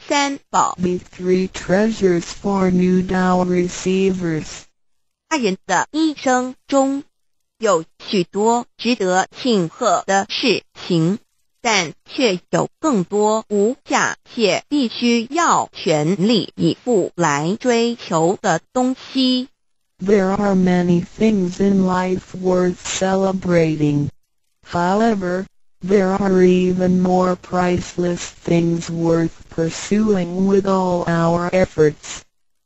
三宝 be three treasures for new Tao receivers. 他人的一生中有许多值得庆贺的事情，但却有更多无价且必须要全力以赴来追求的东西。 There are many things in life worth celebrating. However, there are even more priceless things worth pursuing with all our efforts.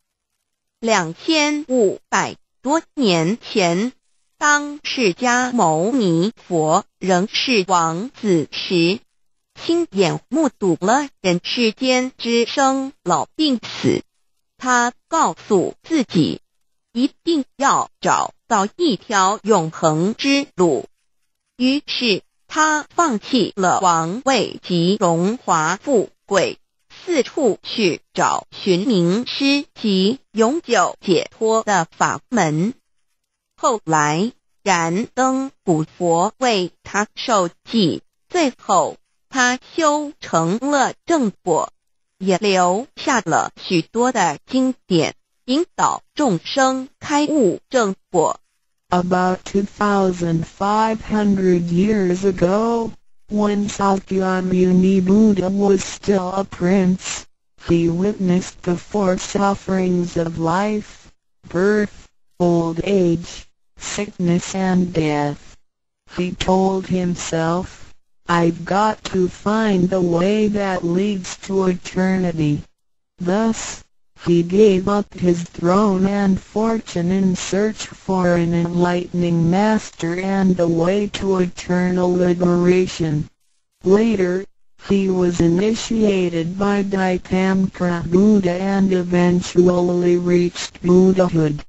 2500多年前，当释迦牟尼佛仍是王子时，亲眼目睹了人世间之生老病死。他告诉自己，一定要找到一条永恒之路。于是他放弃了王位及荣华富贵，四处去找寻名师及永久解脱的法门。后来燃灯古佛为他受记，最后他修成了正果，也留下了许多的经典，引导众生开悟正果。 About 2,500 years ago, when Sakyamuni Buddha was still a prince, he witnessed the four sufferings of life: birth, old age, sickness and death. He told himself, "I've got to find the way that leads to eternity." Thus, he gave up his throne and fortune in search for an enlightening master and a way to eternal liberation. Later, he was initiated by Daitamkara Buddha and eventually reached Buddhahood.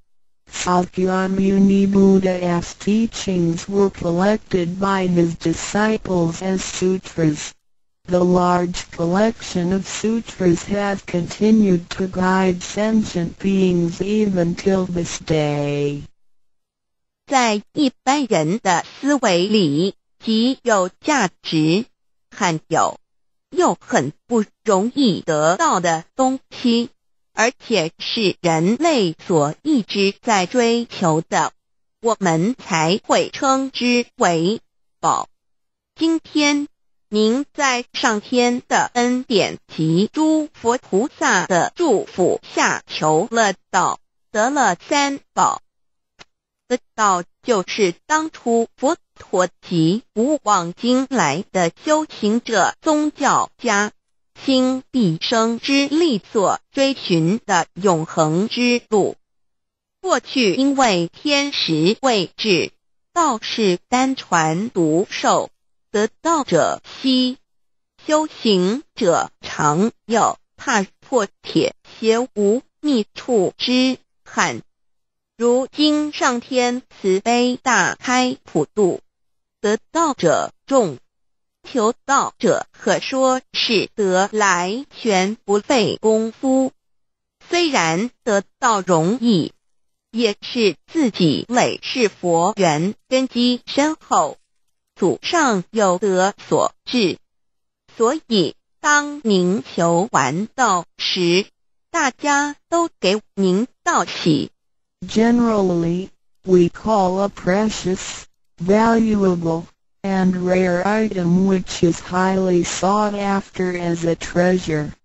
Sakyamuni Buddha's teachings were collected by his disciples as sutras. The large collection of sutras has continued to guide sentient beings even till this day. 在一般人的思维里，极有价值、罕有又很不容易得到的东西，而且是人类所一直在追求的，我们才会称之为宝。今天您在上天的恩典及诸佛菩萨的祝福下求了道，得了三宝。这道就是当初佛陀及古往今来的修行者宗教家倾毕生之力所追寻的永恒之路。过去因为天时未至，道是单传独授，得道者稀，修行者常有，踏破铁鞋无觅处之憾。如今上天慈悲大开普度，得道者众，求道者可说是得来全不费功夫。虽然得道容易，也是自己累世佛缘根基深厚，祖上有德所致。所以当您求完道时，大家都给您道喜。 Generally, we call a precious, valuable, and rare item which is highly sought after as a treasure.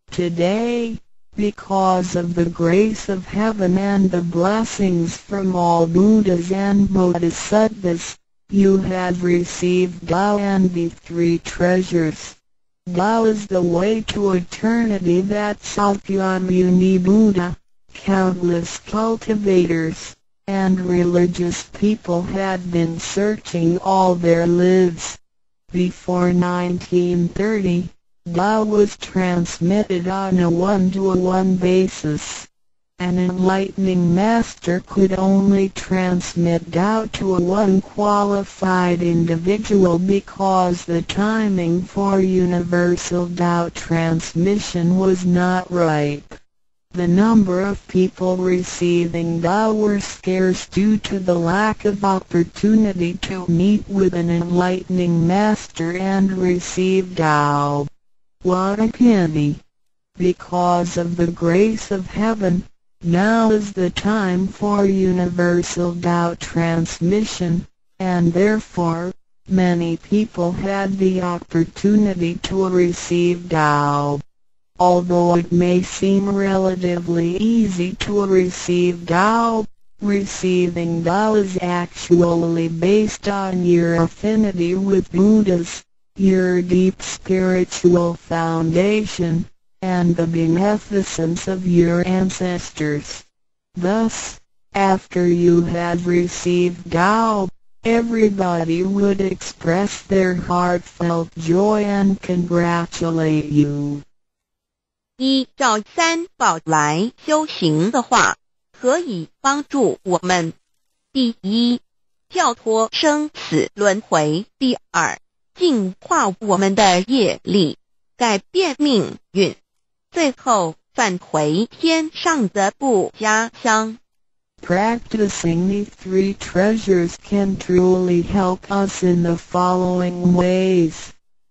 Today, because of the grace of heaven and the blessings from all Buddhas and Bodhisattvas, you have received Tao and the three treasures. Tao is the way to eternity that Sakyamuni Buddha, countless cultivators, and religious people had been searching all their lives. Before 1930, Tao was transmitted on a one-to-one basis. An enlightening master could only transmit Tao to a one-qualified individual because the timing for universal Tao transmission was not ripe. The number of people receiving Tao were scarce due to the lack of opportunity to meet with an enlightening master and receive Tao. What a pity! Because of the grace of heaven, now is the time for universal Tao transmission, and therefore, many people had the opportunity to receive Tao. Although it may seem relatively easy to receive Tao, receiving Tao is actually based on your affinity with Buddhas, your deep spiritual foundation, and the beneficence of your ancestors. Thus, after you had received Tao, everybody would express their heartfelt joy and congratulate you. 依照三宝来修行的话，可以帮助我们：第一，跳脱生死轮回；第二，净化我们的业力，改变命运；最后返回天上的不家乡。 Practicing these three treasures can truly help us in the following ways.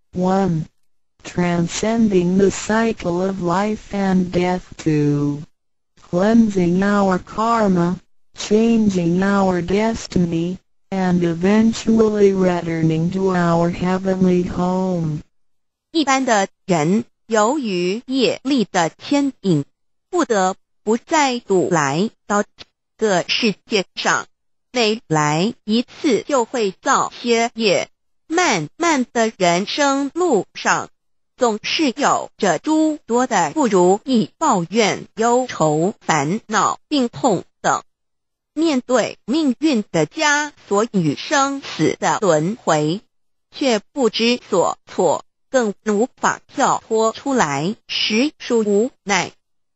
1. Transcending the cycle of life and death. 2. Cleansing our karma, changing our destiny, and eventually returning to our heavenly home. 一般的人由于业力的牵引，不得不再度来到这个世界上，每来一次就会造些业，漫漫的人生路上，总是有着诸多的不如意、抱怨、忧愁、烦恼、病痛等。面对命运的枷锁与生死的轮回，却不知所措，更无法跳脱出来，实属无奈。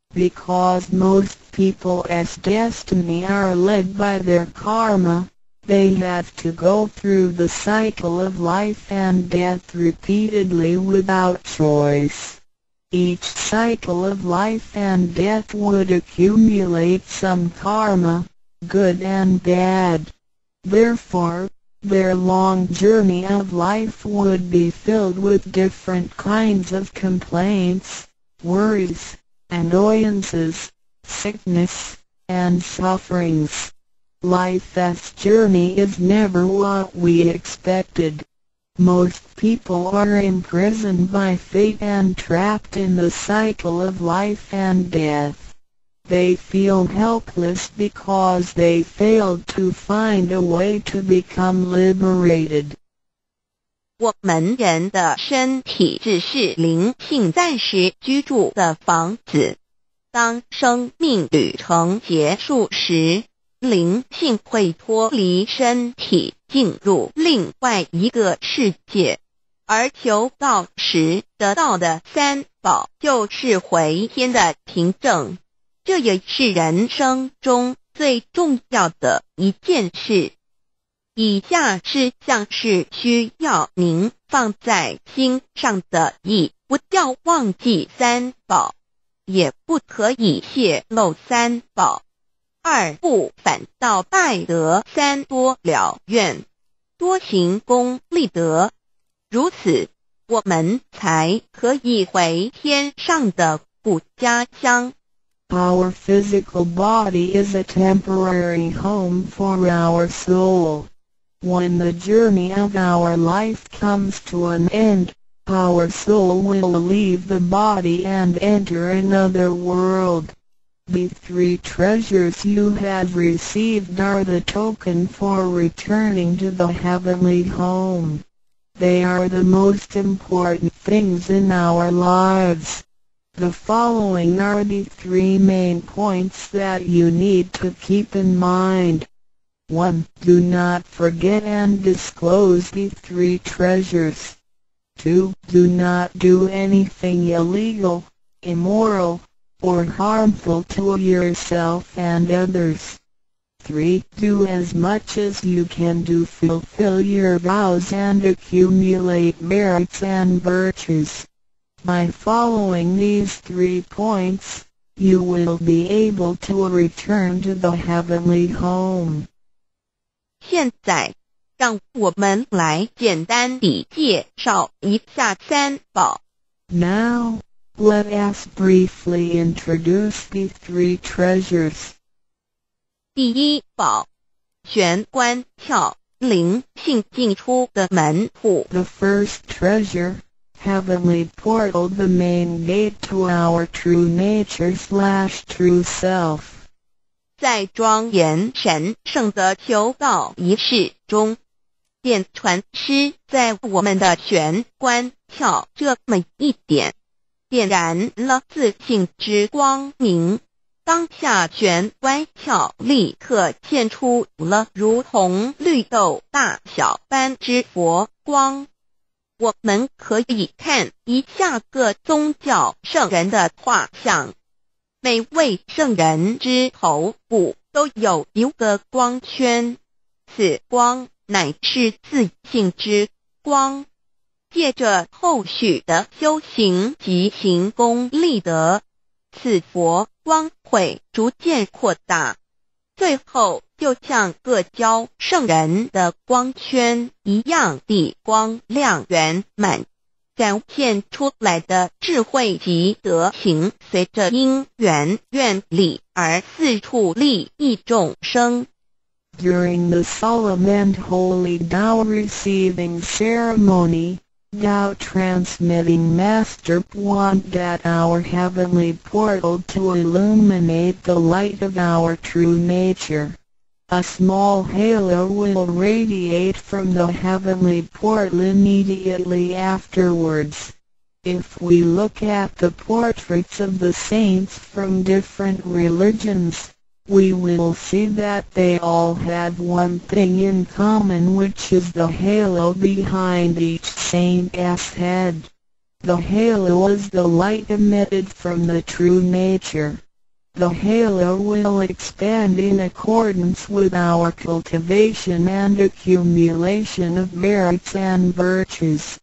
Because most people as destiny are led by their karma, they have to go through the cycle of life and death repeatedly without choice. Each cycle of life and death would accumulate some karma, good and bad. Therefore, their long journey of life would be filled with different kinds of complaints, worries, annoyances, sickness, and sufferings. Life's journey is never what we expected. Most people are imprisoned by fate and trapped in the cycle of life and death. They feel helpless because they failed to find a way to become liberated. 我们人的身体只是灵性暂时居住的房子，当生命旅程结束时，灵性会脱离身体，进入另外一个世界，而求道时得到的三宝就是回天的凭证。这也是人生中最重要的一件事。以下是像是需要您放在心上的意：不要忘记三宝，也不可以泄露三宝。二不反倒败得三多了愿，多行功立德，如此我们才可以回天上的不家乡。 Our physical body is a temporary home for our soul. When the journey of our life comes to an end, our soul will leave the body and enter another world. The three treasures you have received are the token for returning to the heavenly home. They are the most important things in our lives. The following are the three main points that you need to keep in mind. 1. Do not forget and disclose the three treasures. 2. Do not do anything illegal, immoral, or harmful to yourself and others. 3. Do as much as you can to fulfill your vows and accumulate merits and virtues. By following these 3 points, you will be able to return to the heavenly home. 现在，让我们来简单地介绍一下三宝。 Now, Let us briefly introduce the three treasures. 第一宝，玄关窍，灵性进出的门户。 The first treasure, heavenly portal, the main gate to our true nature/true self. 在庄严神圣的求道仪式中，电传师在我们的玄关窍这么一点，点燃了自信之光明。当下玄关窍立刻现出了如同绿豆大小般之佛光。我们可以看一下各宗教圣人的画像，每位圣人之头部都有一个光圈，此光乃是自信之光。借着后续的修行及行功立德，此佛光会逐渐扩大，最后就像各教圣人的光圈一样地光亮圆满，展现出来的智慧及德行，随着因缘愿力而四处利益众生。 During the solemn and holy Tao receiving ceremony, Tao transmitting Master pointed at our heavenly portal to illuminate the light of our true nature. A small halo will radiate from the heavenly portal immediately afterwards. If we look at the portraits of the saints from different religions, we will see that they all had one thing in common, which is the halo behind each saint's head. The halo is the light emitted from the true nature. The halo will expand in accordance with our cultivation and accumulation of merits and virtues.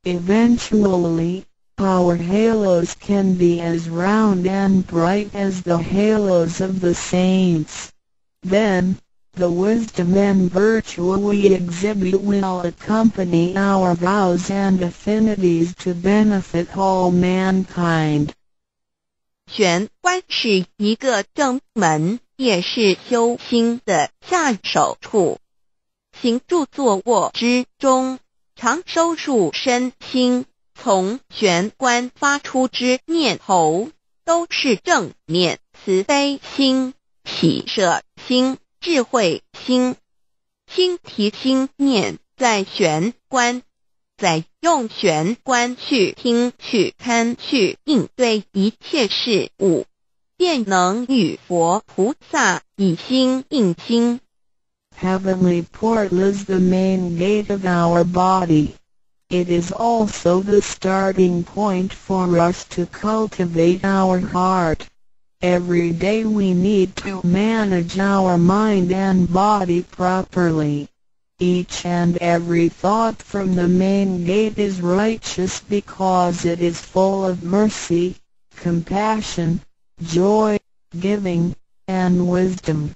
Eventually, our halos can be as round and bright as the halos of the saints. Then, the wisdom and virtue we exhibit will accompany our vows and affinities to benefit all mankind. 玄关是一个正门，也是修心的下手处。行住坐卧之中，常收束身心，从玄关发出之念头，都是正念、慈悲心、喜舍心、智慧心。心提心念在玄关，再用玄关去听、去看、去应对一切事物，便能与佛菩萨以心应心。 Heavenly portal is the main gate of our body. It is also the starting point for us to cultivate our heart. Every day we need to manage our mind and body properly. Each and every thought from the main gate is righteous because it is full of mercy, compassion, joy, giving, and wisdom.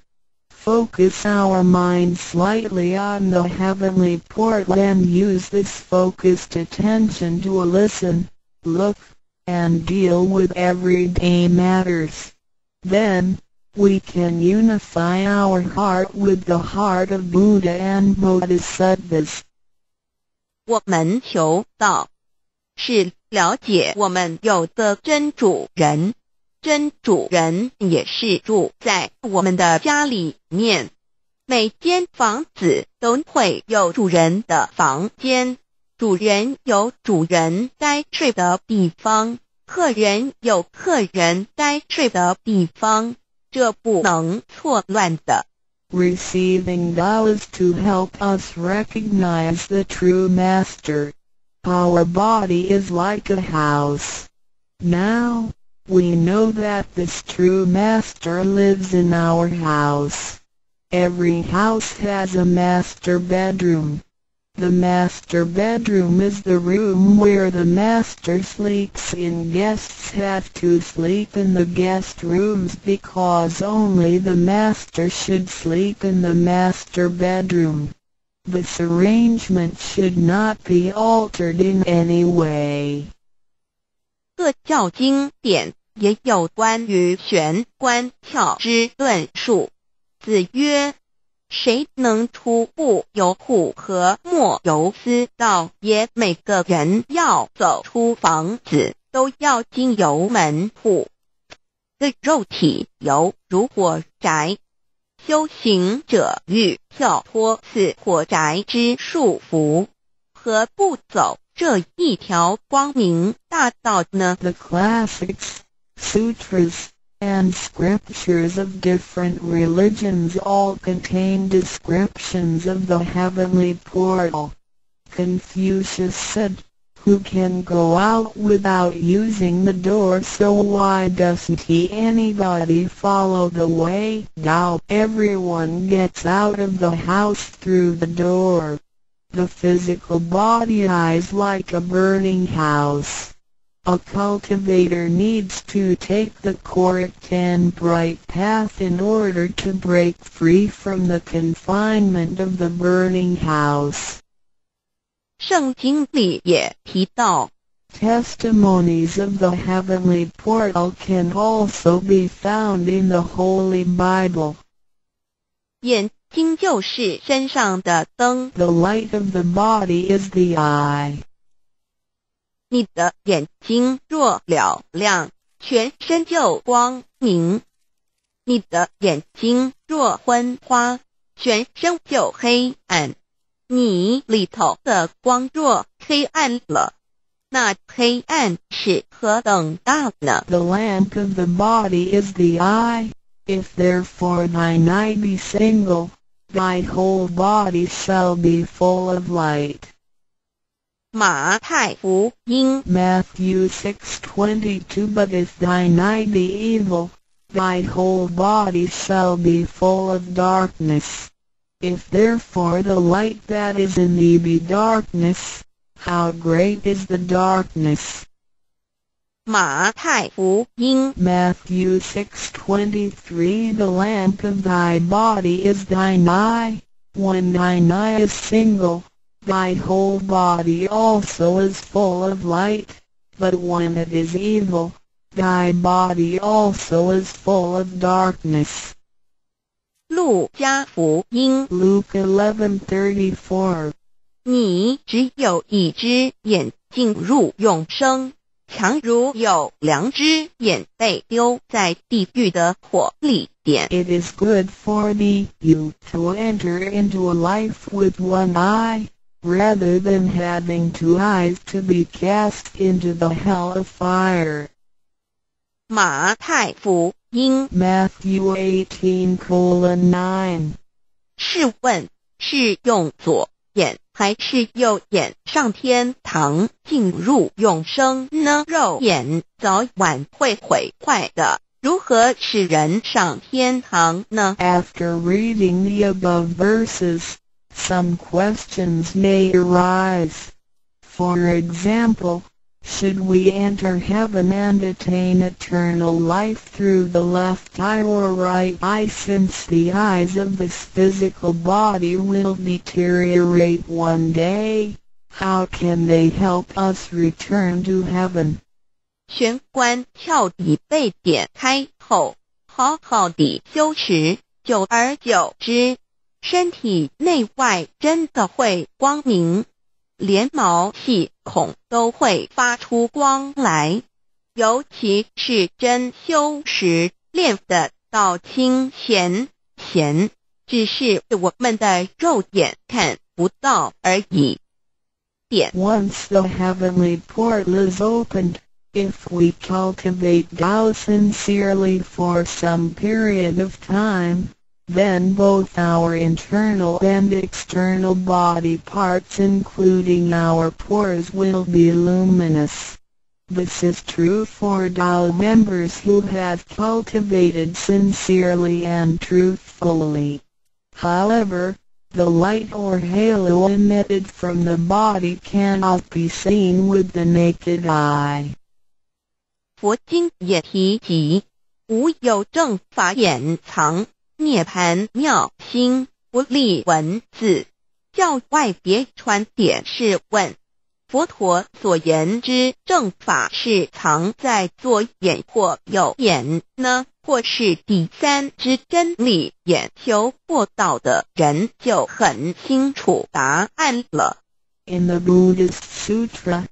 Focus our mind slightly on the heavenly portal and use this focused attention to listen, look, and deal with everyday matters. Then, we can unify our heart with the heart of Buddha and Bodhisattvas. 我们求道，是了解我们有的真主人。真主人也是住在我们的家里面，每间房子都会有主人的房间，主人有主人该睡的地方，客人有客人该睡的地方，这不能错乱的。 Receiving Tao is to help us recognize the true master. Our body is like a house. Now, we know that this true master lives in our house. Every house has a master bedroom. The master bedroom is the room where the master sleeps in. Guests have to sleep in the guest rooms because only the master should sleep in the master bedroom. This arrangement should not be altered in any way. 各教经典也有关于玄关窍之论述。子曰：谁能出不由户和莫由私道也？每个人要走出房子，都要经由门户。的肉体犹如火宅，修行者欲跳脱此火宅之束缚，何不走这一条光明大道呢？ The classics, sutras, and scriptures of different religions all contain descriptions of the heavenly portal. Confucius said, "Who can go out without using the door, so why doesn't anybody follow the way? Now everyone gets out of the house through the door. The physical body is like a burning house. A cultivator needs to take the correct and bright path in order to break free from the confinement of the burning house." 圣经里也提到 Testimonies of the heavenly portal can also be found in the Holy Bible. 眼睛就是身上的灯， The light of the body is the eye. 你的眼睛若嘹亮，全身就光明；你的眼睛若昏花，全身就黑暗。你里头的光若黑暗了，那黑暗是何等大呢？ The lamp of the body is the eye. If therefore thine eye be single, thy whole body shall be full of light. 马太福音 Matthew 6:22 But if thine eye be evil, thy whole body shall be full of darkness. If therefore the light that is in thee be darkness, how great is the darkness? 马太福音 Matthew 6:23 The lamp of thy body is thine eye. When thine eye is single, thy whole body also is full of light. But when it is evil, thy body also is full of darkness. 路加福音 Luke 11:34 你只有一只眼进入永生，强如有两只眼被丢在地狱的火里点。 It is good for thee, you to enter into a life with one eye, rather than having two eyes to be cast into the hell of fire. 马太福音 Matthew 18:9 试问是用左眼还是右眼上天堂进入永生呢？肉眼早晚会毁坏的，如何使人上天堂呢？ After reading the above verses, some questions may arise. For example, should we enter heaven and attain eternal life through the left eye or right eye, since the eyes of this physical body will deteriorate one day? How can they help us return to heaven? 玄关窍已被点开后，好好地修持，久而久之，身体内外真的会光明，连毛细孔都会发出光来。尤其是真修持练的到清闲，只是我们的肉眼看不到而已。点 Once the heavenly portal is opened, if we cultivate Tao sincerely for some period of time, then both our internal and external body parts, including our pores, will be luminous. This is true for Tao members who have cultivated sincerely and truthfully. However, the light or halo emitted from the body cannot be seen with the naked eye. 佛经也提及，无有正法掩藏，涅盘妙心，不立文字，教外别传点是问， 佛陀所言之正法是藏在左眼或右眼呢，或是第三之真理，研究过道的人就很清楚答案了。 In the Buddhist Sutra,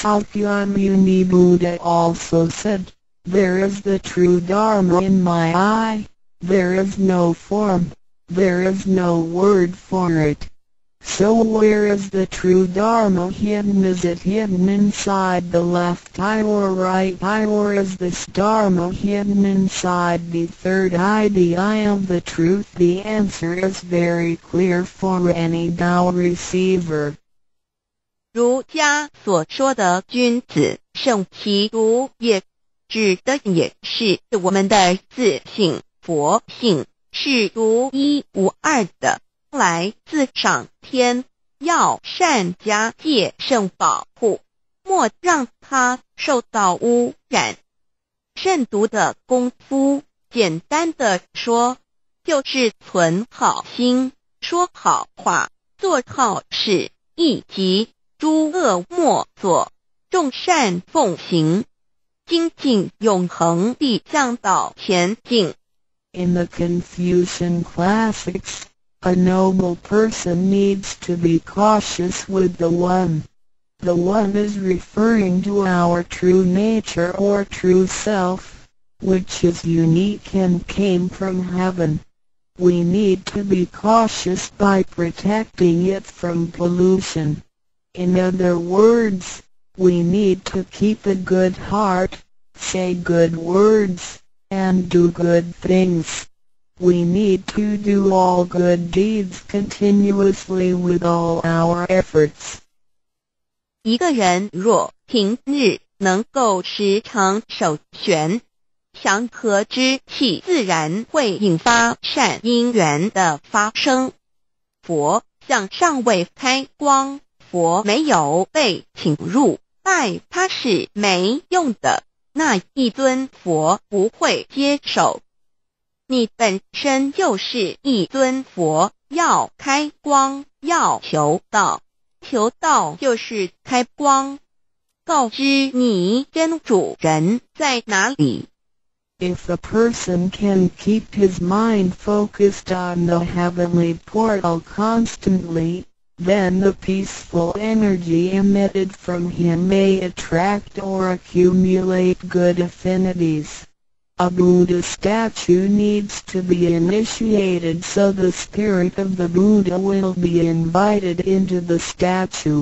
Shakyamuni Buddha also said, "There is the true Dharma in my eye, there is no form, there is no word for it. So where is the true Dharma hidden? Is it hidden inside the left eye or right eye, or is this Dharma hidden inside the third eye, the eye of the truth?" The answer is very clear for any Tao receiver. 儒家所说的君子圣其儒也，指的也是我们的自性佛性，是独一无二的，来自上天，要善加戒慎保护，莫让它受到污染。慎独的功夫，简单的说，就是存好心，说好话，做好事，以及诸恶莫作，众善奉行，精进永恒地向导前进。 In the Confucian classics, a noble person needs to be cautious with the One. The One is referring to our true nature or true self, which is unique and came from heaven. We need to be cautious by protecting it from pollution. In other words, we need to keep a good heart, say good words, and do good things. We need to do all good deeds continuously with all our efforts. 一个人若平日能够时常守权，祥和之气自然会引发善因缘的发生。佛像尚未开光，佛没有被请入，拜他是没用的，那一尊佛不会接受。你本身就是一尊佛，要开光，要求道，求道就是开光，告知你真主人在哪里。 If a person can keep his mind focused on the heavenly portal constantly, then the peaceful energy emitted from him may attract or accumulate good affinities. A Buddha statue needs to be initiated so the spirit of the Buddha will be invited into the statue.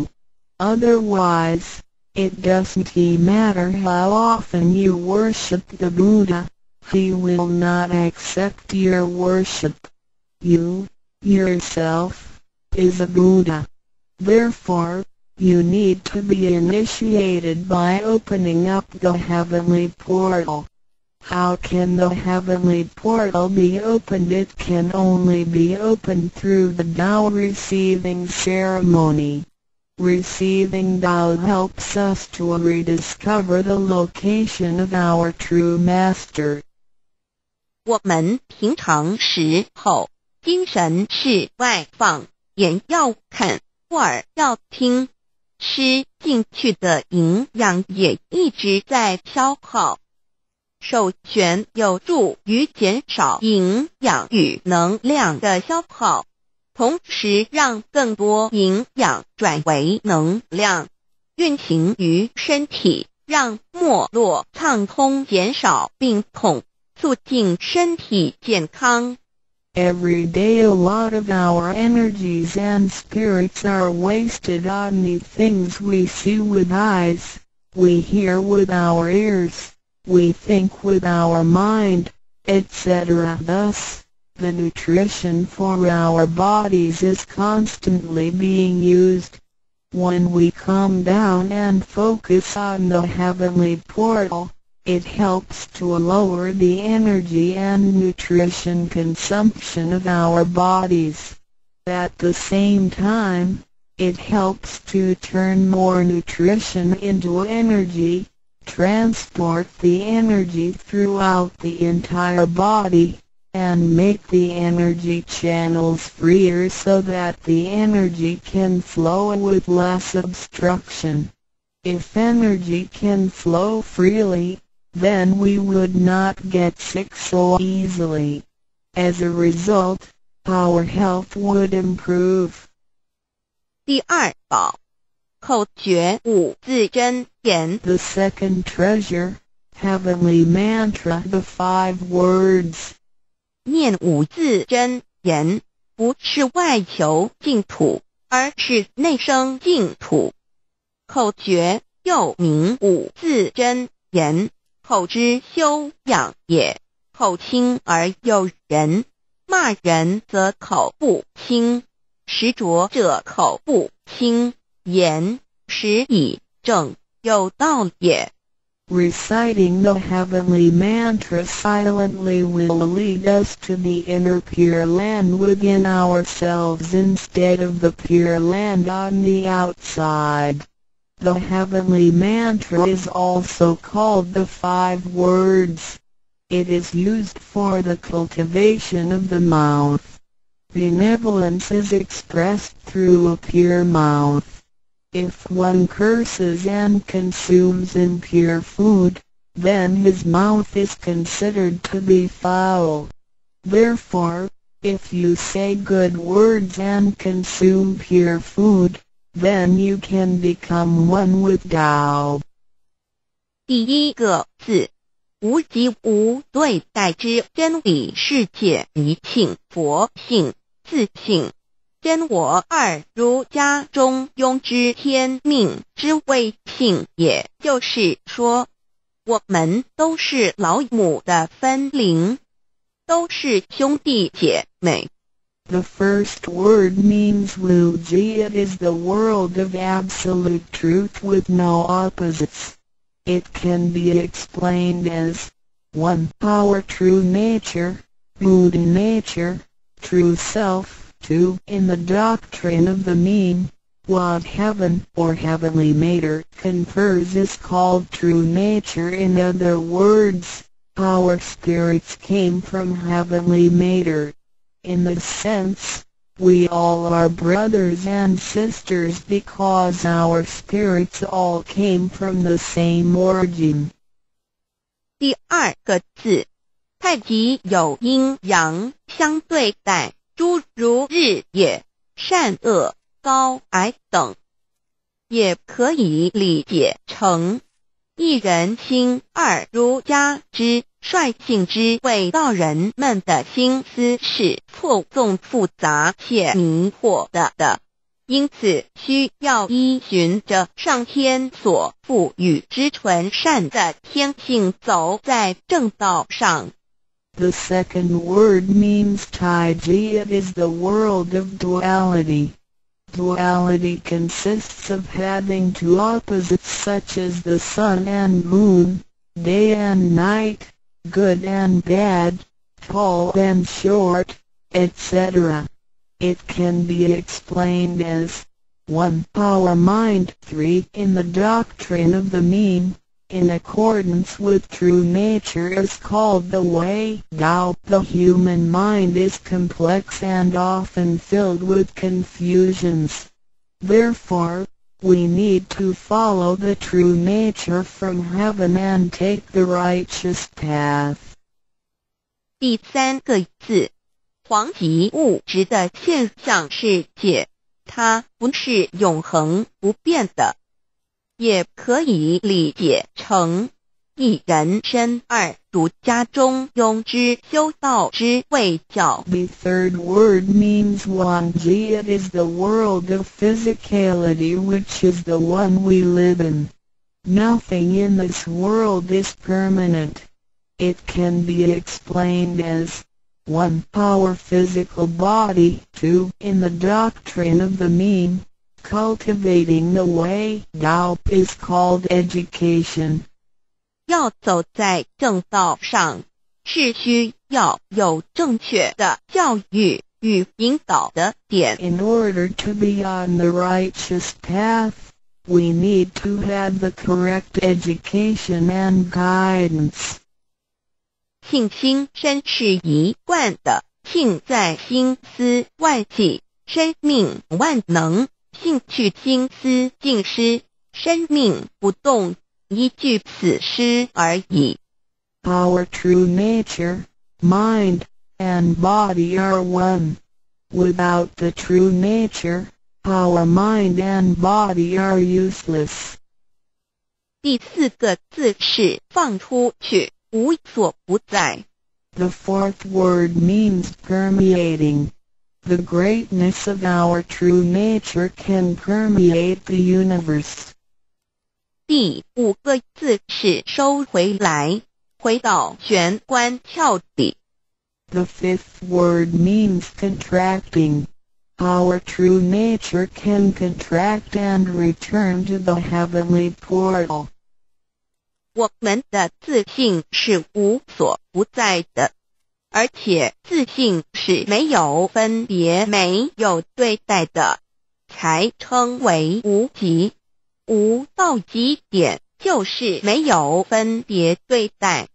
Otherwise, it doesn't matter how often you worship the Buddha, he will not accept your worship. You, yourself, is a Buddha. Therefore, you need to be initiated by opening up the heavenly portal. How can the heavenly portal be opened? It can only be opened through the Tao receiving ceremony. Receiving Tao helps us to rediscover the location of our true master. 我们平常时候，精神是外放，眼要看，耳要听，吃进去的营养也一直在消耗。守权有助于减少营养与能量的消耗，同时让更多营养转为能量，运行于身体，让脉络畅通，减少病痛，促进身体健康。 Every day a lot of our energies and spirits are wasted on the things we see with eyes, we hear with our ears, we think with our mind, etc. Thus, the nutrition for our bodies is constantly being used. When we calm down and focus on the heavenly portal, it helps to lower the energy and nutrition consumption of our bodies. At the same time, it helps to turn more nutrition into energy, transport the energy throughout the entire body, and make the energy channels freer so that the energy can flow with less obstruction. If energy can flow freely, then we would not get sick so easily. As a result, our health would improve. 第二宝，口诀五字真言。 The second treasure, heavenly mantra, the 5 words. 念五字真言，不是外求净土，而是内生净土。口诀又名五字真言，口之修养也。口轻而诱人，骂人则口不轻，实着者口不轻，言实以正，有道也。 Reciting the heavenly mantra silently will lead us to the inner Pure Land within ourselves instead of the Pure Land on the outside. The heavenly mantra is also called the 5 words. It is used for the cultivation of the mouth. Benevolence is expressed through a pure mouth. If one curses and consumes impure food, then his mouth is considered to be foul. Therefore, if you say good words and consume pure food, then you can become one with Tao. 第一个字，无即无对待之真理世界一性佛性自性。真我二儒家中庸之天命之谓性，也就是说，我们都是老母的分灵，都是兄弟姐妹。 The first word means Wuji. It is the world of absolute truth with no opposites. It can be explained as 1. Our true nature, Buddha nature, true self. 2. In the doctrine of the mean, what heaven or heavenly matter confers is called true nature. In other words, our spirits came from heavenly matter. In this sense, we all are brothers and sisters because our spirits all came from the same origin. 第二个字，太极有阴阳相对待。 诸如日也，善恶、高矮等，也可以理解成一人心二儒家之率性之谓道人们的心思是错综复杂且迷惑的，因此需要依循着上天所赋予之纯善的天性走在正道上。 The second word means Taiji. It is the world of duality. Duality consists of having 2 opposites such as the sun and moon, day and night, good and bad, tall and short, etc. It can be explained as 1. Our mind. 3. In the doctrine of the mean, in accordance with true nature is called the way Tao. The human mind is complex and often filled with confusions. Therefore, we need to follow the true nature from heaven and take the righteous path. 第三个字，黄极物质的现象世界，它不是永恒不变的。 也可以理解成一人身二儒家中庸之修道之谓教。 The third word means Wangji. It is the world of physicality which is the one we live in. Nothing in this world is permanent. It can be explained as 1. Our physical body. 2. In the doctrine of the mean, cultivating the way Tao is called education. 要走在正道上，是需要有正确的教育与引导的点。 In order to be on the righteous path, we need to have the correct education and guidance. 性心身是一贯的，性在心思万计，生命万能，性去心思尽失，生命不动，一具死尸而已。 Our true nature, mind, and body are one. Without the true nature, our mind and body are useless. 第四个字是放出去，无所不在。 The fourth word means permeating. The greatness of our true nature can permeate the universe. 第五个字是收回来，回到玄关窍底。 The fifth word means contracting. Our true nature can contract and return to the heavenly portal. 我们的自信是无所不在的，而且自信是没有分别、没有对待的，才称为无极。无到极点就是没有分别对待。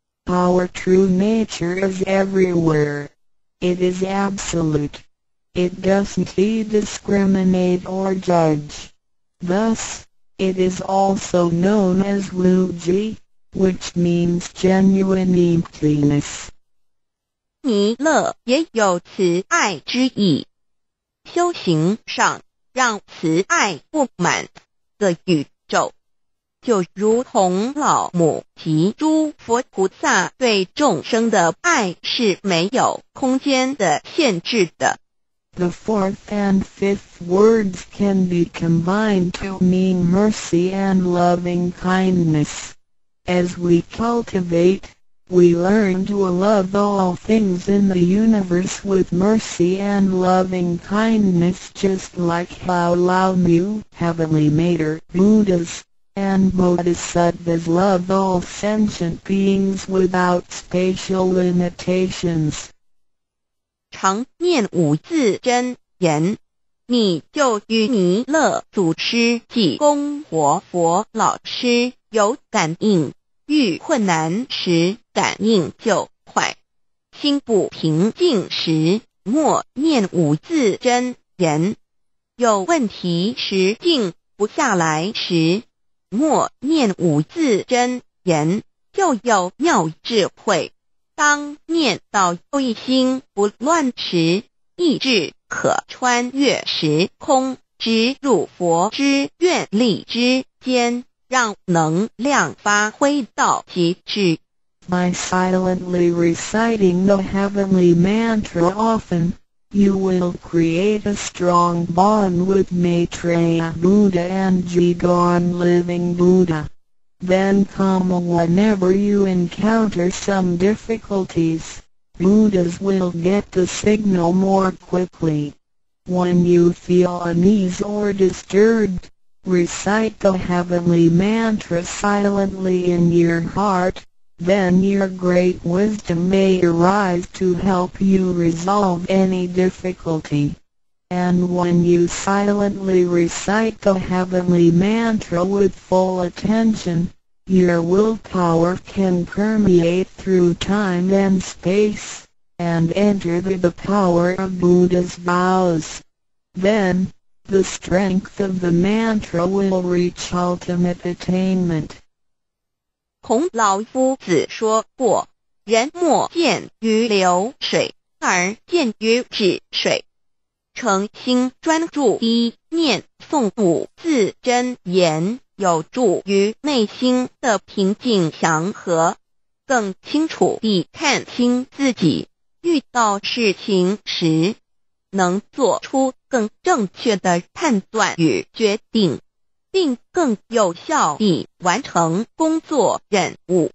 Our true nature is everywhere. It is absolute. It doesn't discriminate or judge. Thus, it is also known as Wuji, which means genuine emptiness. 弥勒也有慈爱之意，修行上让慈爱布满个宇宙，就如同老母及诸佛菩萨对众生的爱是没有空间的限制的。 The fourth and fifth words can be combined to mean mercy and loving kindness. As we cultivate, we learn to love all things in the universe with mercy and loving kindness, just like how Lao Mu, Heavenly Mater, Buddhas, and Bodhisattvas love all sentient beings without spatial limitations. 常念五字真言，你就与弥勒祖师及供活佛老师有感应，遇困难时感应就快，心不平静时默念五字真言，有问题时静不下来时默念五字真言，就有妙智慧。当念到一心不乱时，意志可穿越时空，直入佛之愿力之间，让能量发挥到极致。 By silently reciting the heavenly mantra often, you will create a strong bond with Maitreya Buddha and Jigon Living Buddha. Then come whenever you encounter some difficulties, Buddhas will get the signal more quickly. When you feel unease or disturbed, recite the heavenly mantra silently in your heart, then your great wisdom may arise to help you resolve any difficulty. And when you silently recite the heavenly mantra with full attention, your willpower can permeate through time and space, and enter the power of Buddha's vows. Then, the strength of the mantra will reach ultimate attainment. 孔老夫子说过，人莫见于流水，而见于止水。诚心专注一念诵五字真言，有助于内心的平静祥和，更清楚地看清自己，遇到事情时能做出更正确的判断与决定，并更有效地完成工作任务。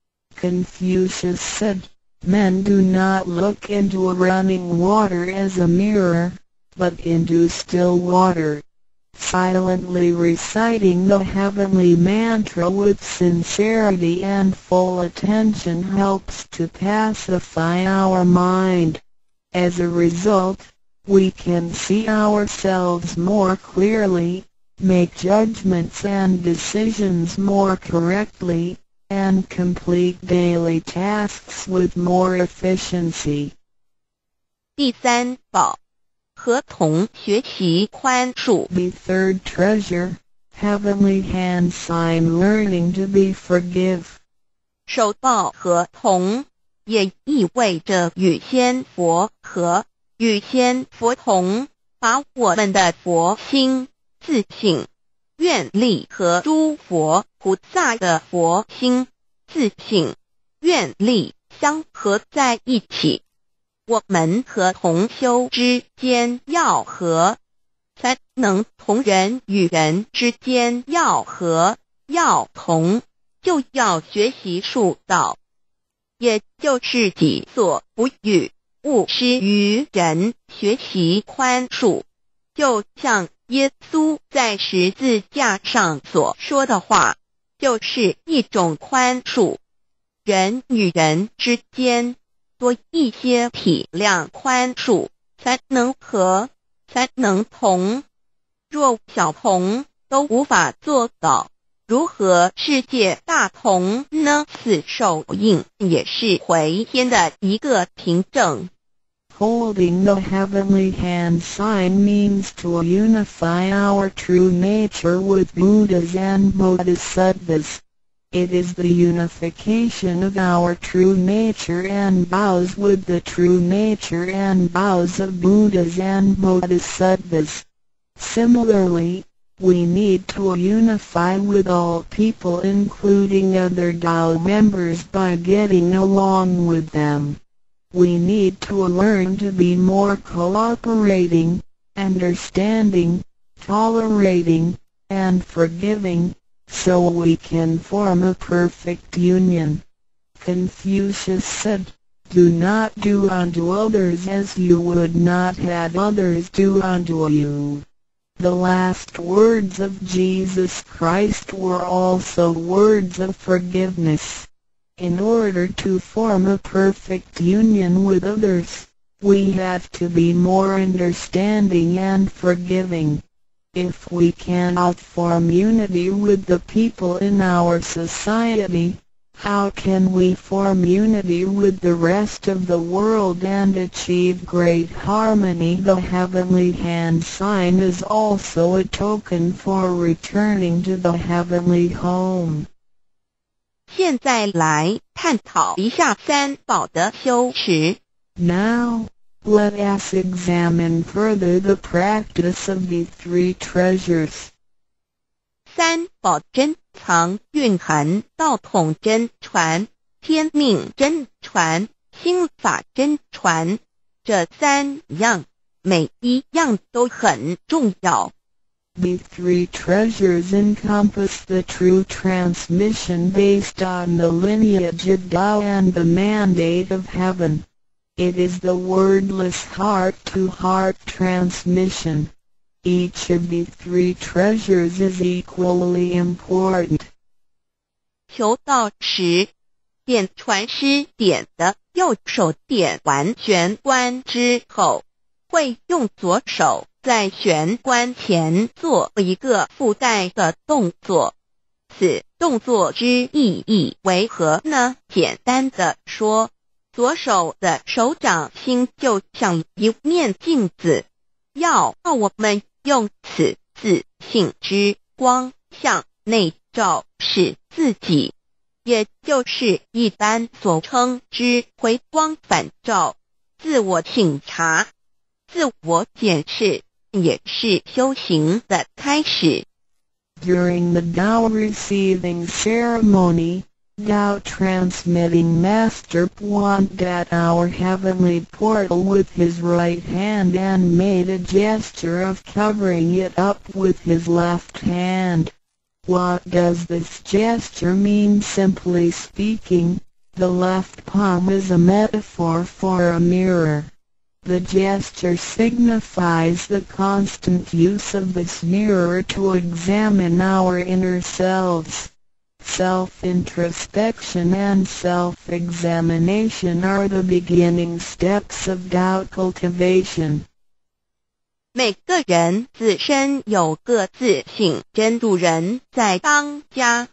Confucius said, "Men do not look into running water as a mirror, but into still water." Silently reciting the heavenly mantra with sincerity and full attention helps to pacify our mind. As a result, we can see ourselves more clearly, make judgments and decisions more correctly, and complete daily tasks with more efficiency. 第三宝，和同学习宽恕。 The third treasure, heavenly hand sign learning to be forgive. 受报和同也意味着与仙佛和，与仙佛同，把我们的佛心、自性、愿力和诸佛菩萨的佛心、自性、愿力相合在一起。我们和同修之间要和，才能同人与人之间要和要同，就要学习术道，也就是己所不欲，勿施于人，学习宽恕。就像耶稣在十字架上所说的话，就是一种宽恕。人与人之间多一些体谅宽恕，才能和，才能同。若小同都无法做到，如何世界大同呢？此手印也是回天的一个凭证。 Holding the heavenly hand sign means to unify our true nature with Buddhas and Bodhisattvas. It is the unification of our true nature and vows with the true nature and vows of Buddhas and Bodhisattvas. Similarly, we need to unify with all people including other Tao members by getting along with them. We need to learn to be more cooperating, understanding, tolerating, and forgiving, so we can form a perfect union. Confucius said, "Do not do unto others as you would not have others do unto you." The last words of Jesus Christ were also words of forgiveness. In order to form a perfect union with others, we have to be more understanding and forgiving. If we cannot form unity with the people in our society, how can we form unity with the rest of the world and achieve great harmony? The heavenly hand sign is also a token for returning to the heavenly home. 现在来探讨一下三宝的修持。 Now, let us examine further the practice of the three treasures. 三宝珍藏蕴含道统真传、天命真传、心法真传，这三样每一样都很重要。 The three treasures encompass the true transmission based on the lineage of Tao and the mandate of heaven. It is the wordless heart-to-heart transmission. Each of the three treasures is equally important. 求道时，点传师点的右手点完玄关之后，会用左手在玄关前做一个附带的动作。此动作之意义为何呢？简单的说，左手的手掌心就像一面镜子，要我们用此自性之光向内照视自己，也就是一般所称之回光返照，自我省察、自我检视，也是修行的开始。 During the Tao receiving ceremony, Tao transmitting Master pointed at our heavenly portal with his right hand and made a gesture of covering it up with his left hand. What does this gesture mean? Simply speaking, the left palm is a metaphor for a mirror. The gesture signifies the constant use of this mirror to examine our inner selves. Self-introspection and self-examination are the beginning steps of Tao cultivation. 每个人自身有个自性真主人在当家，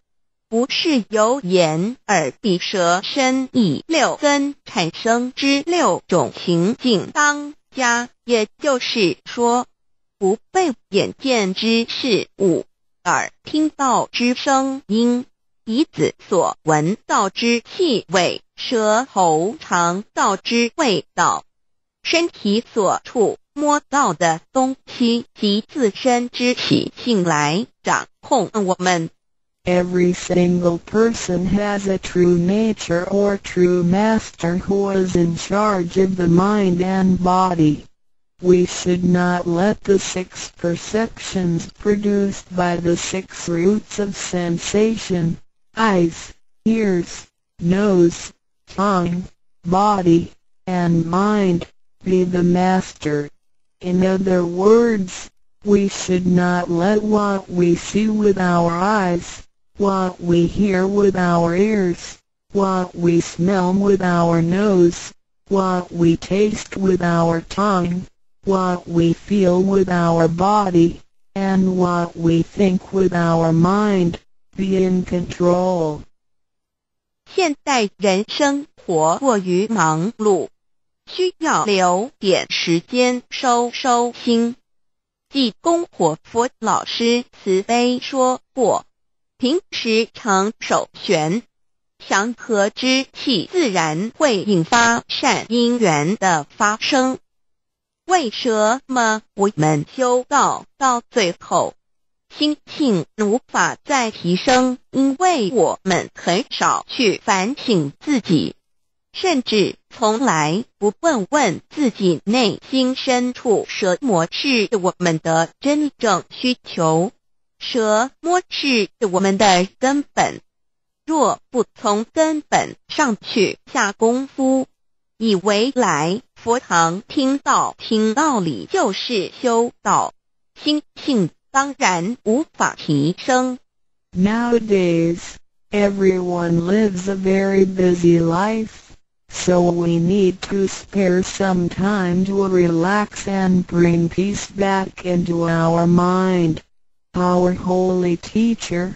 不是由眼、耳、鼻、舌、身、意六根产生之六种情境当家，也就是说，不被眼见之事物、耳听到之声音、鼻子所闻到之气味、舌头尝到之味道、身体所触摸到的东西及自身之习性来掌控我们。 Every single person has a true nature or true master who is in charge of the mind and body. We should not let the 6 perceptions produced by the 6 roots of sensation, eyes, ears, nose, tongue, body, and mind, be the master. In other words, we should not let what we see with our eyes, what we hear with our ears, what we smell with our nose, what we taste with our tongue, what we feel with our body, and what we think with our mind, be in control. 现代人生活过于忙碌，需要留点时间收心。济公活佛老师慈悲说过，平时常手旋，祥和之气自然会引发善因缘的发生。为什么我们修道到最后，心性无法再提升？因为我们很少去反省自己，甚至从来不问自己内心深处什么是我们的真正需求，什么是我们的根本。若不从根本上去下功夫，以为来佛堂听道理就是修道，心性当然无法提升。 Nowadays, everyone lives a very busy life, so we need to spare some time to relax and bring peace back into our mind. Our holy teacher,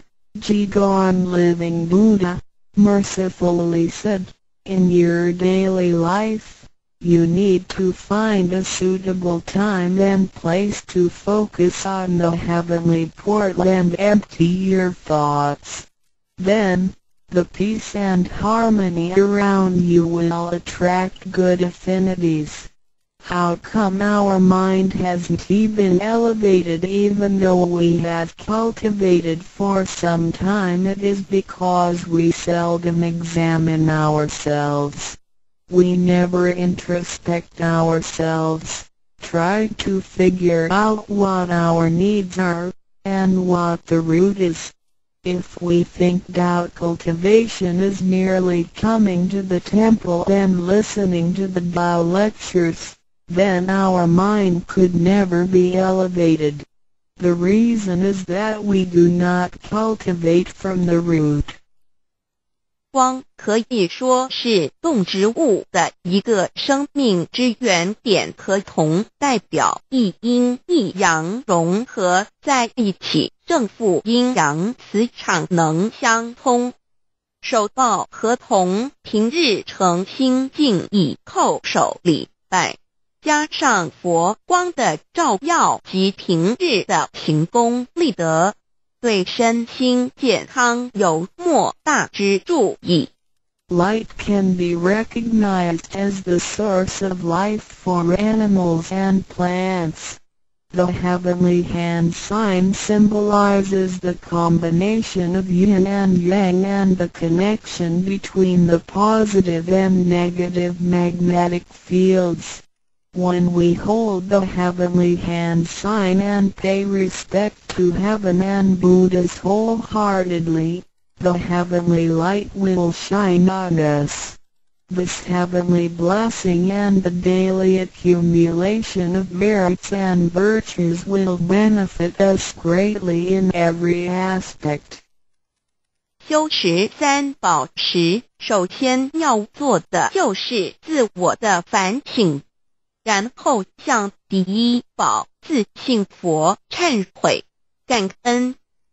Jigon Living Buddha, mercifully said, in your daily life, you need to find a suitable time and place to focus on the heavenly portal and empty your thoughts. Then, the peace and harmony around you will attract good affinities. How come our mind hasn't been elevated even though we have cultivated for some time? It is because we seldom examine ourselves. We never introspect ourselves, try to figure out what our needs are, and what the root is. If we think doubt cultivation is merely coming to the temple and listening to the Tao lectures, then our mind could never be elevated. The reason is that we do not cultivate from the root. 光可以说是动植物的一个生命之原点和铜代表一阴一阳融合在一起，正负阴阳磁场能相通。手抱和铜平日诚心敬意叩首礼拜，加上佛光的照耀及平日的行功立德，对身心健康有莫大之助益。 Light can be recognized as the source of life for animals and plants. The heavenly hand sign symbolizes the combination of yin and yang and the connection between the positive and negative magnetic fields. When we hold the heavenly hand sign and pay respect to heaven and Buddhas wholeheartedly, the heavenly light will shine on us. This heavenly blessing and the daily accumulation of merits and virtues will benefit us greatly in every aspect. 修持三宝时，首先要做的就是自我的反省，然后向第一宝自信佛忏悔、感恩。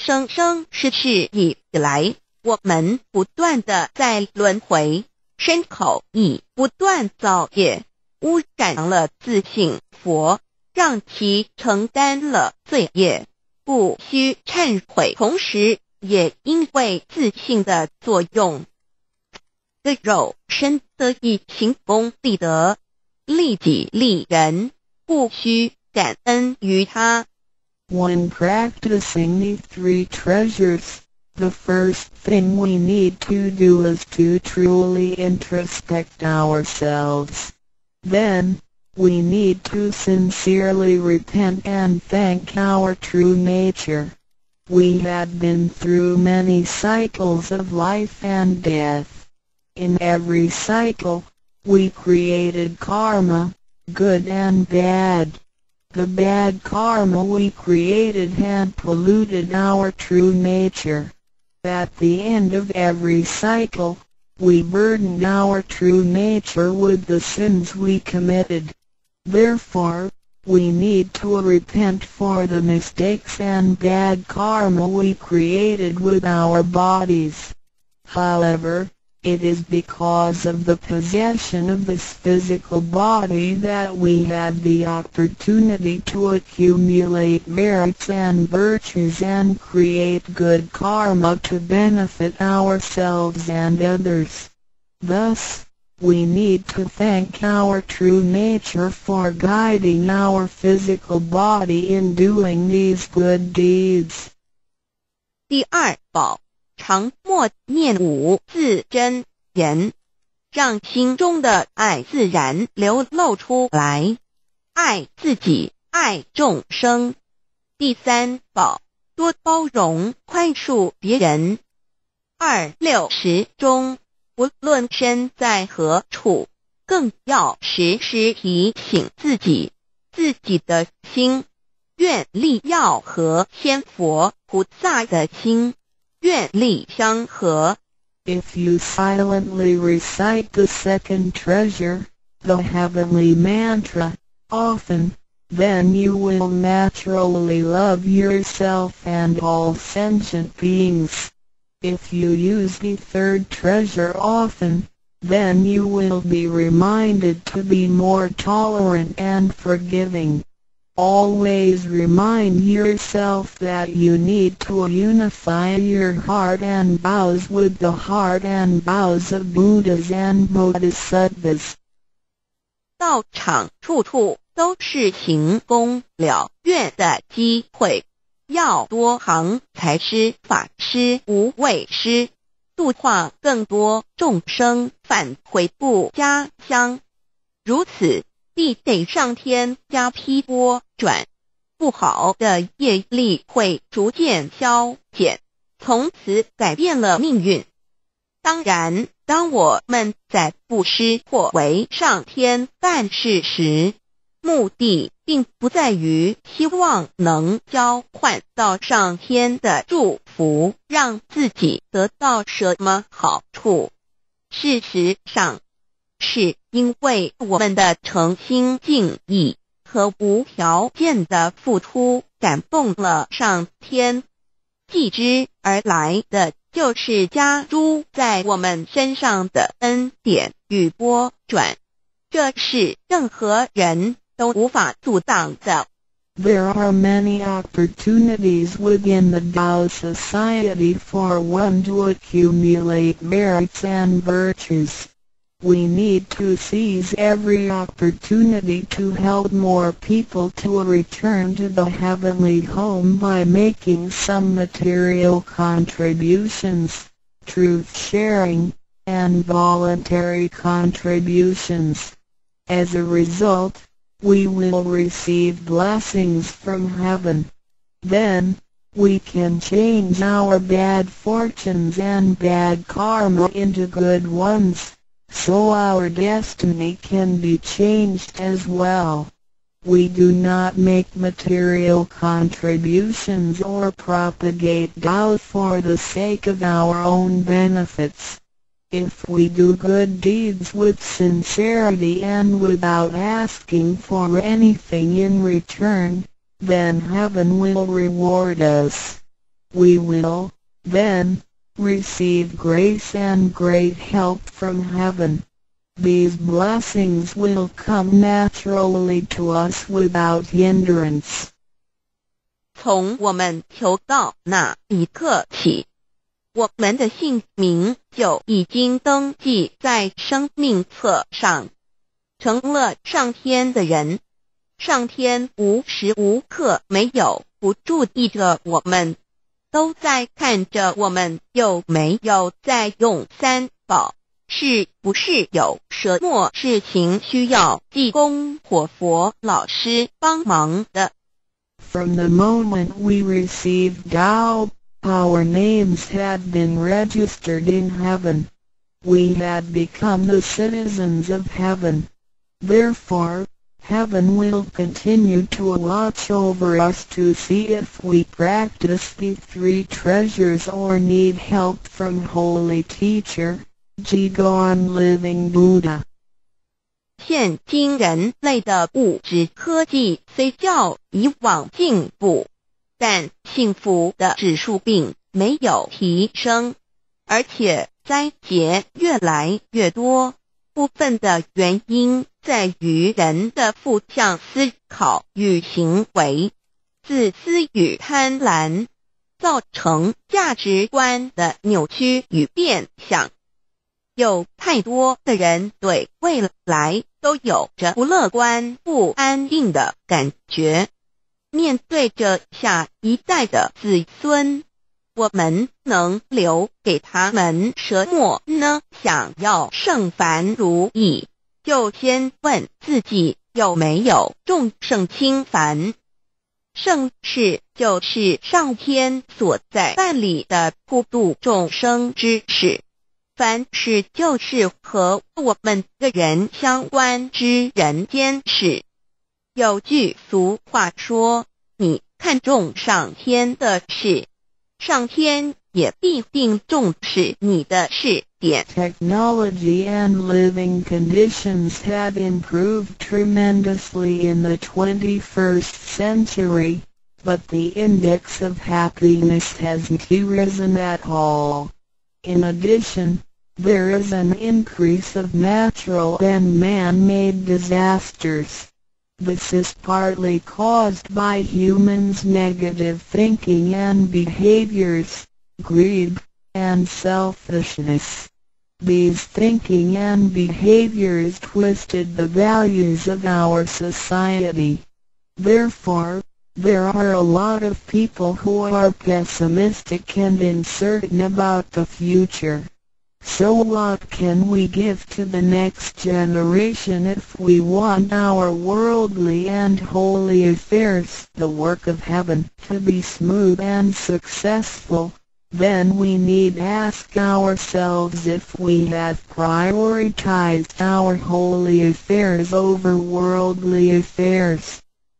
生生世世以来，我们不断地在轮回，身口意不断造业，污染了自性佛，让其承担了罪业，不需忏悔。同时也因为自性的作用，的肉身得以行功立德，利己利人，不需感恩于他。 When practicing these three treasures, the first thing we need to do is to truly introspect ourselves. Then, we need to sincerely repent and thank our true nature. We had been through many cycles of life and death. In every cycle, we created karma, good and bad. The bad karma we created had polluted our true nature. At the end of every cycle, we burdened our true nature with the sins we committed. Therefore, we need to repent for the mistakes and bad karma we created with our bodies. However, it is because of the possession of this physical body that we had the opportunity to accumulate merits and virtues and create good karma to benefit ourselves and others. Thus, we need to thank our true nature for guiding our physical body in doing these good deeds. 第二宝，常默念五字真言，让心中的爱自然流露出来，爱自己，爱众生。第三宝，多包容宽恕别人。260中，无论身在何处，更要时时提醒自己的心，愿力要和仙佛菩萨的心，愿力相合。 If you silently recite the second treasure, the heavenly mantra, often, then you will naturally love yourself and all sentient beings. If you use the third treasure often, then you will be reminded to be more tolerant and forgiving. Always remind yourself that you need to unify your heart and vows with the heart and vows of Buddhas and Bodhisattvas. 道场处处都是行功了愿的机会，要多行财施、法施、无畏施，度化更多众生返回不家乡。如此，必得上天加批拨转，不好的业力会逐渐消减，从此改变了命运。当然，当我们在布施或为上天办事时，目的并不在于希望能交换到上天的祝福，让自己得到什么好处。事实上，是因为我们的诚心敬意和无条件的付出感动了上天，继之而来的就是加诸在我们身上的恩典与拨转，这是任何人都无法阻挡的。 There are many opportunities within the Tao society for one to accumulate merits and virtues. We need to seize every opportunity to help more people to return to the heavenly home by making some material contributions, truth sharing, and voluntary contributions. As a result, we will receive blessings from heaven. Then, we can change our bad fortunes and bad karma into good ones, so our destiny can be changed as well. We do not make material contributions or propagate Tao for the sake of our own benefits. If we do good deeds with sincerity and without asking for anything in return, then heaven will reward us. we will, then, receive grace and great help from heaven. These blessings will come naturally to us without hindrance. 从我们求告那一刻起，我们的姓名就已经登记在生命册上，成了上天的人。上天无时无刻没有不注意着我们，都在看着我们有没有在用三宝，是不是有什么事情需要济公活佛老师帮忙的。 From the moment we received Tao, our names had been registered in heaven. We had become the citizens of heaven. Therefore, heaven will continue to watch over us to see if we practice the three treasures or need help from Holy Teacher, Jigon Living Buddha. 现今人类的物质科技虽较以往进步，但幸福的指数并没有提升，而且灾劫越来越多。部分的原因在于人的负向思考与行为，自私与贪婪，造成价值观的扭曲与变相。有太多的人对未来都有着不乐观、不安定的感觉。面对着下一代的子孙，我们能留给他们什么呢？想要圣凡如意，就先问自己有没有众圣轻凡。圣事就是上天所在办理的普度众生之事，凡事就是和我们个人相关之人间事。有句俗话说，你看重上天的事，上天也必定重视你的事点。 Technology and living conditions have improved tremendously in the 21st century, but the index of happiness hasn't risen at all. In addition, there is an increase of natural and man-made disasters. This is partly caused by humans' negative thinking and behaviors, greed, and selfishness. These thinking and behaviors twisted the values of our society. Therefore, there are a lot of people who are pessimistic and uncertain about the future. So what can we give to the next generation if we want our worldly and holy affairs, the work of heaven, to be smooth and successful? Then we need ask ourselves if we have prioritized our holy affairs over worldly affairs.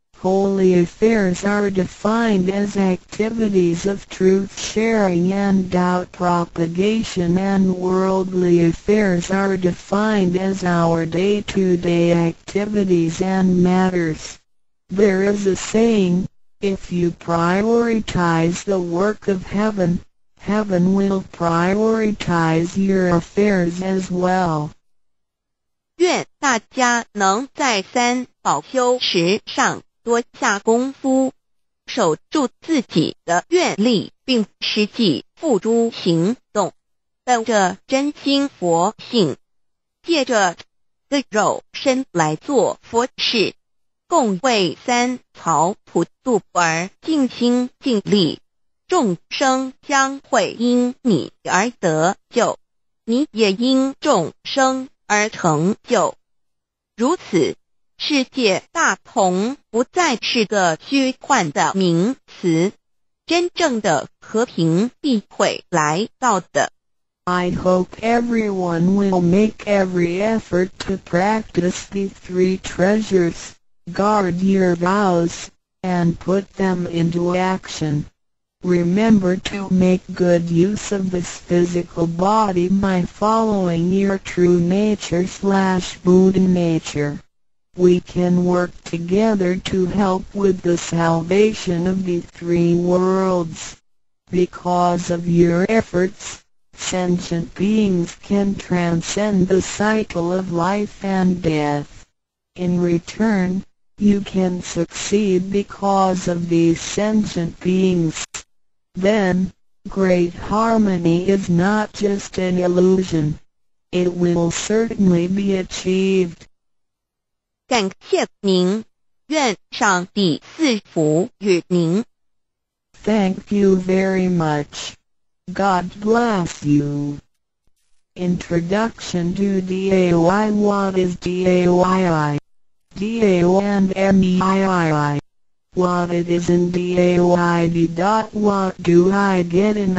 Holy affairs are defined as activities of truth-sharing and doubt propagation, and worldly affairs are defined as our day-to-day activities and matters. There is a saying, if you prioritize the work of heaven, heaven will prioritize your affairs as well. 愿大家能在三宝修持上多下功夫，守住自己的愿力，并实际付诸行动，本着真心佛性，借着个肉身来做佛事，共为三曹普度而尽心尽力，众生将会因你而得救，你也因众生而成就。如此，世界大同不再是个虚幻的名词，真正的和平必会来到的。 I hope everyone will make every effort to practice the three treasures, guard your vows, and put them into action. Remember to make good use of this physical body by following your true nature/Buddha nature. We can work together to help with the salvation of the three worlds. Because of your efforts, sentient beings can transcend the cycle of life and death. In return, you can succeed because of these sentient beings. Then, great harmony is not just an illusion. It will certainly be achieved. 感谢您，愿上帝赐福与您。 Thank you very much. God bless you. Introduction to DAY. What is DAYI? DAO and MEII. What it is in DAOID. What do I get in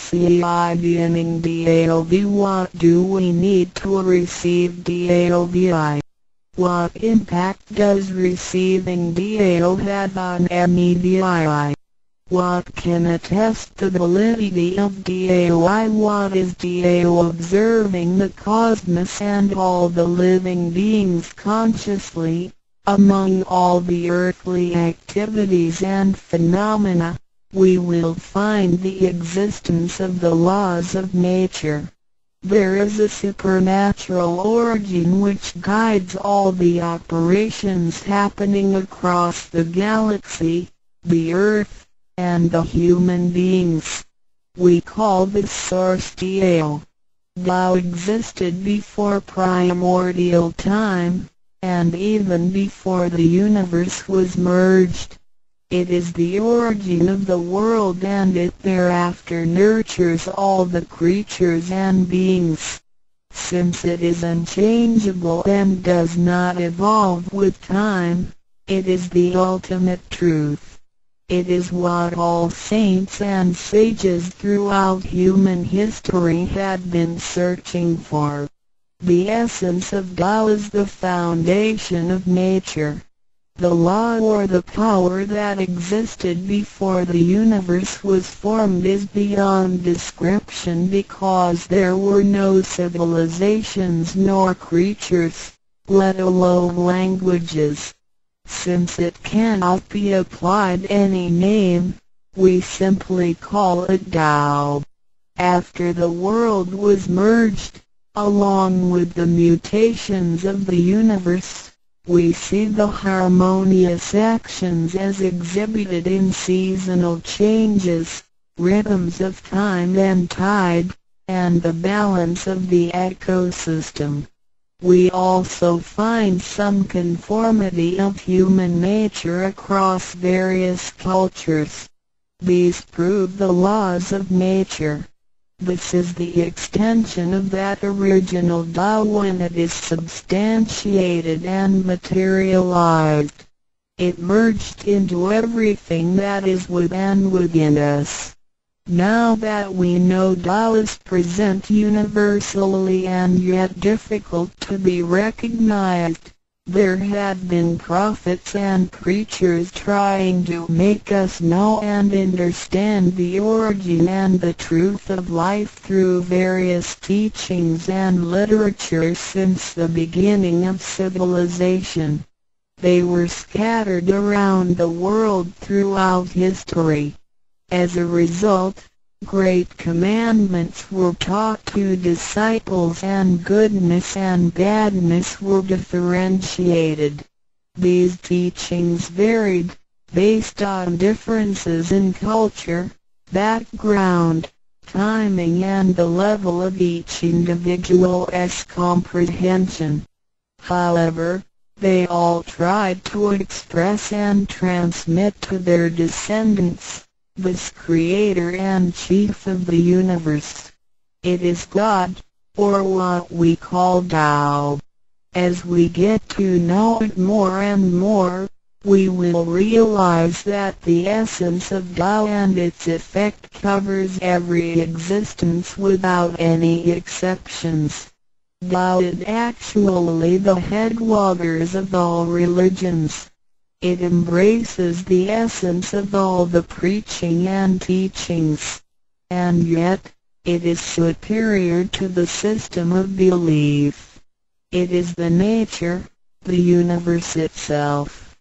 RECID and in DAOB? What do we need to receive DAOBI? What impact does receiving DAO have on MEDII? What can attest the validity of DAOI? What is DAO? Observing the cosmos and all the living beings consciously, among all the earthly activities and phenomena, we will find the existence of the laws of nature. There is a supernatural origin which guides all the operations happening across the galaxy, the Earth, and the human beings. We call this source DAO. DAO existed before primordial time, and even before the universe was merged. It is the origin of the world, and it thereafter nurtures all the creatures and beings. Since it is unchangeable and does not evolve with time, it is the ultimate truth. It is what all saints and sages throughout human history had been searching for. The essence of Tao is the foundation of nature. The law or the power that existed before the universe was formed is beyond description, because there were no civilizations nor creatures, let alone languages. Since it cannot be applied any name, we simply call it Tao. After the world was merged, along with the mutations of the universe, we see the harmonious actions as exhibited in seasonal changes, rhythms of time and tide, and the balance of the ecosystem. We also find some conformity of human nature across various cultures. These prove the laws of nature. This is the extension of that original Tao when it is substantiated and materialized. It merged into everything that is within us. Now that we know Tao is present universally and yet difficult to be recognized, there have been prophets and preachers trying to make us know and understand the origin and the truth of life through various teachings and literature since the beginning of civilization. They were scattered around the world throughout history. As a result, great commandments were taught to disciples and goodness and badness were differentiated. These teachings varied, based on differences in culture, background, timing and the level of each individual's comprehension. However, they all tried to express and transmit to their descendants this Creator and Chief of the universe. It is God, or what we call Tao. As we get to know it more and more, we will realize that the essence of Tao and its effect covers every existence without any exceptions. Tao is actually the headwaters of all religions. It embraces the essence of all the preaching and teachings. And yet, it is superior to the system of belief. It is the nature, the universe itself.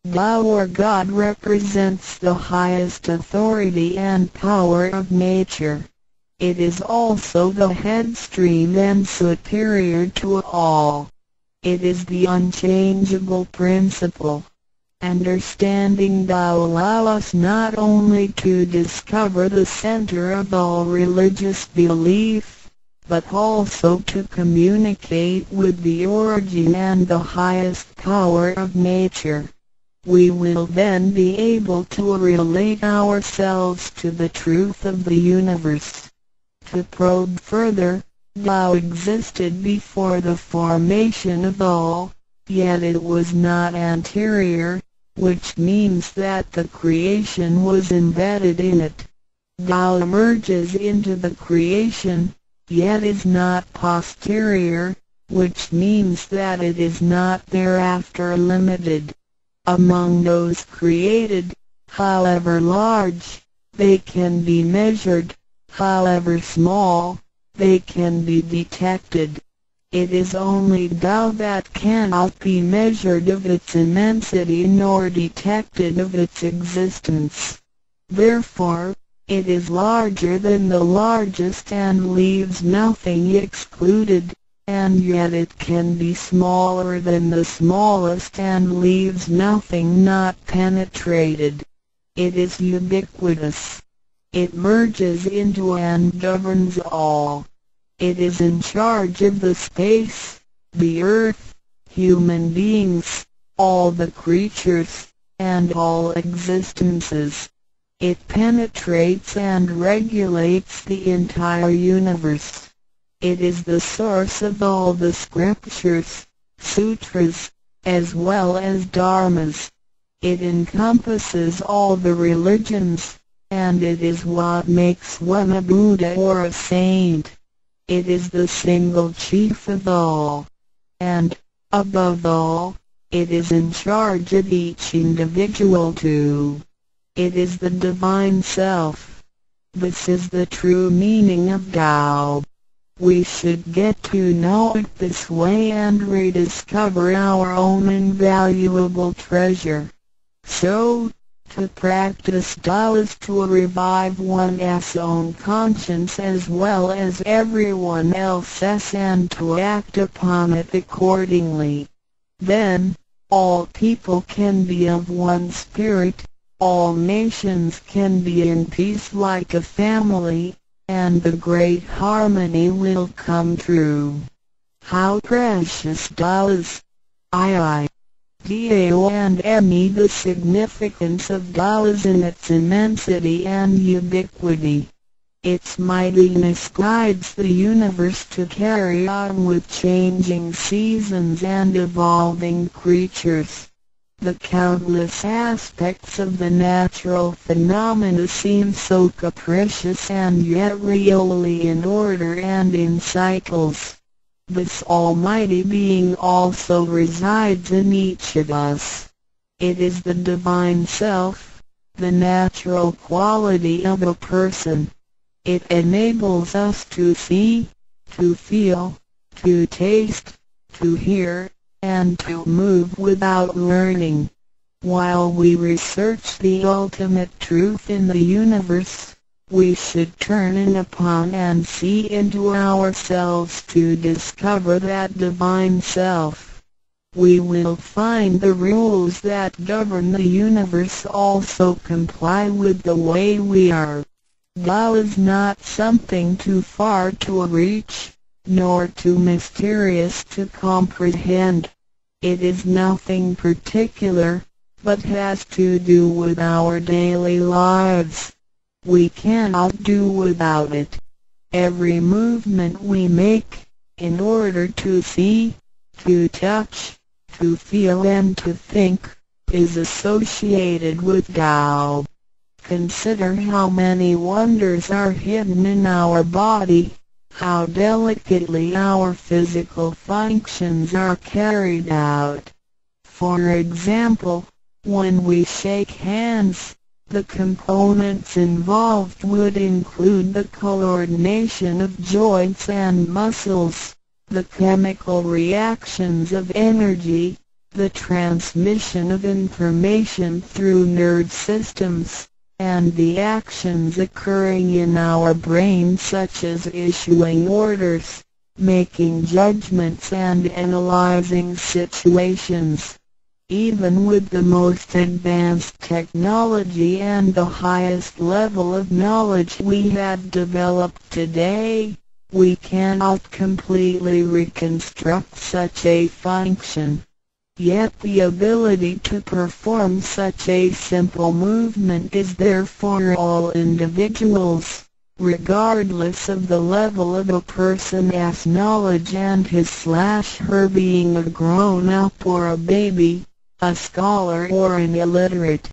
Tao or God represents the highest authority and power of nature. It is also the headstream and superior to all. It is the unchangeable principle. Understanding Tao allows us not only to discover the center of all religious belief, but also to communicate with the origin and the highest power of nature. We will then be able to relate ourselves to the truth of the universe. To probe further, Tao existed before the formation of all, yet it was not anterior, which means that the creation was embedded in it. Tao emerges into the creation, yet is not posterior, which means that it is not thereafter limited. Among those created, however large, they can be measured, however small, they can be detected. It is only Tao that cannot be measured of its immensity nor detected of its existence. Therefore, it is larger than the largest and leaves nothing excluded, and yet it can be smaller than the smallest and leaves nothing not penetrated. It is ubiquitous. It merges into and governs all. It is in charge of the space, the earth, human beings, all the creatures, and all existences. It penetrates and regulates the entire universe. It is the source of all the scriptures, sutras, as well as dharmas. It encompasses all the religions, and it is what makes one a Buddha or a saint. It is the single chief of all. And, above all, it is in charge of each individual too. It is the Divine Self. This is the true meaning of Tao. We should get to know it this way and rediscover our own invaluable treasure. So, to practice Tao is to revive one's own conscience as well as everyone else's and to act upon it accordingly. Then, all people can be of one spirit, all nations can be in peace like a family, and the great harmony will come true. How precious Tao is! Tao and me. The significance of Tao is in its immensity and ubiquity. Its mightiness guides the universe to carry on with changing seasons and evolving creatures. The countless aspects of the natural phenomena seem so capricious and yet really in order and in cycles. This almighty being also resides in each of us. It is the Divine Self, the natural quality of a person. It enables us to see, to feel, to taste, to hear, and to move without learning. While we research the ultimate truth in the universe, we should turn in upon and see into ourselves to discover that Divine Self. We will find the rules that govern the universe also comply with the way we are. Tao is not something too far to reach, nor too mysterious to comprehend. It is nothing particular, but has to do with our daily lives. We cannot do without it. Every movement we make, in order to see, to touch, to feel and to think, is associated with Tao. Consider how many wonders are hidden in our body, how delicately our physical functions are carried out. For example, when we shake hands, the components involved would include the coordination of joints and muscles, the chemical reactions of energy, the transmission of information through nerve systems, and the actions occurring in our brain such as issuing orders, making judgments and analyzing situations. Even with the most advanced technology and the highest level of knowledge we have developed today, we cannot completely reconstruct such a function. Yet the ability to perform such a simple movement is there for all individuals, regardless of the level of a person's knowledge and his/her being a grown-up or a baby, a scholar or an illiterate.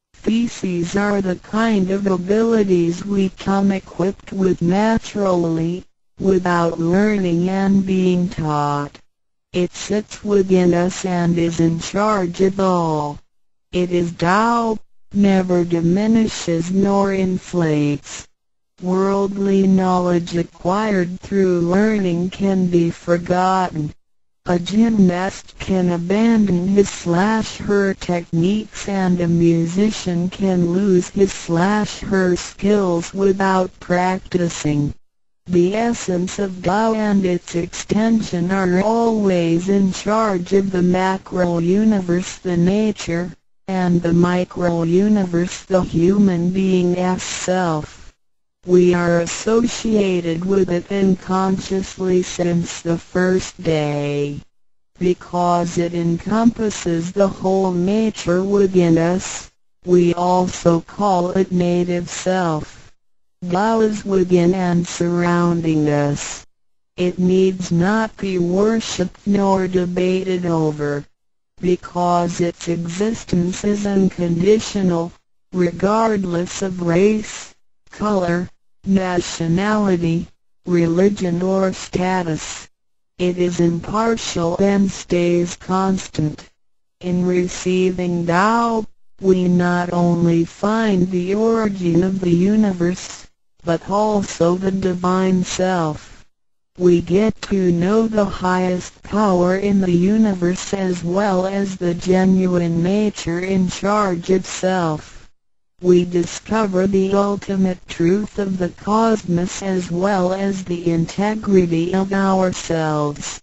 These are the kind of abilities we come equipped with naturally, without learning and being taught. It sits within us and is in charge of all. It is Tao, never diminishes nor inflates. Worldly knowledge acquired through learning can be forgotten. A gymnast can abandon his/her techniques and a musician can lose his/her skills without practicing. The essence of Tao and its extension are always in charge of the macro-universe, the nature, and the micro-universe, the human being's self. We are associated with it unconsciously since the first day. Because it encompasses the whole nature within us, we also call it native self. Tao is within and surrounding us. It needs not be worshipped nor debated over, because its existence is unconditional, regardless of race, color, nationality, religion or status. It is impartial and stays constant. In receiving Tao, we not only find the origin of the universe, but also the divine self. We get to know the highest power in the universe as well as the genuine nature in charge of self. We discover the ultimate truth of the cosmos as well as the integrity of ourselves.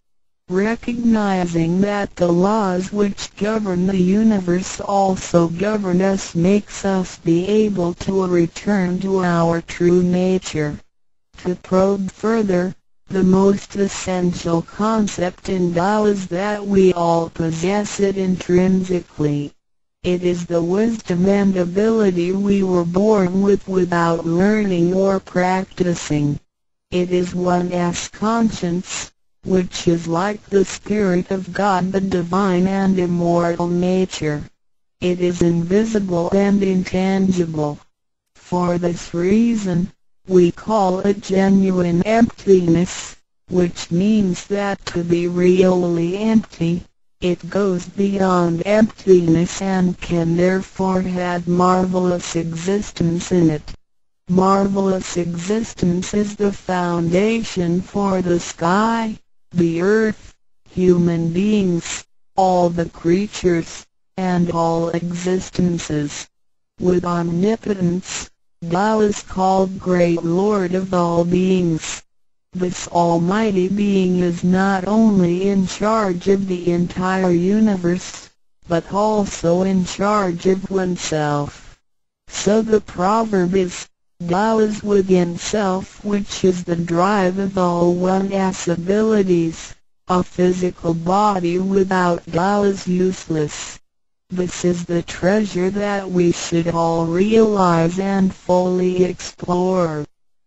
Recognizing that the laws which govern the universe also govern us makes us be able to return to our true nature. To probe further, the most essential concept in Tao is that we all possess it intrinsically. It is the wisdom and ability we were born with without learning or practicing. It is one's conscience, which is like the Spirit of God, the divine and immortal nature. It is invisible and intangible. For this reason, we call it genuine emptiness, which means that to be really empty, it goes beyond emptiness and can therefore have marvelous existence in it. Marvelous existence is the foundation for the sky, the earth, human beings, all the creatures, and all existences. With omnipotence, Tao is called Great Lord of all beings. This almighty being is not only in charge of the entire universe, but also in charge of oneself. So the proverb is, Tao is within self, which is the drive of all one's abilities. A physical body without Tao is useless. This is the treasure that we should all realize and fully explore.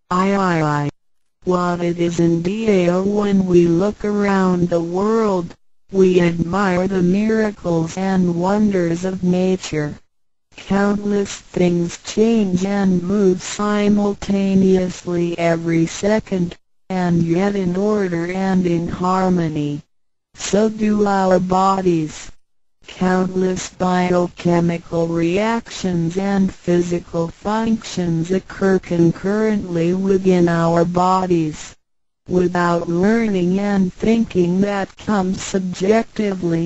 What it is indeed. When we look around the world, we admire the miracles and wonders of nature. Countless things change and move simultaneously every second, and yet in order and in harmony. So do our bodies. Countless biochemical reactions and physical functions occur concurrently within our bodies. Without learning and thinking that comes subjectively,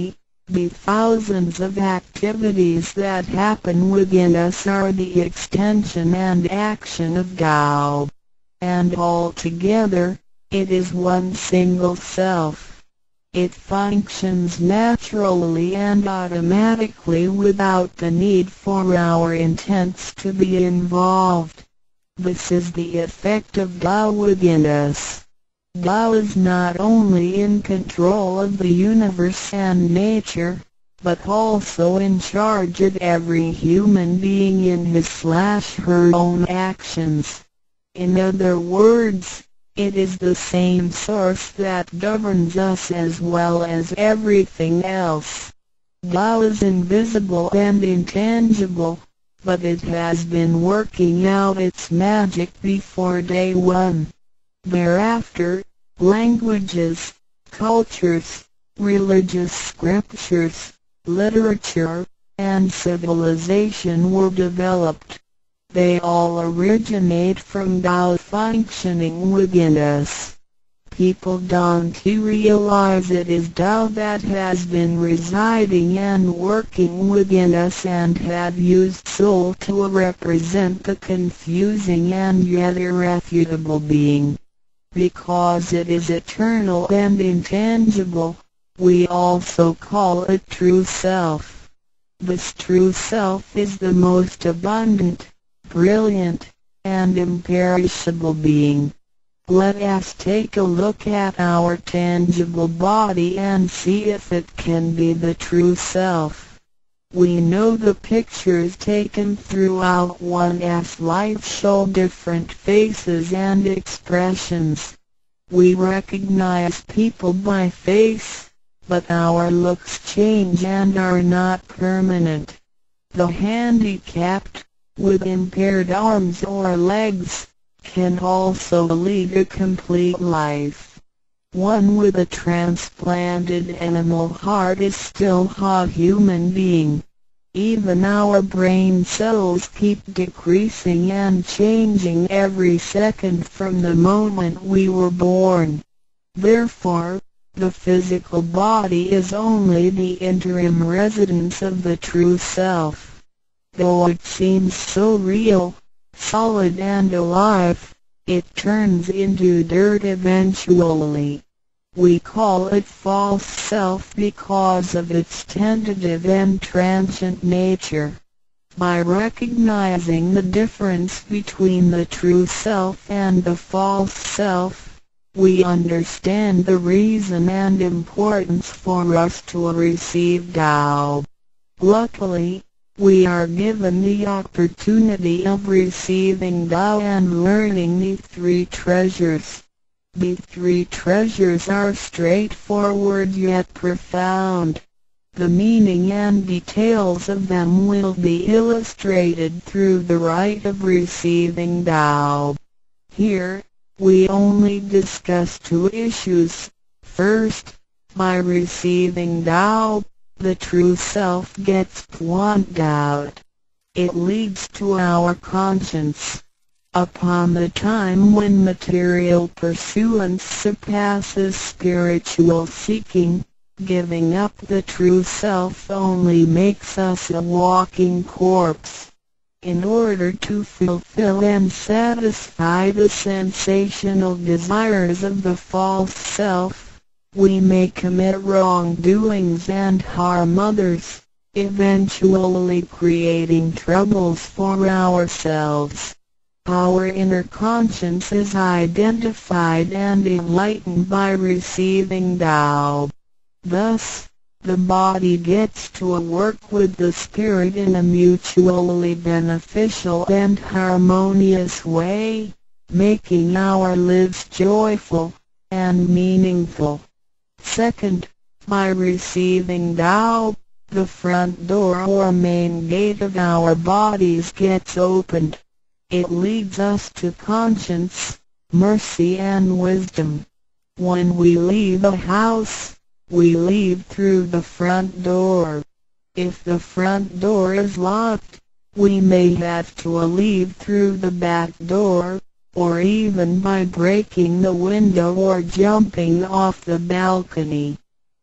The thousands of activities that happen within us are the extension and action of Tao. And altogether, it is one single self. It functions naturally and automatically without the need for our intents to be involved. This is the effect of Tao within us. Tao is not only in control of the universe and nature, but also in charge of every human being in his/her own actions. In other words, it is the same source that governs us as well as everything else. Tao is invisible and intangible, but it has been working out its magic before day one. Thereafter, languages, cultures, religious scriptures, literature, and civilization were developed. They all originate from Tao functioning within us. People don't realize it is Tao that has been residing and working within us and have used soul to represent the confusing and yet irrefutable being. Because it is eternal and intangible, we also call it true self. This true self is the most abundant, brilliant, and imperishable being. Let us take a look at our tangible body and see if it can be the true self. We know the pictures taken throughout one's life show different faces and expressions. We recognize people by face, but our looks change and are not permanent. The handicapped, with impaired arms or legs, can also lead a complete life. One with a transplanted animal heart is still a human being. Even our brain cells keep decreasing and changing every second from the moment we were born. Therefore, the physical body is only the interim residence of the true self. Though it seems so real, solid and alive, it turns into dirt eventually. We call it false self because of its tentative and transient nature. By recognizing the difference between the true self and the false self, we understand the reason and importance for us to receive Tao. Luckily, we are given the opportunity of receiving Tao and learning the three treasures. The three treasures are straightforward yet profound. The meaning and details of them will be illustrated through the rite of receiving Tao. Here, we only discuss two issues. First, by receiving Tao, the true self gets blotted out. It leads to our conscience. Upon the time when material pursuance surpasses spiritual seeking, giving up the true self only makes us a walking corpse. In order to fulfill and satisfy the sensational desires of the false self, we may commit wrongdoings and harm others, eventually creating troubles for ourselves. Our inner conscience is identified and enlightened by receiving Tao. Thus, the body gets to work with the spirit in a mutually beneficial and harmonious way, making our lives joyful and meaningful. Second, by receiving Tao, the front door or main gate of our bodies gets opened. It leads us to conscience, mercy and wisdom. When we leave a house, we leave through the front door. If the front door is locked, we may have to leave through the back door, or even by breaking the window or jumping off the balcony.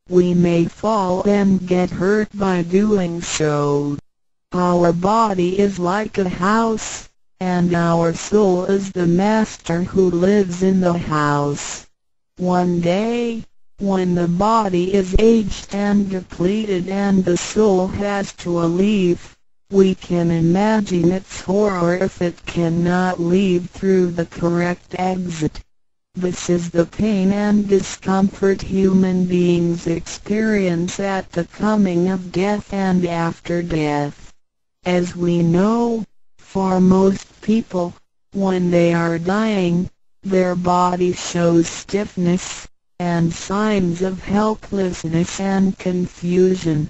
We may fall and get hurt by doing so. Our body is like a house, and our soul is the master who lives in the house. One day, when the body is aged and depleted and the soul has to leave, we can imagine its horror if it cannot leave through the correct exit. This is the pain and discomfort human beings experience at the coming of death and after death. As we know, for most people, when they are dying, their body shows stiffness, and signs of helplessness and confusion.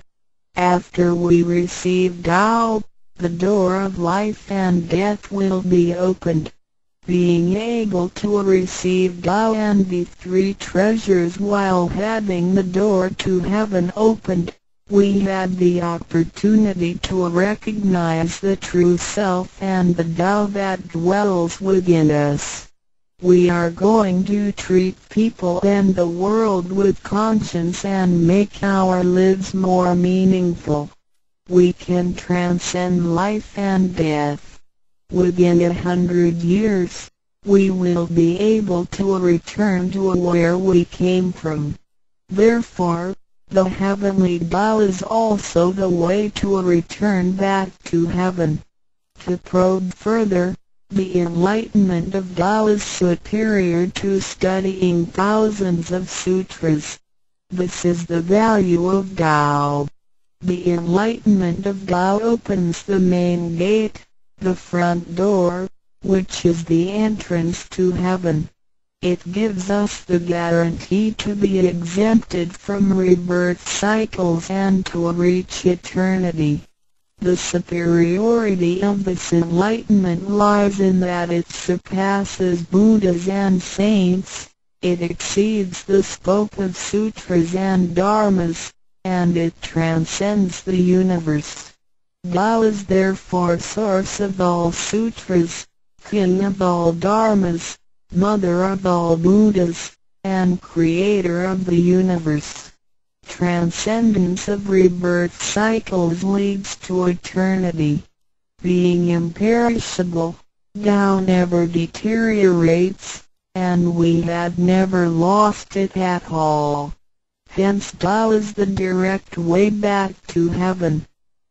After we receive Tao, the door of life and death will be opened. Being able to receive Tao and the three treasures while having the door to heaven opened, we had the opportunity to recognize the true self and the Tao that dwells within us. We are going to treat people and the world with conscience and make our lives more meaningful. We can transcend life and death. Within 100 years, we will be able to return to where we came from. Therefore, the heavenly Tao is also the way to return back to heaven. To probe further, the enlightenment of Tao is superior to studying thousands of sutras. This is the value of Tao. The enlightenment of Tao opens the main gate, the front door, which is the entrance to heaven. It gives us the guarantee to be exempted from rebirth cycles and to reach eternity. The superiority of this enlightenment lies in that it surpasses Buddhas and saints, it exceeds the scope of sutras and dharmas, and it transcends the universe. Tao is therefore source of all sutras, king of all dharmas, mother of all Buddhas, and creator of the universe. Transcendence of rebirth cycles leads to eternity. Being imperishable, Tao never deteriorates, and we had never lost it at all. Hence Tao is the direct way back to heaven.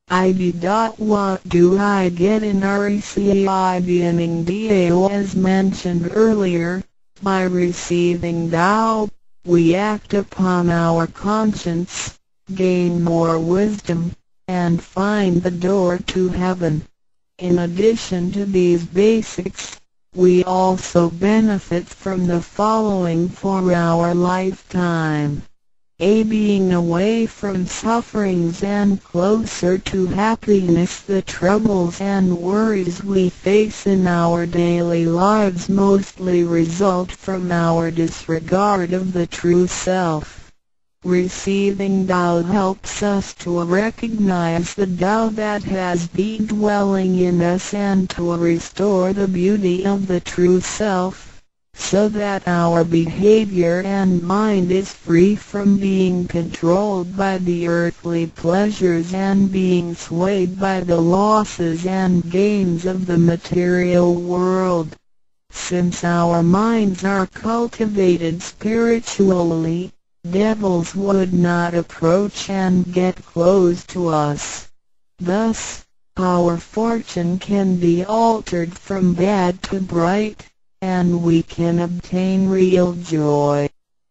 What do I get in RECI beginning DAO? As mentioned earlier, by receiving Tao, we act upon our conscience, gain more wisdom, and find the door to heaven. In addition to these basics, we also benefit from the following for our lifetime. Being away from sufferings and closer to happiness. The troubles and worries we face in our daily lives mostly result from our disregard of the true self. Receiving Tao helps us to recognize the Tao that has been dwelling in us and to restore the beauty of the true self, so that our behavior and mind is free from being controlled by the earthly pleasures and being swayed by the losses and gains of the material world. Since our minds are cultivated spiritually, devils would not approach and get close to us. Thus, our fortune can be altered from bad to bright, and we can obtain real joy.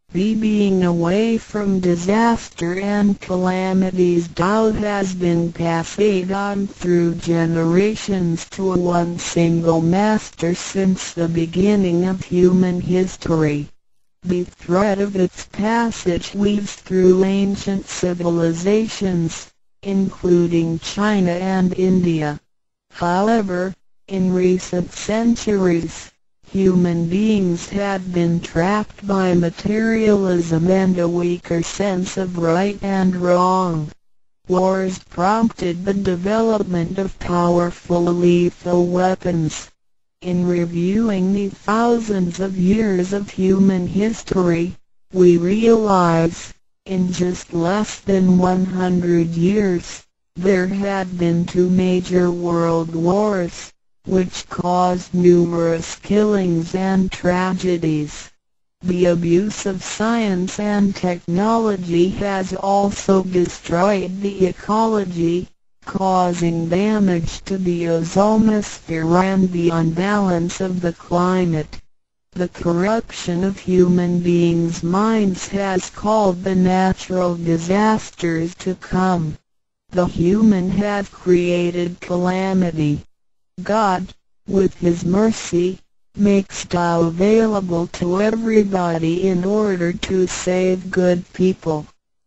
Being away from disaster and calamities. Tao has been passed on through generations to one single master since the beginning of human history. The thread of its passage weaves through ancient civilizations, including China and India. However, in recent centuries, human beings had been trapped by materialism and a weaker sense of right and wrong. Wars prompted the development of powerful lethal weapons. In reviewing the thousands of years of human history, we realize In just less than 100 years, there had been 2 major world wars, which caused numerous killings and tragedies. The abuse of science and technology has also destroyed the ecology, causing damage to the ozonosphere and the unbalance of the climate. The corruption of human beings' minds has called the natural disasters to come. The human have created calamity. God, with His mercy, makes Tao available to everybody in order to save good people.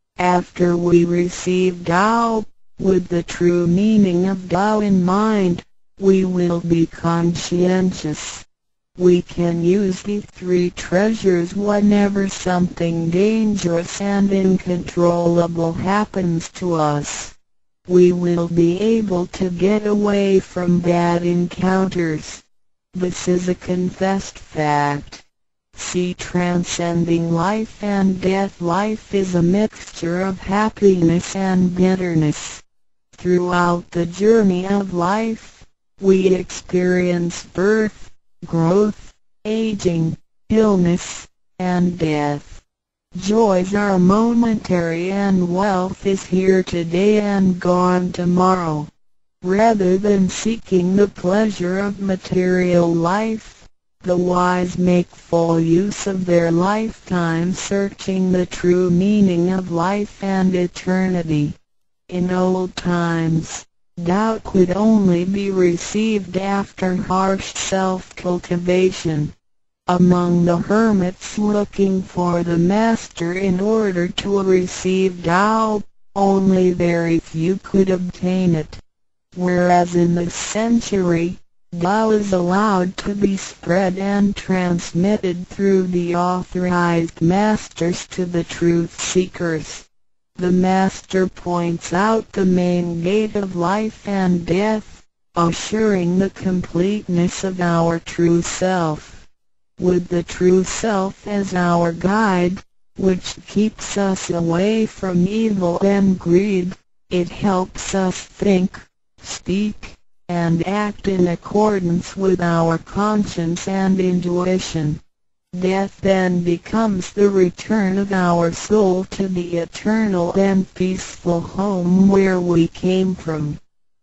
After we receive Tao, with the true meaning of Tao in mind, we will be conscientious. We can use the 3 treasures whenever something dangerous and uncontrollable happens to us. We will be able to get away from bad encounters. This is a confessed fact. See, transcending life and death. Life is a mixture of happiness and bitterness. Throughout the journey of life, we experience birth, growth, aging, illness, and death. Joys are momentary and wealth is here today and gone tomorrow. Rather than seeking the pleasure of material life, the wise make full use of their lifetime searching the true meaning of life and eternity. In old times, Tao could only be received after harsh self-cultivation. Among the hermits looking for the Master in order to receive Tao, only very few could obtain it. Whereas in this century, Tao is allowed to be spread and transmitted through the authorized masters to the truth seekers. The Master points out the main gate of life and death, assuring the completeness of our true self. With the true self as our guide, which keeps us away from evil and greed, it helps us think, speak, and act in accordance with our conscience and intuition. Death then becomes the return of our soul to the eternal and peaceful home where we came from.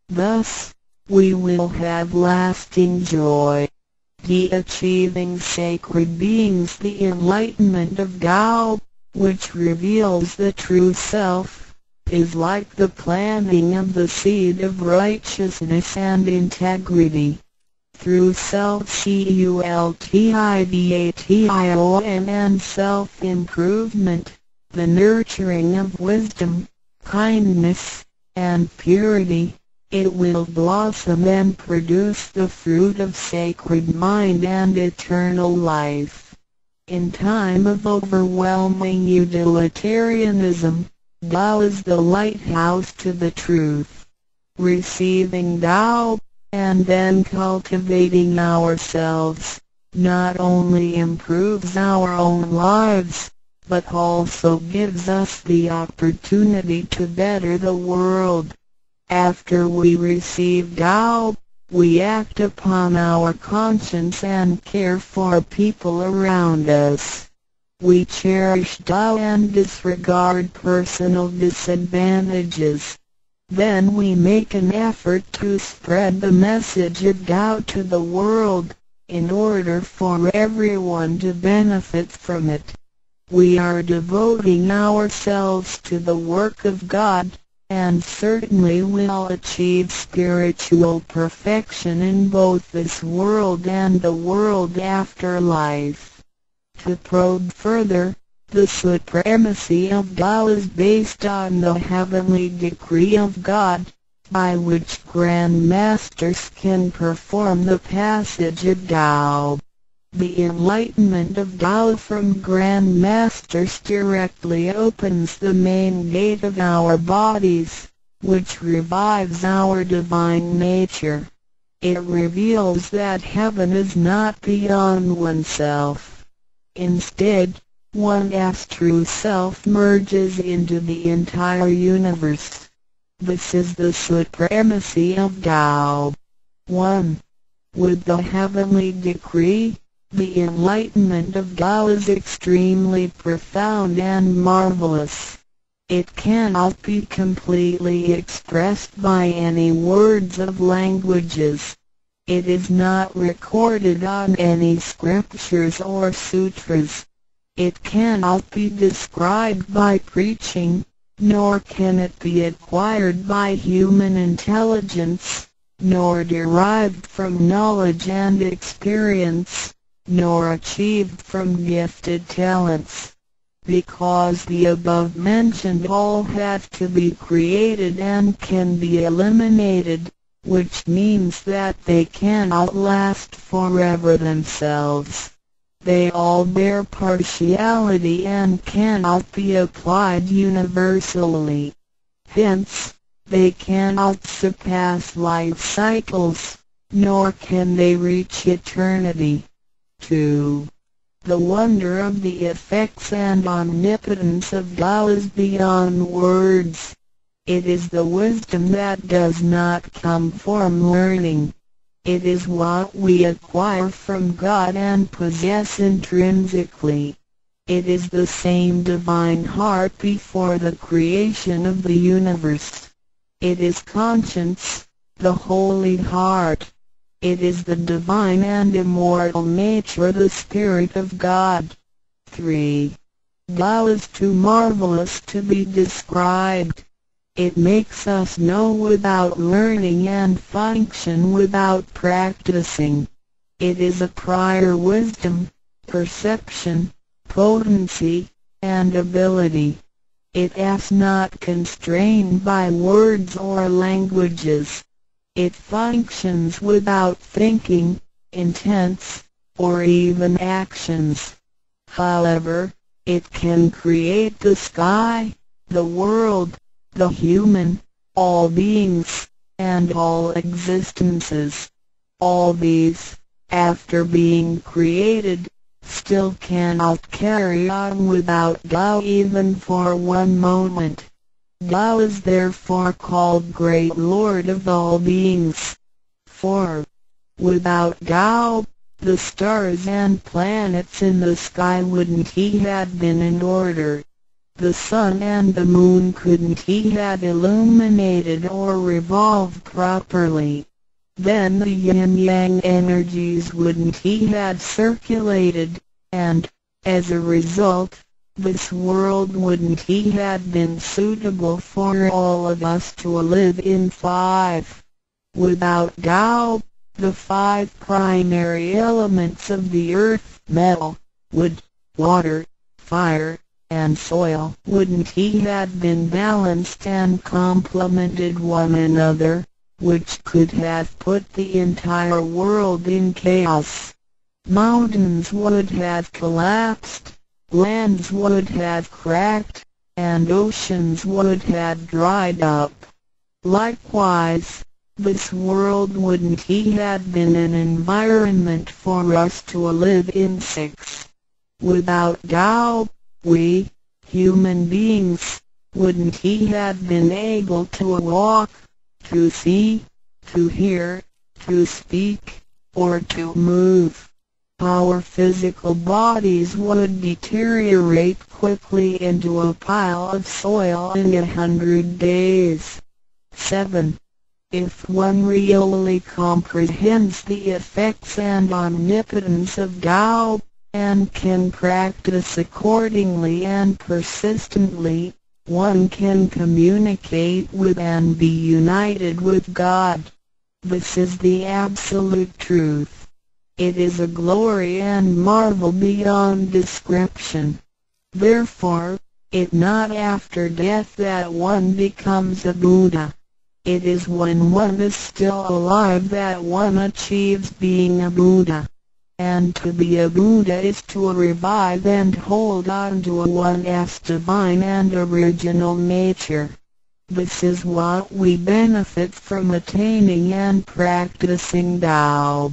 Thus, we will have lasting joy. The achieving sacred beings the enlightenment of Tao, which reveals the true self, is like the planting of the seed of righteousness and integrity. Through self-cultivation and self-improvement, the nurturing of wisdom, kindness, and purity, it will blossom and produce the fruit of sacred mind and eternal life. In time of overwhelming utilitarianism, Tao is the lighthouse to the truth. Receiving Tao, and then cultivating ourselves, not only improves our own lives, but also gives us the opportunity to better the world. After we receive Tao, we act upon our conscience and care for people around us. We cherish Tao and disregard personal disadvantages. Then we make an effort to spread the message of Tao to the world, in order for everyone to benefit from it. We are devoting ourselves to the work of God, and certainly will achieve spiritual perfection in both this world and the world after life. To probe further, the supremacy of Tao is based on the heavenly decree of God, by which Grand Masters can perform the passage of Tao. The enlightenment of Tao from Grand Masters directly opens the main gate of our bodies, which revives our divine nature. It reveals that heaven is not beyond oneself. Instead, One's true self merges into the entire universe. This is the supremacy of Tao. 1. With the heavenly decree, the enlightenment of Tao is extremely profound and marvelous. It cannot be completely expressed by any words of languages. It is not recorded on any scriptures or sutras. It cannot be described by preaching, nor can it be acquired by human intelligence, nor derived from knowledge and experience, nor achieved from gifted talents. Because the above-mentioned all have to be created and can be eliminated, which means that they cannot last forever themselves. They all bear partiality and cannot be applied universally. Hence, they cannot surpass life cycles, nor can they reach eternity. 2. The wonder of the effects and omnipotence of Tao is beyond words. It is the wisdom that does not come from learning. It is what we acquire from God and possess intrinsically. It is the same divine heart before the creation of the universe. It is conscience, the holy heart. It is the divine and immortal nature, the Spirit of God. 3. Tao is too marvelous to be described. It makes us know without learning and function without practicing. It is a prior wisdom, perception, potency, and ability. It is not constrained by words or languages. It functions without thinking, intents, or even actions. However, it can create the sky, the world, the human, all beings, and all existences. All these, after being created, still cannot carry on without Tao even for one moment. Tao is therefore called Great Lord of all beings. 4. Without Tao, the stars and planets in the sky wouldn't he have been in order. The sun and the moon couldn't he have illuminated or revolved properly. Then the yin-yang energies wouldn't he have circulated, and, as a result, this world wouldn't he have been suitable for all of us to live in. 5. Without Tao, the 5 primary elements of the earth, metal, wood, water, fire, and soil, wouldn't he have been balanced and complemented one another, which could have put the entire world in chaos. Mountains would have collapsed, lands would have cracked, and oceans would have dried up. Likewise, this world wouldn't he have been an environment for us to live in. 6. Without Tao, we, human beings, wouldn't he have been able to walk, to see, to hear, to speak, or to move. Our physical bodies would deteriorate quickly into a pile of soil in 100 days. 7. If one really comprehends the effects and omnipotence of Tao, and can practice accordingly and persistently, one can communicate with and be united with God. This is the absolute truth. It is a glory and marvel beyond description. Therefore, it not after death that one becomes a Buddha. It is when one is still alive that one achieves being a Buddha. And to be a Buddha is to revive and hold on to one's divine and original nature. This is what we benefit from attaining and practicing Tao.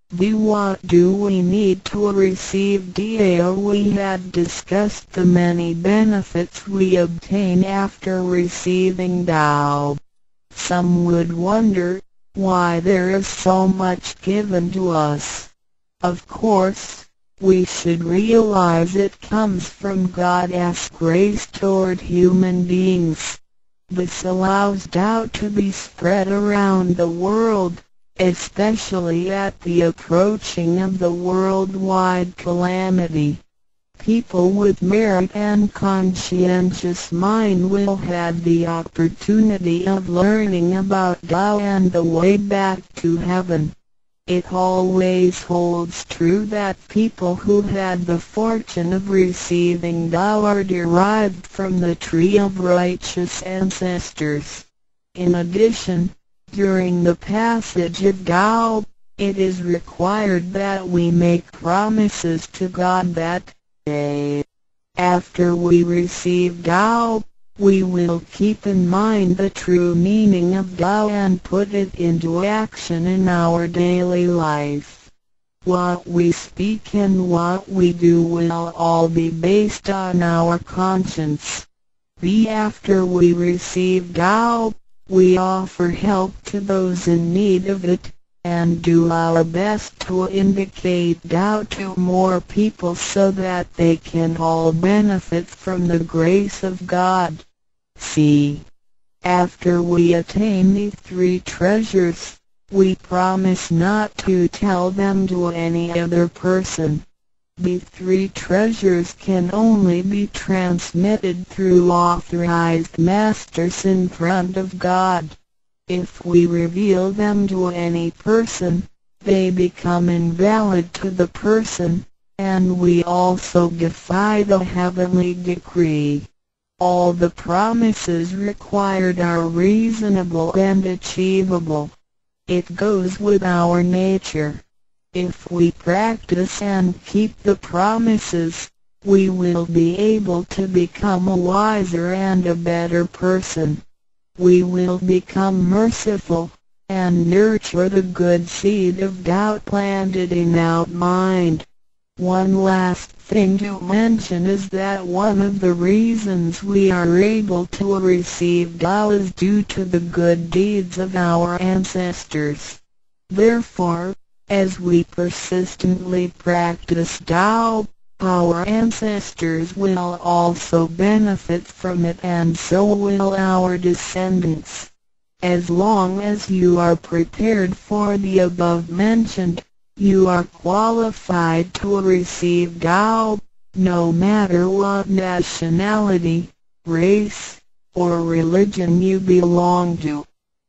What do we need to receive Dao? We had discussed the many benefits we obtain after receiving Dao. Some would wonder why there is so much given to us. Of course, we should realize it comes from God's grace toward human beings. This allows Tao to be spread around the world, especially at the approaching of the worldwide calamity. People with merit and conscientious mind will have the opportunity of learning about Tao and the way back to heaven. It always holds true that people who had the fortune of receiving Tao are derived from the tree of righteous ancestors. In addition, during the passage of Tao, it is required that we make promises to God that, after we receive Tao, we will keep in mind the true meaning of Tao and put it into action in our daily life. What we speak and what we do will all be based on our conscience. After we receive Tao, we offer help to those in need of it, and do our best to indicate Tao to more people so that they can all benefit from the grace of God. After we attain these three treasures, we promise not to tell them to any other person. The three treasures can only be transmitted through authorized masters in front of God. If we reveal them to any person, they become invalid to the person, and we also defy the heavenly decree. All the promises required are reasonable and achievable. It goes with our nature. If we practice and keep the promises, we will be able to become a wiser and a better person. We will become merciful, and nurture the good seed of Tao planted in our mind. One last thing to mention is that one of the reasons we are able to receive Tao is due to the good deeds of our ancestors. Therefore, as we persistently practice Tao, our ancestors will also benefit from it, and so will our descendants. As long as you are prepared for the above mentioned, you are qualified to receive Tao, no matter what nationality, race, or religion you belong to.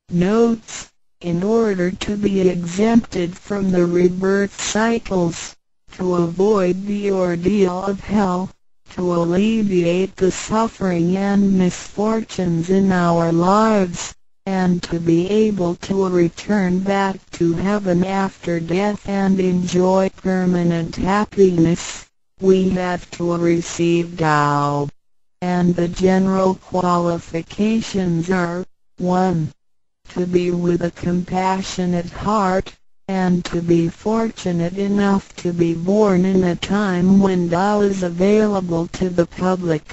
Notes: in order to be exempted from the rebirth cycles, to avoid the ordeal of hell, to alleviate the suffering and misfortunes in our lives, and to be able to return back to heaven after death and enjoy permanent happiness, we have to receive Tao. And the general qualifications are: 1. To be with a compassionate heart, and to be fortunate enough to be born in a time when Tao is available to the public.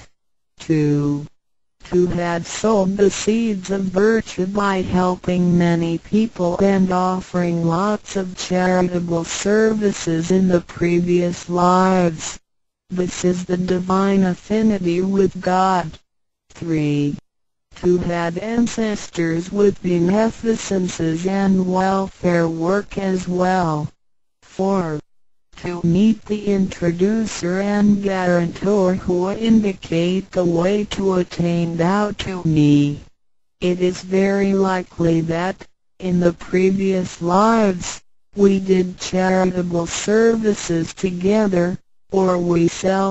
2. To have sowed the seeds of virtue by helping many people and offering lots of charitable services in the previous lives. This is the divine affinity with God. 3. To have ancestors with beneficences and welfare work as well. 4. To meet the introducer and guarantor who indicate the way to attain Tao to me. It is very likely that, in the previous lives, we did charitable services together, or we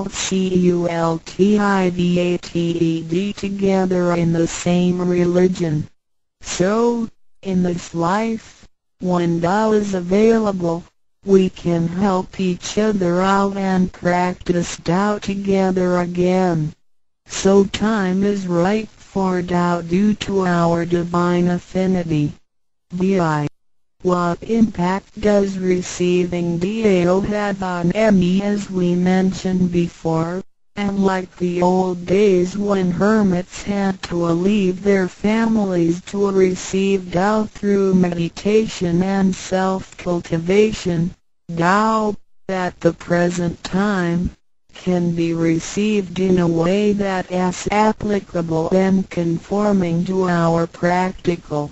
cultivated together in the same religion. So, in this life, when Tao is available, we can help each other out and practice Tao together again. So time is ripe for Tao due to our divine affinity. What impact does receiving Tao have on me? As we mentioned before, and like the old days when hermits had to leave their families to receive Tao through meditation and self-cultivation, Tao, at the present time, can be received in a way that is applicable and conforming to our practical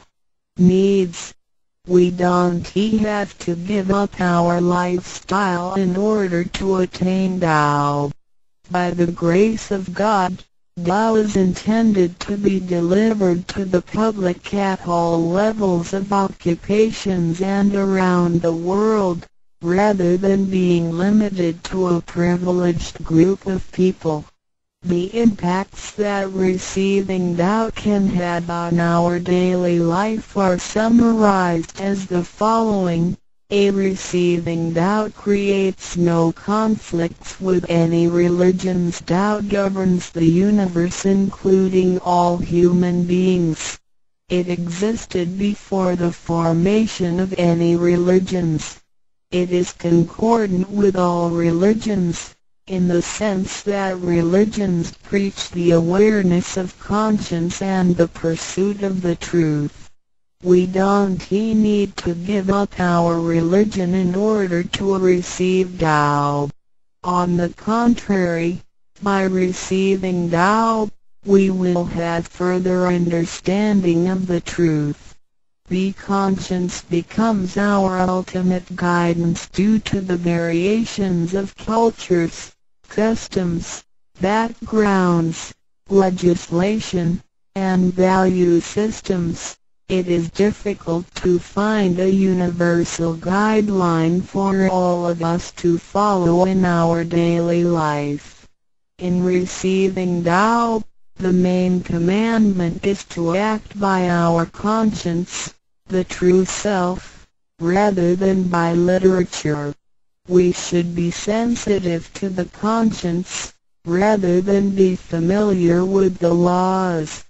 needs. We don't have to give up our lifestyle in order to attain Tao. By the grace of God, Tao is intended to be delivered to the public at all levels of occupations and around the world, rather than being limited to a privileged group of people. The impacts that receiving Tao can have on our daily life are summarized as the following. A receiving Tao creates no conflicts with any religions. Tao governs the universe, including all human beings. It existed before the formation of any religions. It is concordant with all religions, in the sense that religions preach the awareness of conscience and the pursuit of the truth. We don't need to give up our religion in order to receive Tao. On the contrary, by receiving Tao, we will have further understanding of the truth. The conscience becomes our ultimate guidance due to the variations of cultures, customs, backgrounds, legislation, and value systems. It is difficult to find a universal guideline for all of us to follow in our daily life. In receiving Tao, the main commandment is to act by our conscience, the true self, rather than by literature. We should be sensitive to the conscience, rather than be familiar with the laws.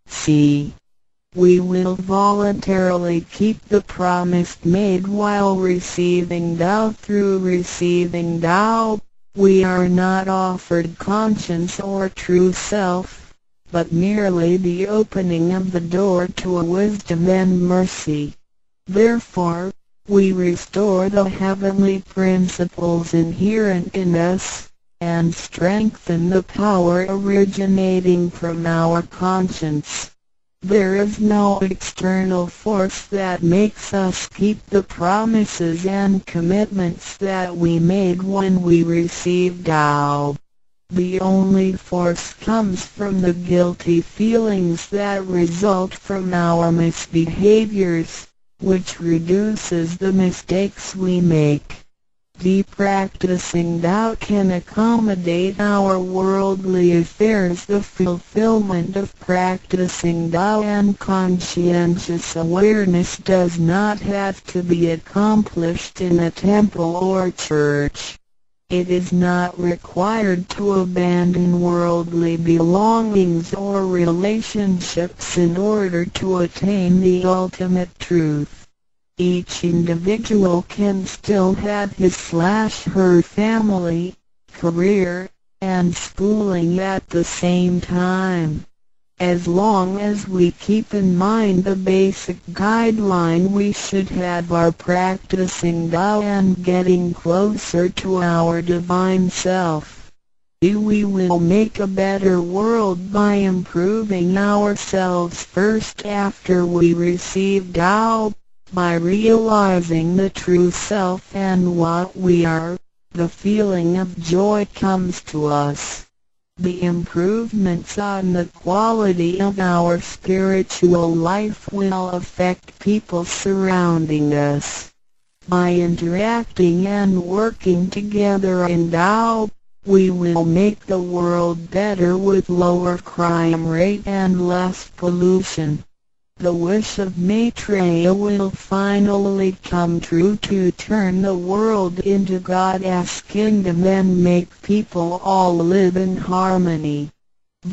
C. We will voluntarily keep the promise made while receiving Tao. Through receiving Tao, we are not offered conscience or true self, but merely the opening of the door to a wisdom and mercy. Therefore, we restore the heavenly principles inherent in us, and strengthen the power originating from our conscience. There is no external force that makes us keep the promises and commitments that we made when we received Tao. The only force comes from the guilty feelings that result from our misbehaviors, which reduces the mistakes we make. The practicing Tao can accommodate our worldly affairs. The fulfillment of practicing Tao and conscientious awareness does not have to be accomplished in a temple or church. It is not required to abandon worldly belongings or relationships in order to attain the ultimate truth. Each individual can still have his/her family, career, and schooling at the same time. As long as we keep in mind the basic guideline, we should have our practicing Tao and getting closer to our divine self. We will make a better world by improving ourselves first after we receive Tao. By realizing the true self and what we are, the feeling of joy comes to us. The improvements on the quality of our spiritual life will affect people surrounding us. By interacting and working together in Tao, we will make the world better with lower crime rate and less pollution. The wish of Maitreya will finally come true to turn the world into God's kingdom and make people all live in harmony.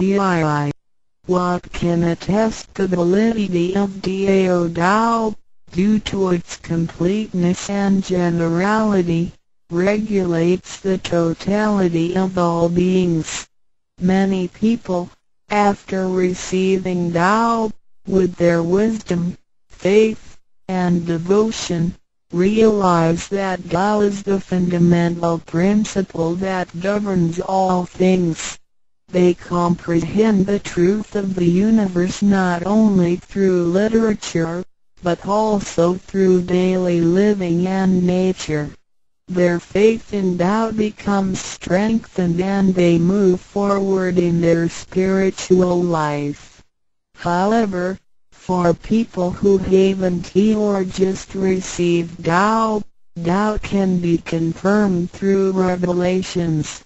VII. What can attest the validity of Tao? due to its completeness and generality, regulates the totality of all beings. Many people, after receiving Tao, with their wisdom, faith, and devotion, realize that Tao is the fundamental principle that governs all things. They comprehend the truth of the universe not only through literature, but also through daily living and nature. Their faith in Tao becomes strengthened and they move forward in their spiritual life. However, for people who haven't or just received Tao, Tao can be confirmed through revelations.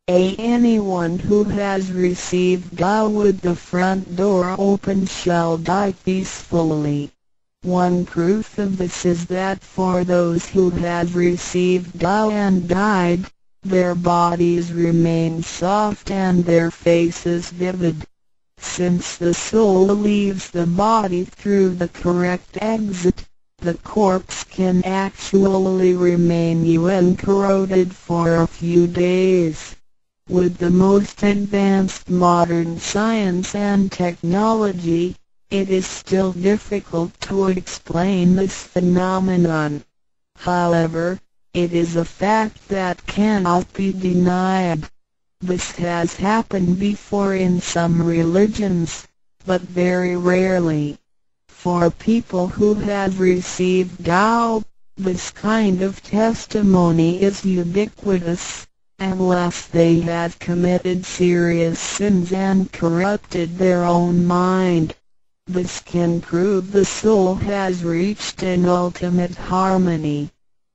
Anyone who has received Tao with the front door open shall die peacefully. One proof of this is that for those who have received Tao and died, their bodies remain soft and their faces vivid. Since the soul leaves the body through the correct exit, the corpse can actually remain uncorroded for a few days. With the most advanced modern science and technology, it is still difficult to explain this phenomenon. However, it is a fact that cannot be denied. This has happened before in some religions, but very rarely. For people who have received Tao, this kind of testimony is ubiquitous, unless they have committed serious sins and corrupted their own mind. This can prove the soul has reached an ultimate harmony.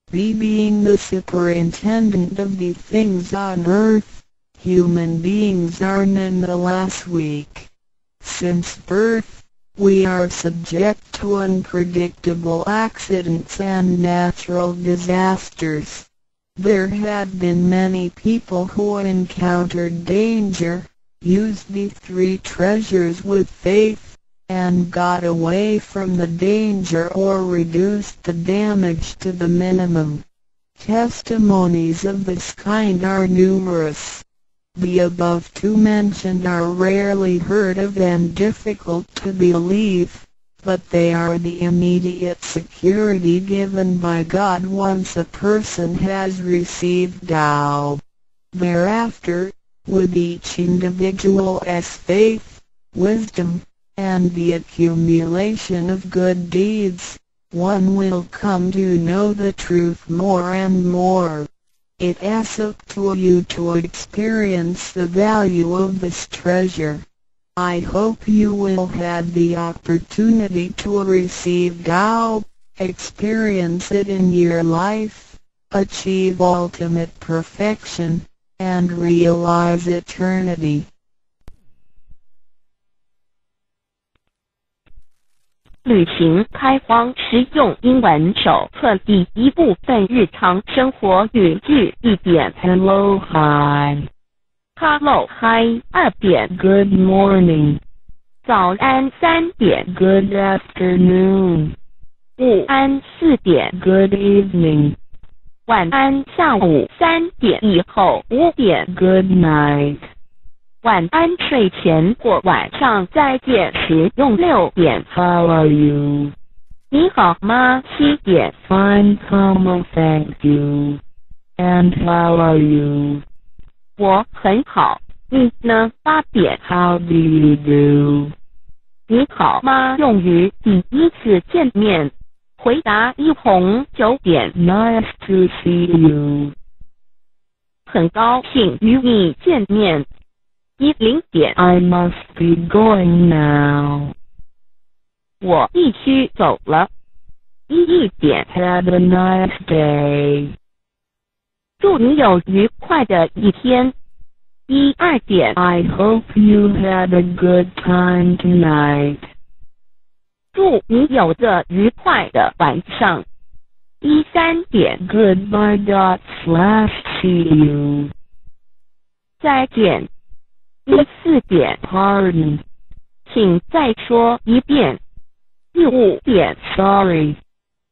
Being the superintendent of the things on earth, human beings are nonetheless weak. Since birth, we are subject to unpredictable accidents and natural disasters. There have been many people who encountered danger, used the three treasures with faith, and got away from the danger or reduced the damage to the minimum. Testimonies of this kind are numerous. The above two mentioned are rarely heard of and difficult to believe, but they are the immediate security given by God once a person has received Tao. Thereafter, with each individual's faith, wisdom, and the accumulation of good deeds, one will come to know the truth more and more. It is up to you to experience the value of this treasure. I hope you will have the opportunity to receive Tao, experience it in your life, achieve ultimate perfection, and realize eternity. 旅行开荒实用英文手册第一部分日常生活语句1点 Hello hi Hello hi 2点 Good morning 早安3点 Good afternoon 午安4点 Good evening 晚安下午3点以后5点 Good night 晚安睡前或晚上再见时用6点 How are you 你好吗7点 Fine thank you And how are you 我很好你呢8点 How do you do 你好吗用于第一次见面回答一红9点 Nice to see you 很高兴与你见面10点 I must be going now 我必须走了11点 Have a nice day 祝你有愉快的一天12点 I hope you had a good time tonight 祝你有个愉快的晚上13点 Goodbye see you 再见14点 Pardon 请再说一遍15点 Sorry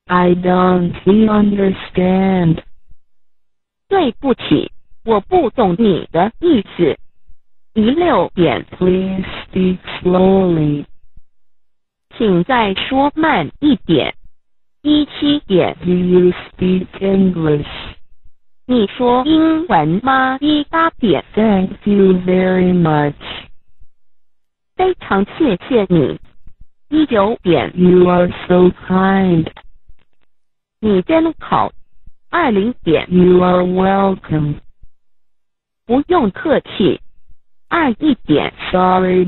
I don't understand. 对不起，我不懂你的意思。16点， Please speak slowly. 请再说慢一点。17点， Do you speak English? 你说英文吗？18点， Thank you very much. 非常谢谢你。19点， You are so kind. 你真好。20点， You are welcome. 不用客气。21点， Sorry.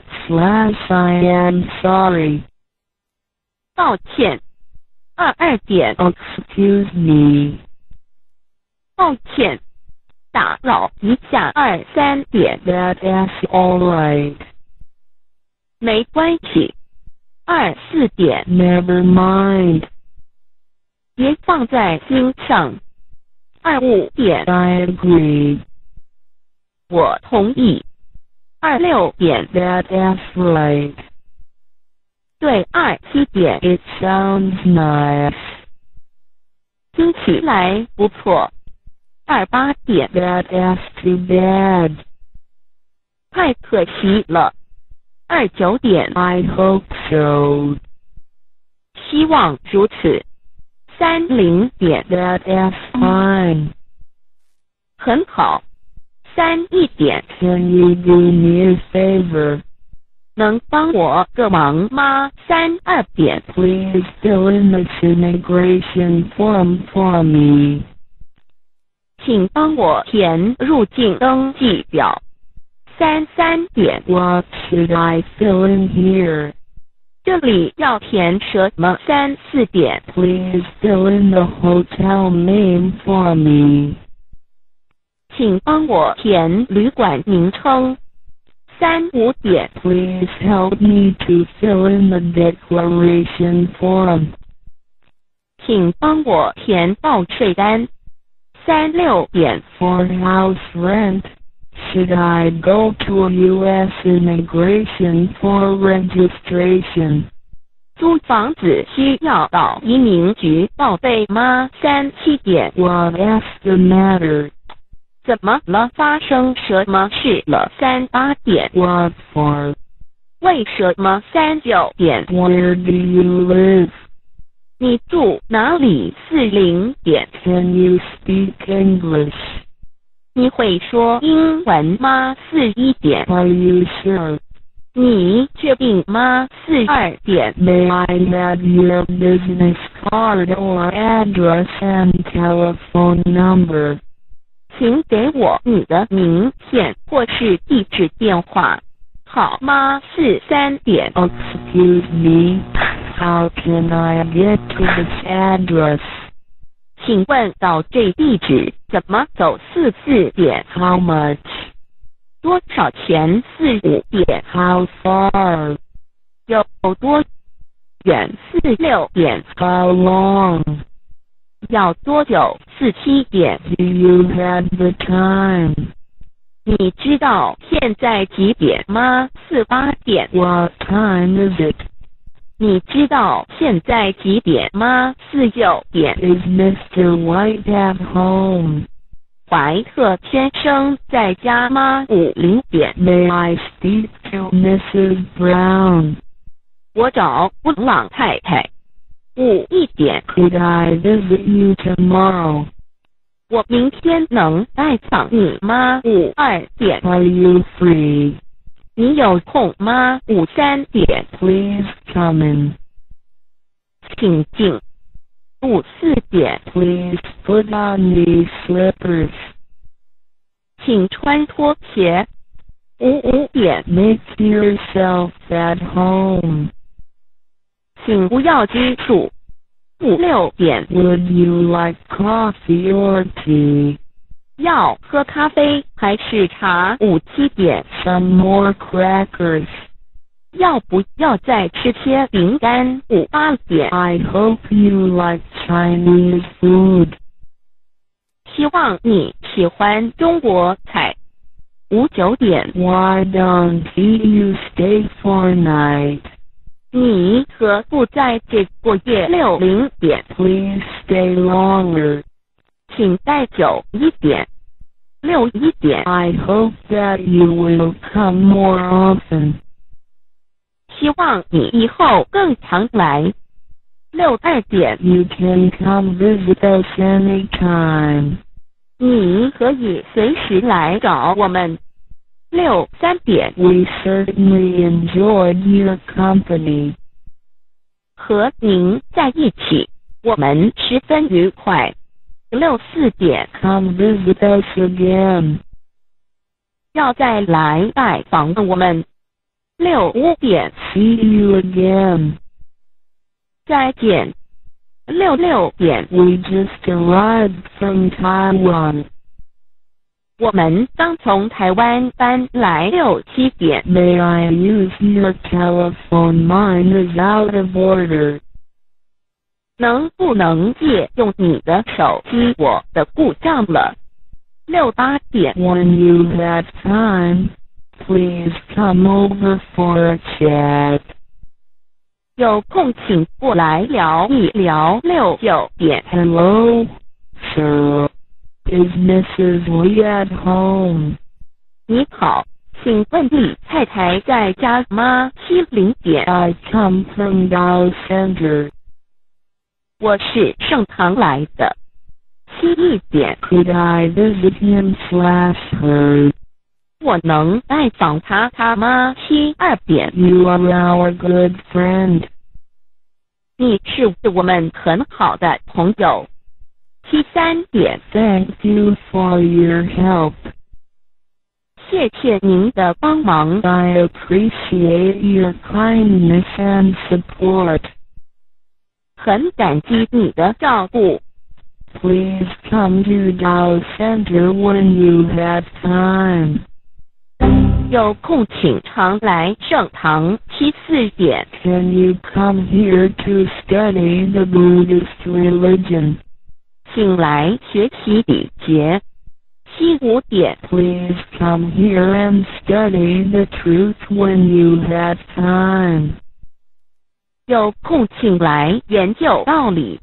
I am sorry. 抱歉。22点， Excuse me. 抱歉，打扰一下。23点， That's all right. 没关系。24点， Never mind. 别放在心上。25点， I agree. 我同意。26点， That's right. 对。27点， It sounds nice. 听起来不错。28点， That's too bad. 太可惜了。29点， I hope so. 希望如此。30点， That's fine. 很好。31点， Can you do me a favor? 能帮我个忙吗？32点， Please fill in this immigration form for me. 请帮我填入境登记表。33点， What should I fill in here? 这里要填什么？34点， Please fill in the hotel name for me. 请帮我填旅馆名称。35点， Please help me to fill in the declaration form. 请帮我填报税单。36点， For house rent, should I go to a U.S. immigration for registration? 租房子需要到移民局报备吗？37点， What's the matter? 怎么了？发生什么事了？38点， What for? 为什么？39点， Where do you live? 你住哪里？40点， Can you speak English? 你会说英文吗？41点， Are you sure? 你确定吗？42点， May I have your business card or address and telephone number? 请给我你的名片或是地址电话，好吗？43点， Excuse me, how can I get to this address? 请问到这地址怎么走？44点， How much? 多少钱？45点， How far? 有多远？46点， How long? 要多久？47点， Do you have the time? 你知道现在几点吗？48点， What time is it? 你知道现在几点吗？49点， Is Mr. White at home? 怀特先生在家吗？50点， May I speak to Mrs. Brown? 我找布朗太太。51点， Could I visit you tomorrow? 我明天能拜访你吗？52点， Are you free? 你有空吗？53点， Please come in. 请进。54点， Please put on these slippers. 请穿拖鞋。55点， Make yourself at home. 请不要拘束。56点， Would you like coffee or tea? 要喝咖啡还是茶？57点， Some more crackers. 要不要再吃些饼干？58点， I hope you like Chinese food. 希望你喜欢中国菜。59点， Why don't you stay for a night? 你可不在这过夜60点， Please stay longer. 请再久一点，61点。 I hope that you will come more often. 希望你以后更常来，62点。 You can come visit us anytime. 你可以随时来找我们，63点。 We certainly enjoyed your company. 和您在一起，我们十分愉快，64点。 Come visit us again. 要再来拜访我们，65点。 See you again. 再见，66点。 We just arrived from Taiwan. 我们刚从台湾搬来，67点。 May I use your telephone? Mine is out of order. 能不能借用你的手机？我的故障了，68点。 When you have time, please come over for a chat. 有空请过来聊一聊，69点。 Hello, sir. Is Mrs. Lee at home? 你好，请问李太太在家吗？70点。 I come from Dow Center. 我是盛唐来的，71点。 Could I visit him/her? 我能拜访他吗？72点。 You are our good friend. 你是我们很好的朋友，73点。 Thank you for your help. 谢谢您的帮忙， I appreciate your kindness and support. 很感激你的照顾。 Please come to Dow Center when you have time. 有空请常来盛唐，74点。 Can you come here to study the Buddhist religion? 请来学习礼节，75点。 Please come here and study the truth when you have time. 有空请来研究道理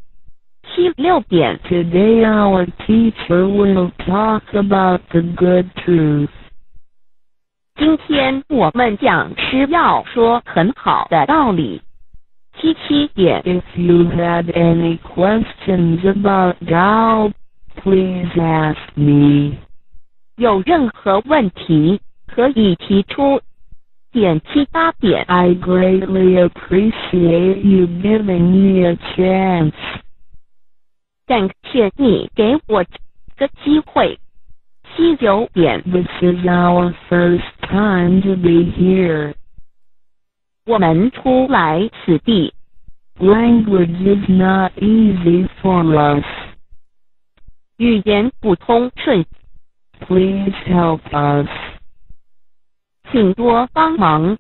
，76点。 Today our teacher will talk about the good truth. 今天我们讲师要说很好的道理，77点。 If you have any questions about Tao, please ask me. 有任何问题可以提出，点78点。 I greatly appreciate you giving me a chance. 感谢你给我这个机会，79点。 This is our first time to be here. 我们初来此地， Language is not easy for us. 语言不通顺， Please help us. 请多帮忙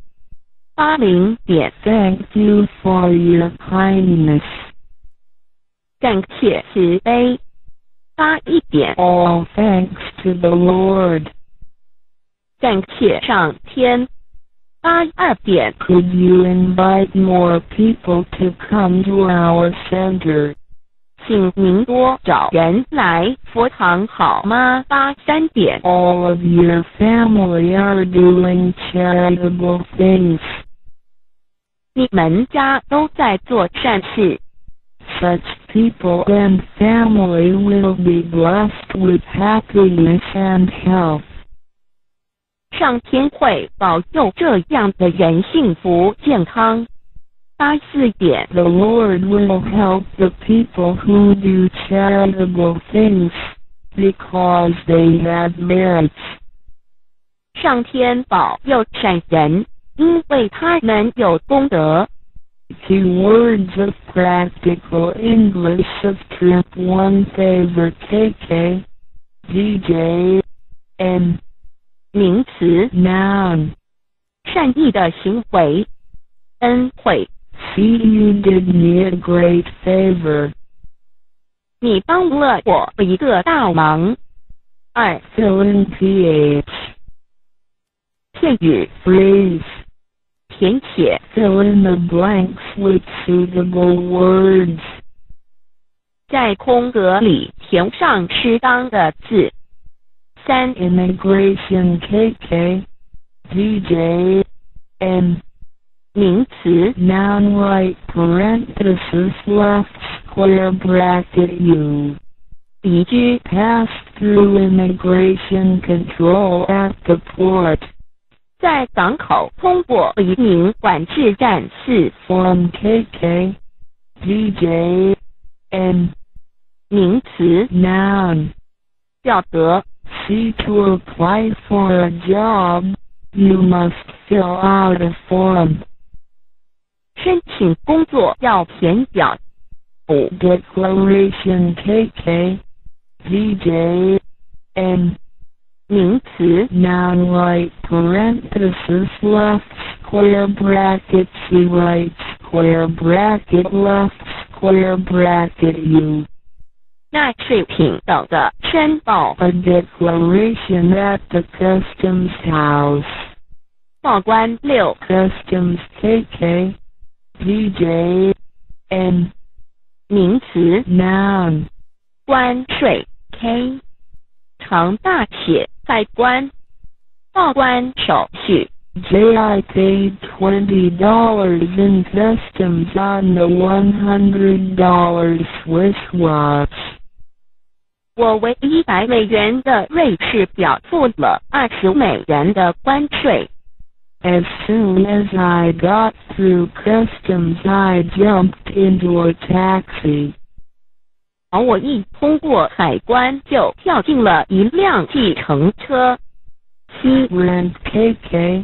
，80点。 Thank you for your kindness. 感谢慈悲，81点。 All thanks to the Lord. 感谢上天，82点。 Could you invite more people to come to our center? 请您多找人来佛堂好吗？83点。 All of your family are doing charitable things. 你们家都在做善事， Such people and family will be blessed with happiness and health. 上天会保佑这样的人幸福健康。84点。 The Lord will help the people who do charitable things, because they have merits. 上天保佑善人，因为他们有功德。 Two words of practical English of Trip 1 favor KK, DJ, and 名词 noun. 善意的行为，恩惠。 See, you did me a great favor. 你帮了我一个大忙。2. Fill in PH. 片语 Phrase. 填写 Fill in the blanks with suitable words. 在空格里填上适当的字。3. Immigration KK DJ N 名词 Noun right parenthesis left square bracket U 移居 Passed through immigration control at the port. 在港口通过移民管制站。4. Form KK DJ N 名词 Noun 表格 See to apply for a job, you must fill out a form. 申请工作要填表。5. Declaration KK DJ N 名词 Noun right parenthesis left square bracket C right square bracket left square bracket U 纳税品等的申报。 A declaration at the customs house. 报关。6. Customs KK DJ N 名词 Noun 关税 K 常大写海关。报关手续。 I paid $20 in customs on the $100 Swiss watch. 我为$100的瑞士表付了$20的关税。 As soon as I got through customs, I jumped into a taxi. 而我一通过海关就跳进了一辆计程车。7. Rent KK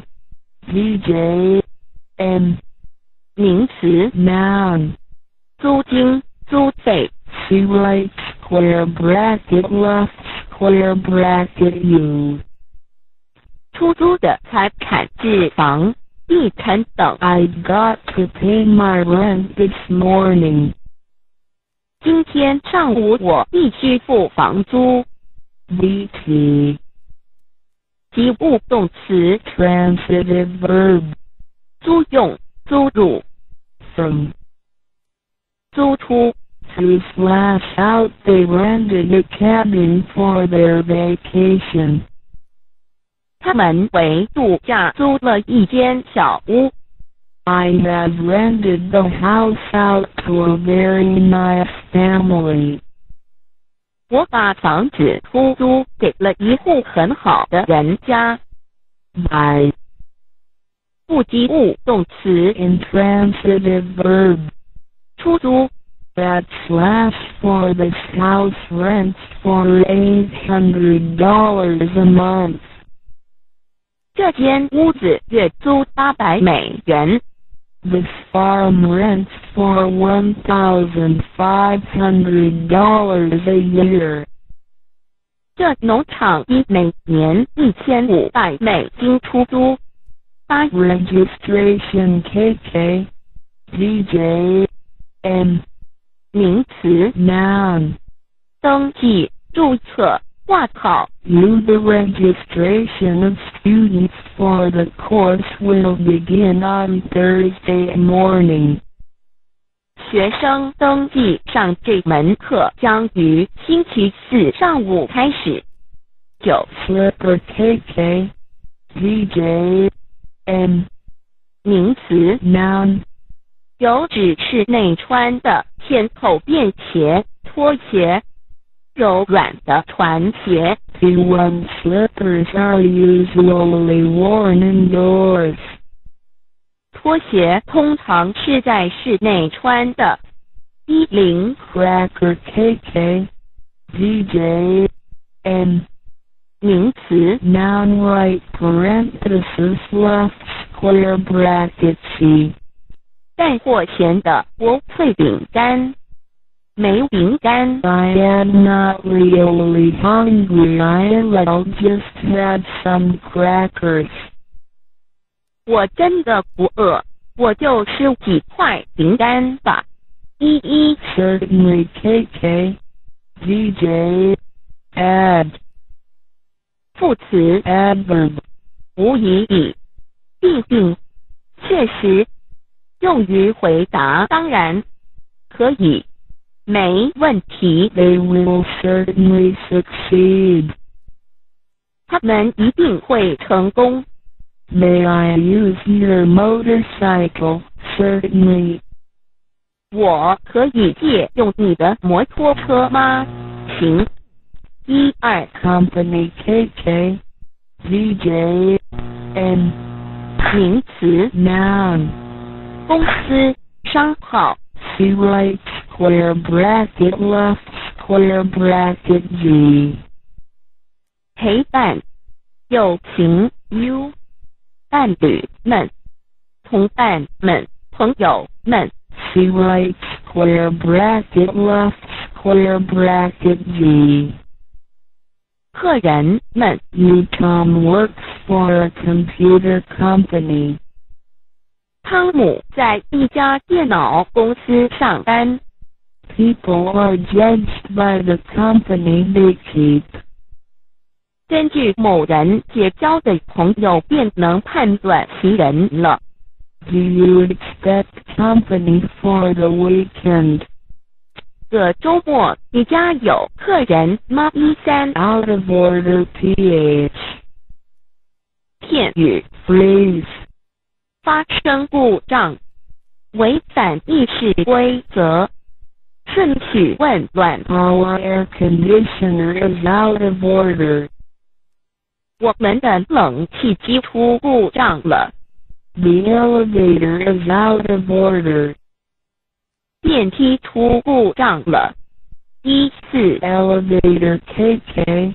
DJ N 名词 Noun 租金租费。 C right square bracket left square bracket U 出租的财产置房地产等。 I got to pay my rent this morning. 今天上午我必须付房租。 VT 及物动词 Transitive verb 租用租入 From 租出。 To slash out, they rented a cabin for their vacation. 他们为度假租了一间小屋。 I have rented the house out to a very nice family. 我把房子出租给了一户很好的人家。 By 不及物动词 intransitive verb 出租。 that slash for this house rents for $800 a month. 这间屋子月租$800。 This farm rents for $1,500 a year. 这农场以每年$1,500出租。8. Registration KK DJ N 名词 Noun 登记注册挂号。 You the registration of students for the course will begin on Thursday morning. 学生登记上这门课将于星期四上午开始。9. Slipper KK DJ N 名词 Noun 有指室内穿的前口便鞋、拖鞋、柔软的船鞋。 P1 slippers are usually worn indoors. 拖鞋通常是在室内穿的。10. Cracker KK DJ N 名词 Noun right parenthesis left square bracket C 带货前的薄脆饼干。梅饼干。 I am not really hungry. I'll just have some crackers. 我真的不饿，我就吃几块饼干吧。11. Certainly KK DJ Add 副词 Adverb 无疑以必定确实，用于回答当然，可以，没问题。 They will certainly succeed. 他们一定会成功。 May I use your motorcycle? Certainly. 我可以借用你的摩托车吗？行。1、2 Company KK. VJ. N. 名词 Noun. 公司商号 C right square bracket left square bracket G. 陪伴友情 U 伴侣们同伴们朋友们 C right square bracket left square bracket G. 客人们 Tom works for a computer company. 汤姆在一家电脑公司上班。 People are judged by the company they keep. 根据某人结交的朋友便能判断其人了。 Do you expect company for the weekend? 这周末你家有客人吗？13 Out of order PH. 片语 Freeze. 发生故障，违反议事规则，顺序混乱。 Our air conditioner is out of order. 我们的冷气机出故障了， The elevator is out of order. 电梯出故障了。14 Elevator KK.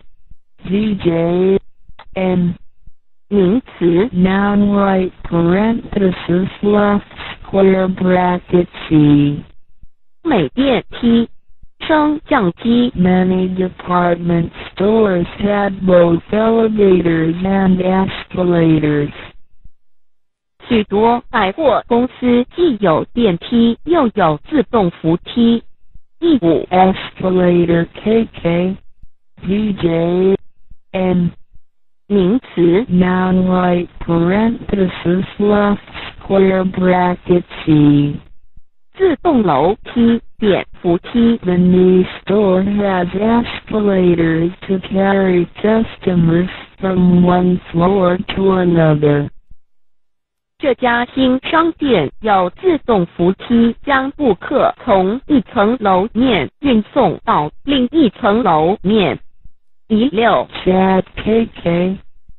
VJ. N. 名词 Noun right parenthesis left square bracket C. 美电梯、升降机。 Many department stores had both elevators and escalators. 许多百货公司既有电梯又有自动扶梯。15 Escalator KK. VJ. N. 名词 Noun right parenthesis left square bracket C. 自动楼梯、电扶梯。 The new store has escalators to carry customers from one floor to another. 这家新商店有自动扶梯，将顾客从一层楼面运送到另一层楼面。16 Chat KK.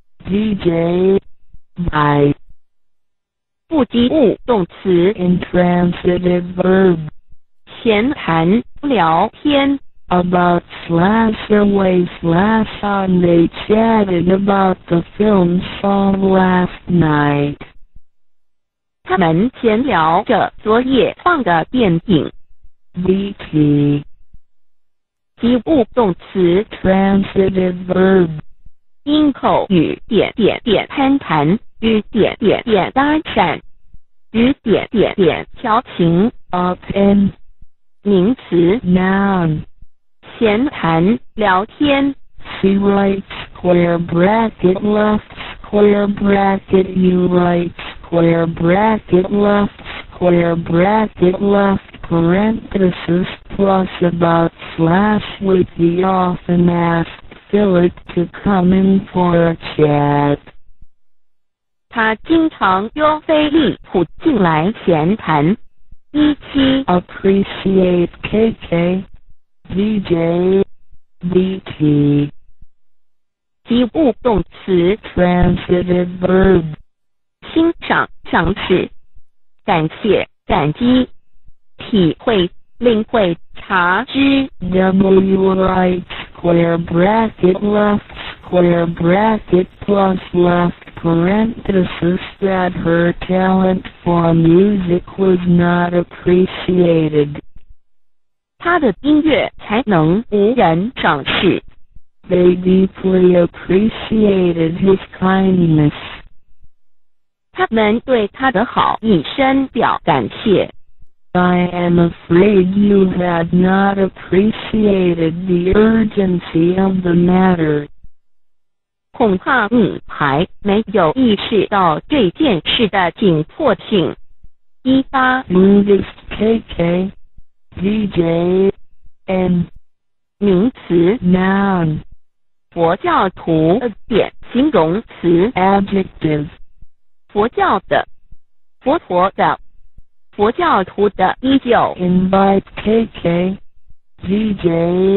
VJ. By. 不及物动词 Intransitive verb. 闲谈聊天。 About /away /on they chatted about the film saw last night. 他们闲聊着昨夜放的电影。 VT. 及物动词 Transitive verb. 因口与点点点攀谈，与点点点搭讪，与点点点调情。 Up and. 名词 Noun. 闲谈聊天。 C right square bracket left square bracket U right square bracket left square bracket left parenthesis plus about / with the often asked Philip to come in for a chat. 他经常约菲利普进来闲谈。17 Appreciate KK. VJ. VT. 及物动词 Transitive verb. 欣赏赏识，感谢感激，体会领会察知。 W right square bracket left square bracket plus left parenthesis that her talent for music was not appreciated. 他的音乐才能无人赏识。 They deeply appreciated his kindness. 他们对他的好意深表感谢。 I am afraid you had not appreciated the urgency of the matter. 恐怕你还没有意识到这件事的紧迫性。18 Buddhist KK DJ N 名词 Noun 佛教徒点形容词 Adjective 佛教的佛陀的佛教徒的19 Invite KK DJ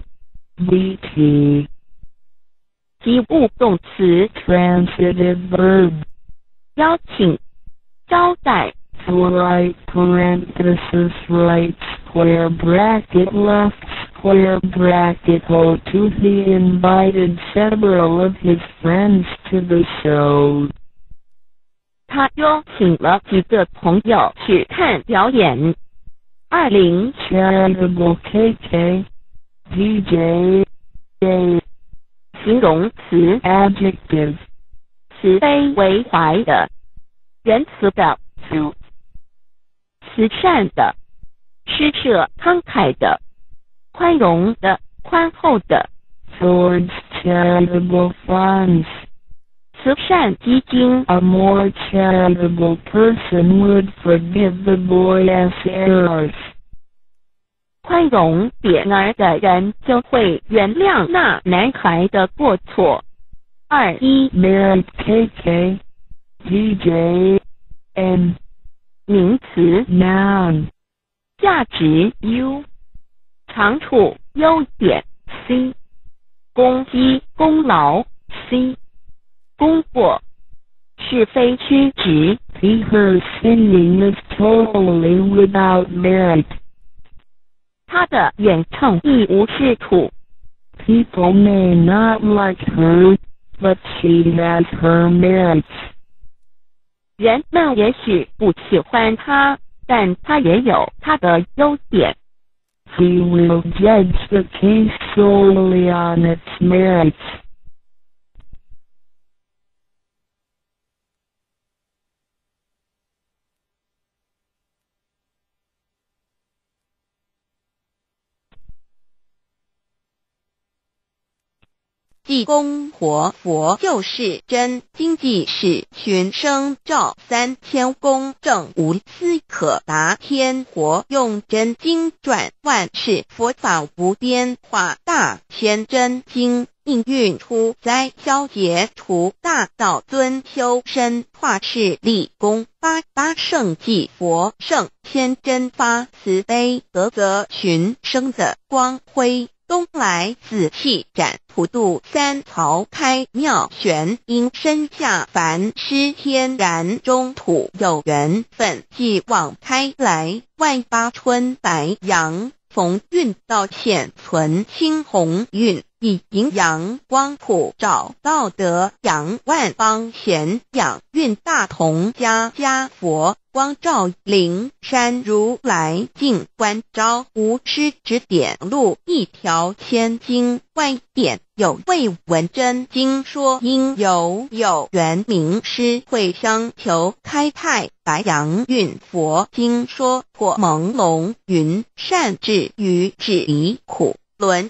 BT 及物动词 Transitive Verb 邀请招待 To right parenthesis right square bracket left square bracket O to he invited several of his friends to the show. 他邀请了几个朋友去看表演。20 Charitable KK DJ A 形容词 Adjective 慈悲为怀的仁慈的 To 慈善的施舍慷慨的宽容的宽厚的 Towards charitable funds. 慈善基金 A more charitable person would forgive the boy's errors. 宽容点儿的人就会原谅那男孩的过错。21 Merit KK DJ N 名词 Noun 价值 U 长处优点 C 功绩功劳 C 功过是非曲直 He her singing is totally without merit. 他的演唱一无是处。 People may not like her, but she has her merits. 人们也许不喜欢他，但他也有他的优点。 He will judge the case solely on its merits. 济公活佛就是真，经济是寻声照3000公正无私可达天活用真经传万世佛法无边化大千真经应运出灾消劫除大道尊修身化世立功八圣济佛圣千真发慈悲德泽群生的光辉。东来紫气展普渡三曹开妙玄因身下凡师天然中土有缘分继往开来万八春白杨逢运道现存青红运以迎阳光普照道德扬万邦贤养运大同家佛光照灵山如来净观招无师指点路一条千经万点有未闻真经说因有缘名师会相求开泰白杨运佛经说破朦胧云善智于止离苦轮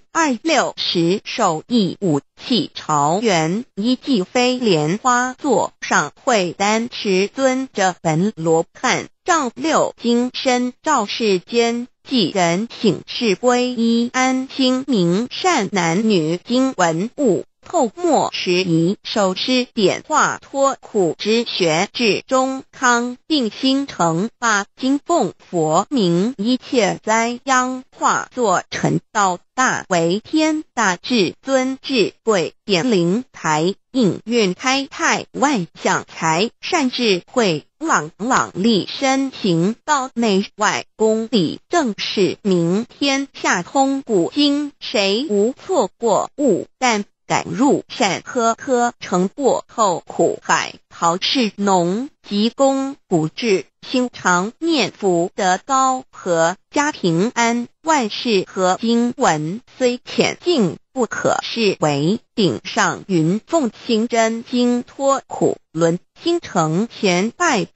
260手艺武器朝元一骑飞莲花座上会丹持尊着本罗汉丈六金身照世间济人请示皈依安清明善男女经文物后末时宜手施点化脱苦之学至中康并心诚把经奉佛名一切灾殃化作尘道大为天大至尊至贵点灵台应运开泰万象财善智慧朗利身行道内外公理正是明天下通古今谁无错过物但赶入善科成过后苦海陶氏农急功补志心常念福德高和家平安万事和经文虽浅近不可视为顶上云奉行真经脱苦轮心诚前拜诵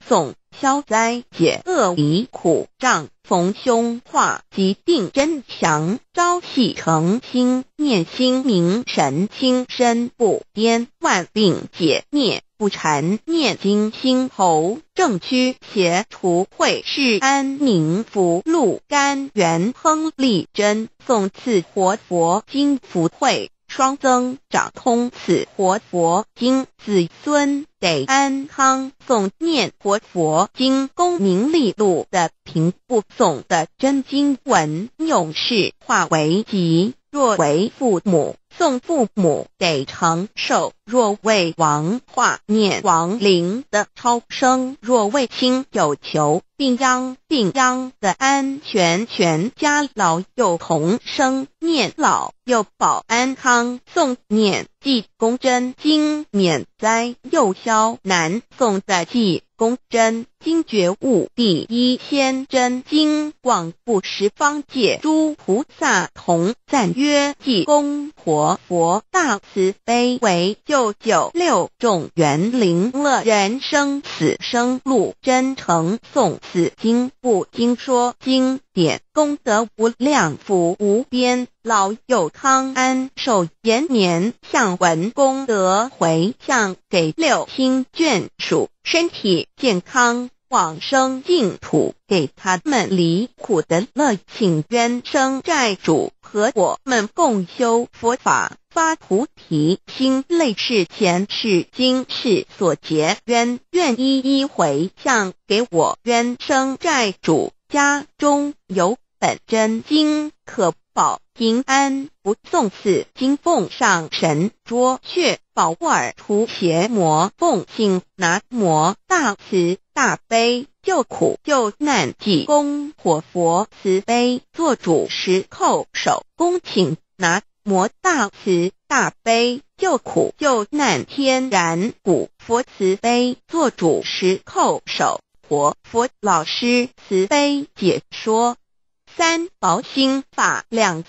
消灾解厄离苦障，逢凶化吉定真祥，朝夕诚心念心明神清身不颠，万病解灭不缠，念经心喉正驱邪除秽世安宁福禄甘源亨利贞，诵次活佛经福慧双增长通此活佛经，子孙得安康。诵念活佛经功名利禄的平不诵的真经文，永世化为吉。若为父母，诵父母得长寿；若为亡，化念亡灵的超生；若为亲有求，病殃的安全，全家老幼同生，念老幼保安康。诵念济公真经，免灾又消难。诵的济公真经觉悟第一仙真经，广布十方界诸菩萨同赞曰：济公活佛大慈悲，为救96众园灵乐人生死生路真诚。诵此经不经说经典，功德无量，福无边，老幼康安，寿延年，向闻功德回向给6亲眷属，身体健康，往生净土，给他们离苦的乐。请冤生债主和我们共修佛法，发菩提心，类似前世今世所结冤，愿一一回向给我冤生债主。家中有本真经可保平安，不诵此经奉上神桌，却保尔除邪魔，奉行南无大慈大悲救苦救难济公活佛慈悲做主持叩首，恭请南无大慈大悲救苦救难天然古佛慈悲做主持叩首。活佛老师慈悲解说。三宝心法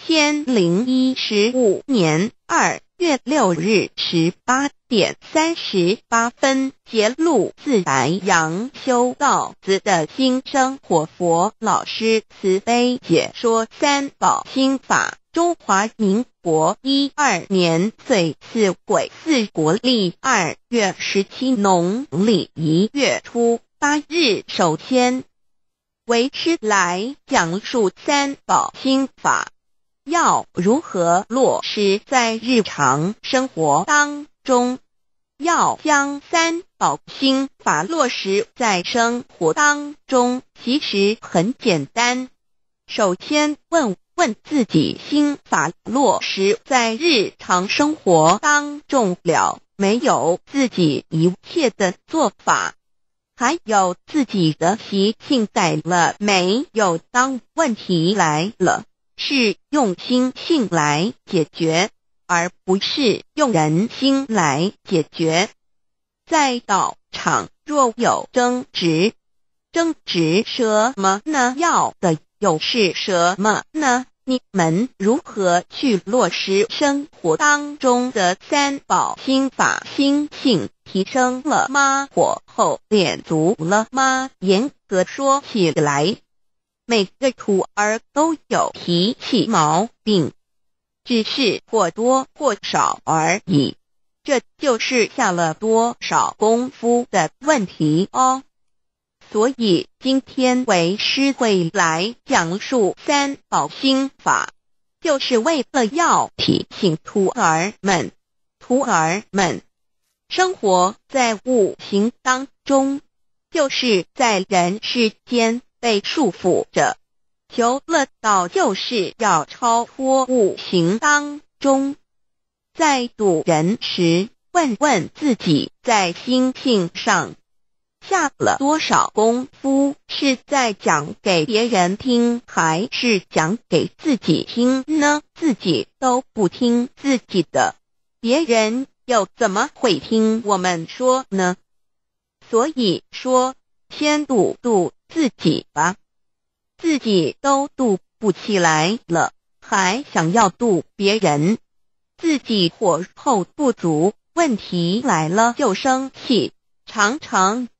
2015年2月6日18点38分揭露自白杨修道子的新生活佛老师慈悲解说三宝心法。中华民国12年岁次癸巳国历2月17农历1月初8日，首先为师来讲述三宝心法要如何落实在日常生活当中。要将三宝心法落实在生活当中，其实很简单。首先问自己，心法落实在日常生活当中了没有？自己一切的做法还有自己的习性改了没有？当问题来了，是用心性来解决，而不是用人心来解决。在道场若有争执什么呢？要的又是什么呢？你们如何去落实生活当中的三宝心法？心性提升了吗？火候练足了吗？严格说起来，每个徒儿都有脾气毛病，只是或多或少而已，这就是下了多少功夫的问题哦。所以今天为师会来讲述三宝心法，就是为了要提醒徒儿们，生活在五行当中，就是在人世间被束缚着，求乐道就是要超脱五行当中。在度人时，问问自己，在心性上下了多少功夫？是在讲给别人听，还是讲给自己听呢？自己都不听自己的，别人又怎么会听我们说呢？所以说，先度自己吧，自己都度不起来了，还想要度别人，自己火候不足，问题来了就生气，常常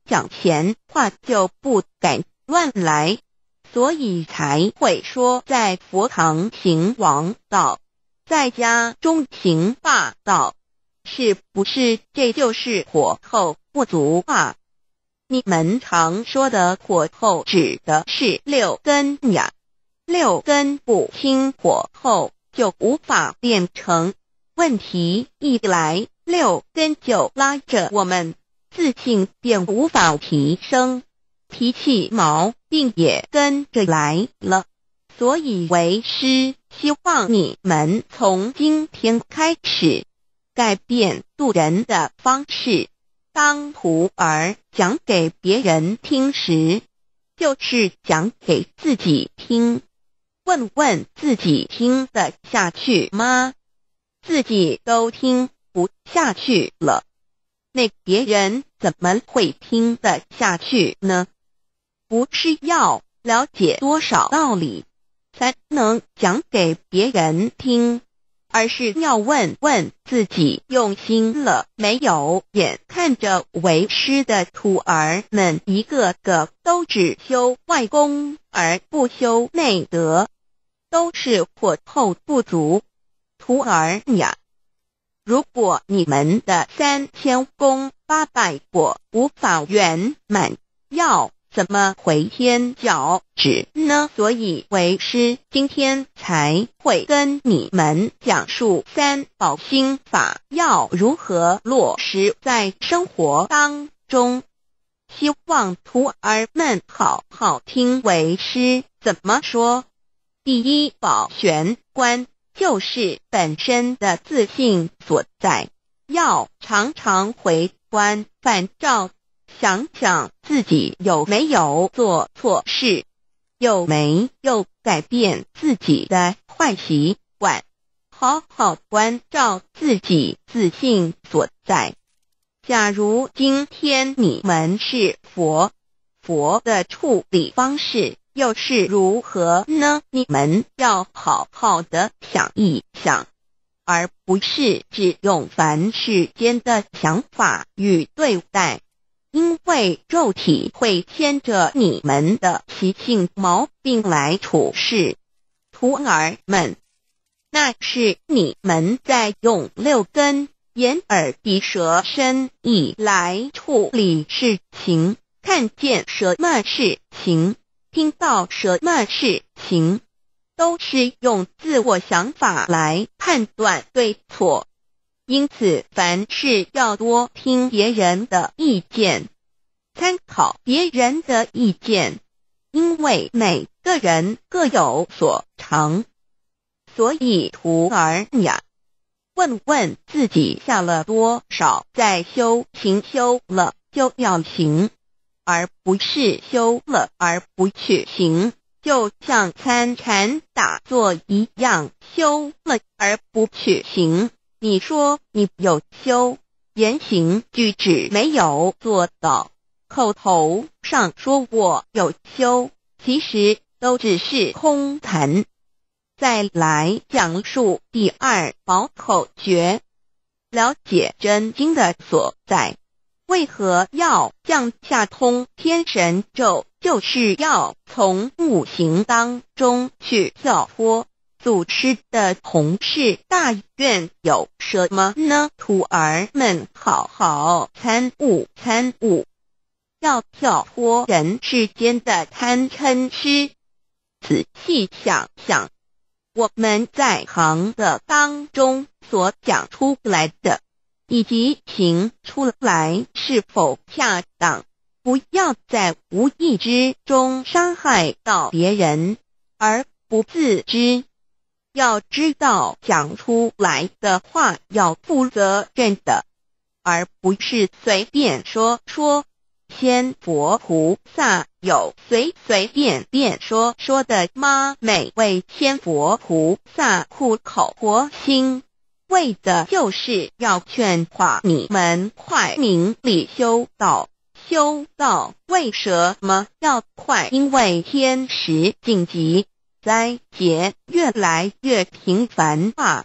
讲闲话就不敢乱来，所以才会说在佛堂行王道，在家中行霸道，是不是这就是火候不足啊？你们常说的火候指的是六根呀，六根不清火候就无法变成，问题一来，六根就拉着我们，自信便无法提升，脾气毛病也跟着来了。所以为师希望你们从今天开始改变度人的方式，当徒儿讲给别人听时，就是讲给自己听。问问自己听得下去吗？自己都听不下去了，那别人怎么会听得下去呢？不是要了解多少道理才能讲给别人听，而是要问问自己用心了没有。眼看着为师的徒儿们一个个都只修外功而不修内德，都是火候不足。徒儿呀，如果你们的3000功800果无法圆满，要怎么回天脚趾呢？所以为师今天才会跟你们讲述三宝心法要如何落实在生活当中，希望徒儿们好好听为师怎么说。第一宝玄关就是本身的自信所在，要常常回观反照，想想自己有没有做错事，有没有改变自己的坏习惯，好好关照自己自信所在。假如今天你们是佛的处理方式又是如何呢？你们要好好的想一想，而不是只用凡世间的想法与对待，因为肉体会牵着你们的习性毛病来处事。徒儿们，那是你们在用六根眼耳鼻舌身意来处理事情，看见什么事情，听到什么事情，都是用自我想法来判断对错。因此凡事要多听别人的意见，参考别人的意见，因为每个人各有所长。所以徒儿呀，问问自己下了多少在修行，修了就要行，而不是修了而不去行，就像参禅打坐一样，修了而不去行。你说你有修，言行举止没有做到，口头上说我有修，其实都只是空谈。再来讲述第二宝口诀，了解真经的所在。为何要降下通天神咒？就是要从五行当中去跳脱。祖师的弘誓大愿有什么呢？徒儿们好好参悟参悟，要跳脱人世间的贪嗔痴。仔细想想，我们在行的当中所讲出来的以及行出来是否恰当，不要在无意之中伤害到别人而不自知。要知道讲出来的话要负责任的，而不是随便说说。仙佛菩萨有随便说的吗？每位仙佛菩萨苦口婆心，为的就是要劝化你们快明理修道。修道为什么要快？因为天时紧急，灾劫越来越频繁啊！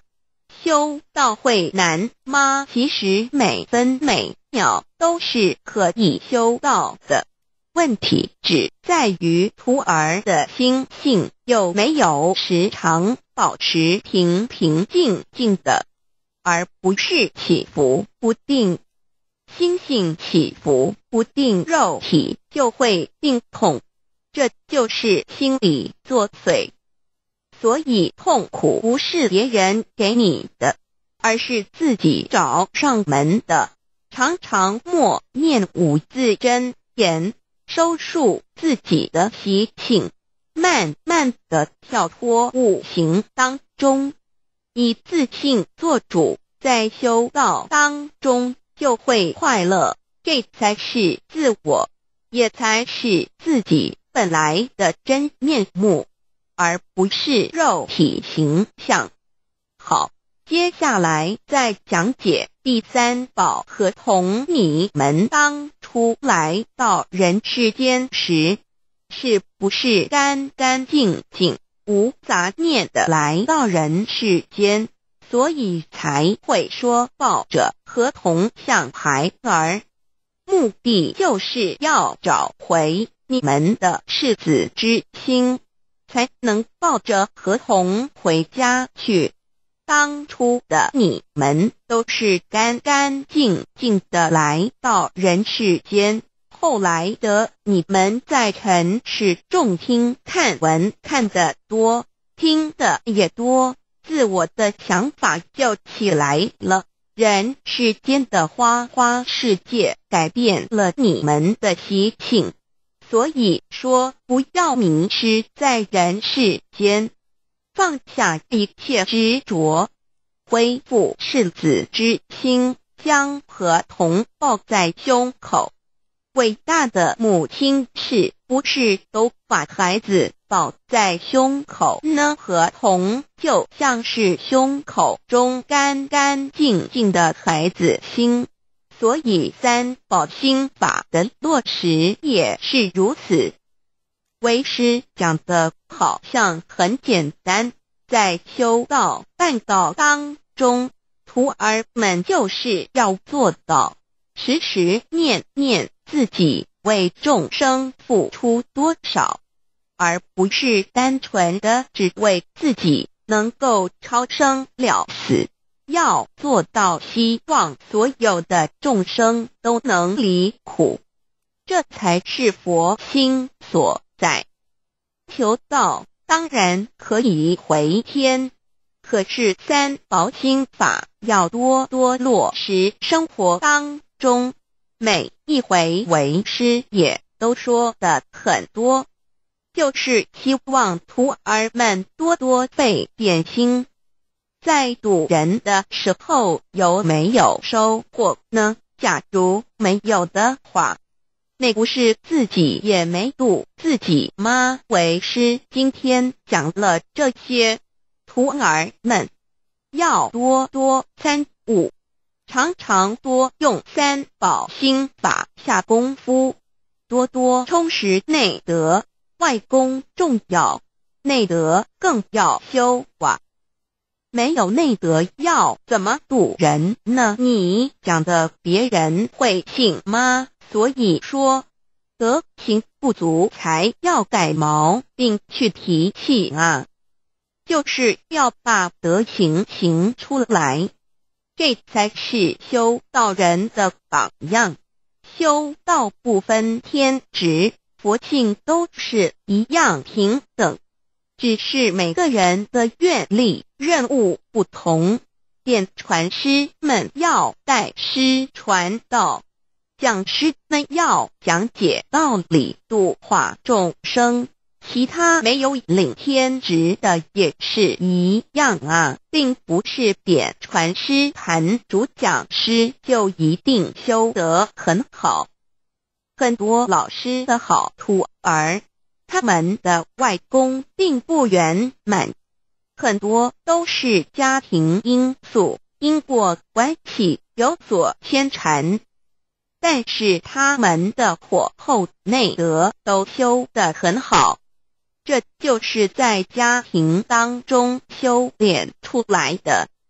修道会难吗？其实每分每秒都是可以修到的。问题只在于徒儿的心性有没有时常保持平平静静的，而不是起伏不定。心性起伏不定，肉体就会病痛，这就是心理作祟。所以痛苦不是别人给你的，而是自己找上门的。常常默念五字真言，收束自己的习性，慢慢地跳脱五行当中，以自信做主，在修道当中就会快乐，这才是自我，也才是自己本来的真面目，而不是肉体形象。好，接下来再讲解第三宝和同你们当初来到人世间时，是不是干干净净无杂念的来到人世间，所以才会说抱着合同像孩儿，目的就是要找回你们的赤子之心，才能抱着合同回家去。当初的你们都是干干净净的来到人世间，后来的你们在尘世中听看闻看得多，听的也多，自我的想法就起来了。人世间的花花世界改变了你们的习性，所以说不要迷失在人世间，放下一切执着，恢复赤子之心，将合同抱在胸口。伟大的母亲是不是都把孩子抱在胸口呢？合同就像是胸口中干干净净的孩子心，所以三宝心法的落实也是如此。为师讲的好像很简单，在修道办道当中，徒儿们就是要做到时时念念自己为众生付出多少，而不是单纯的只为自己能够超生了死，要做到希望所有的众生都能离苦，这才是佛心所在。求道当然可以回天，可是三宝心法要多多落实生活当中，每一回为师也都说的很多，就是希望徒儿们多多被点心。在度人的时候有没有收获呢？假如没有的话，那不是自己也没度自己吗？为师今天讲了这些，徒儿们要多多参悟，常常多用三宝心法下功夫，多多充实内德，外功重要，内德更要修啊。没有内德要怎么度人呢？你讲的别人会信吗？所以说德行不足才要改毛病去提气啊，就是要把德行行出来，这才是修道人的榜样。修道不分天职，佛性都是一样平等，只是每个人的愿力任务不同。便传师们要带师传道，讲师们要讲解道理度化众生，其他没有领天职的也是一样啊，并不是点传师坛主讲师就一定修得很好。很多老师的好徒儿，他们的外功并不圆满，很多都是家庭因素、因果关系有所牵缠，但是他们的火候内德都修得很好，这就是在家庭当中修炼出来的，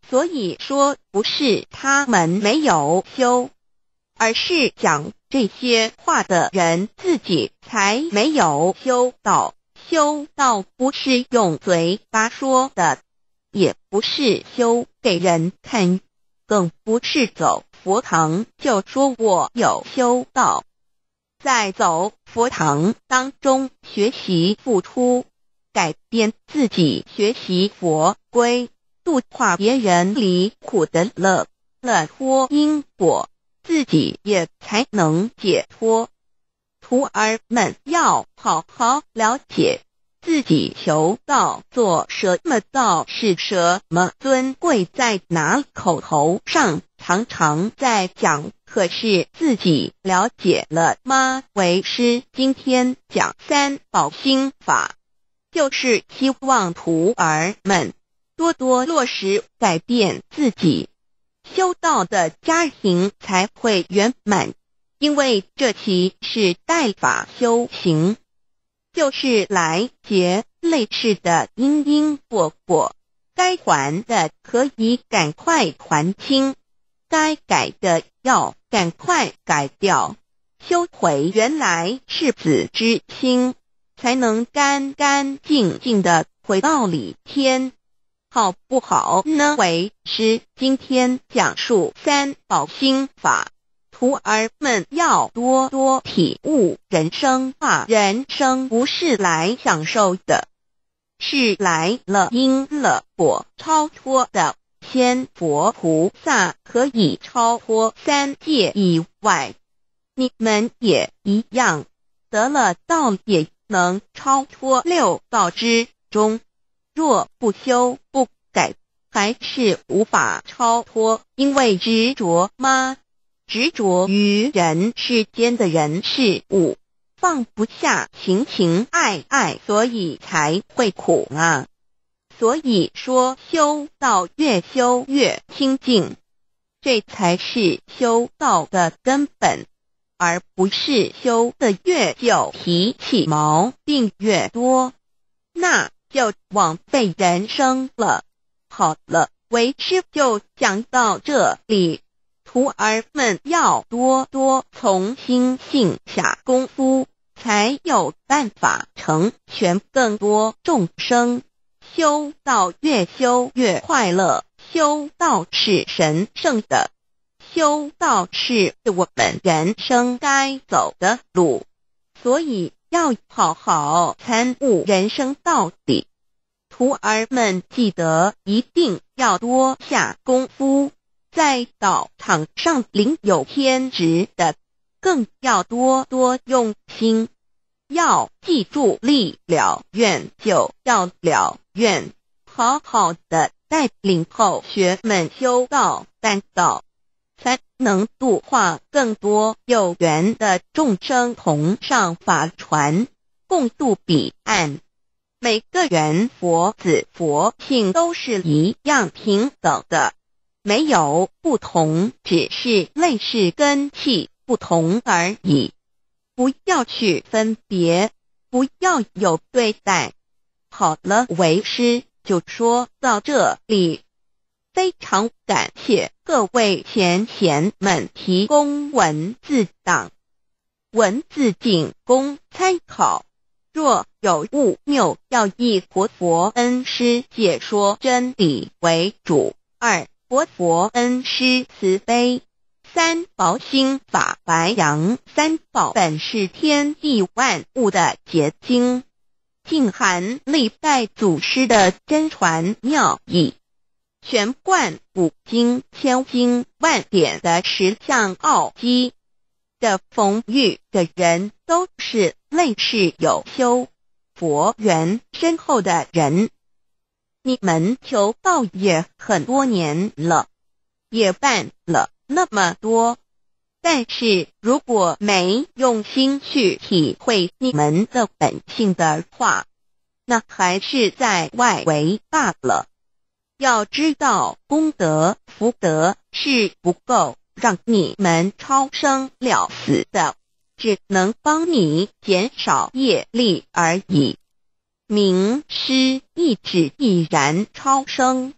所以说不是他们没有修，而是讲这些话的人自己才没有修道。修道不是用嘴巴说的，也不是修给人看，更不是走佛堂就说我有修道。在走佛堂当中学习付出，改变自己，学习佛规，度化别人离苦的乐脱因果，自己也才能解脱。徒儿们要好好了解自己求道做什么道是什么，尊贵在哪，口头上常常在讲，可是自己了解了吗？为师今天讲三宝心法，就是希望徒儿们多多落实改变自己，修道的家庭才会圆满。因为这期是代法修行，就是来结类似的因因果果，该还的可以赶快还清，该改的要赶快改掉，修回原来赤子之心，才能干干净净的回到里天，好不好呢？为师今天讲述三宝心法，徒儿们要多多体悟人生啊！人生不是来享受的，是来了因了果超脱的。仙佛菩萨可以超脱三界以外，你们也一样，得了道也能超脱六道之中。若不修不改，还是无法超脱，因为执着吗？执着于人世间的人事物，放不下情情爱爱，所以才会苦啊。所以说修道越修越清净，这才是修道的根本，而不是修的越久脾气毛病越多，那就枉费人生了。好了，为师就讲到这里，徒儿们要多多从心性下功夫，才有办法成全更多众生。修道越修越快乐，修道是神圣的，修道是我们人生该走的路，所以要好好参悟人生道理。徒儿们记得一定要多下功夫，在道场上领有天职的，更要多多用心。要记住，立了愿就要了愿，好好的带领后学们修道办道，才能度化更多有缘的众生同上法船，共度彼岸。每个人佛子佛性都是一样平等的，没有不同，只是类似根器不同而已。不要去分别，不要有对待。好了，为师就说到这里，非常感谢各位贤贤们提供文字档，文字仅供参考，若有误谬，要以活佛恩师解说真理为主。二、活佛恩师慈悲。三宝心法白羊三宝本是天地万物的结晶，尽含历代祖师的真传妙义，全贯古今千经万典的实相奥迹的逢遇的人，都是类似有修佛缘深厚的人。你们求道也很多年了，也办了那么多，但是如果没用心去体会你们的本性的话，那还是在外围罢了。要知道，功德福德是不够让你们超生了死的，只能帮你减少业力而已。名师一指亦然超生，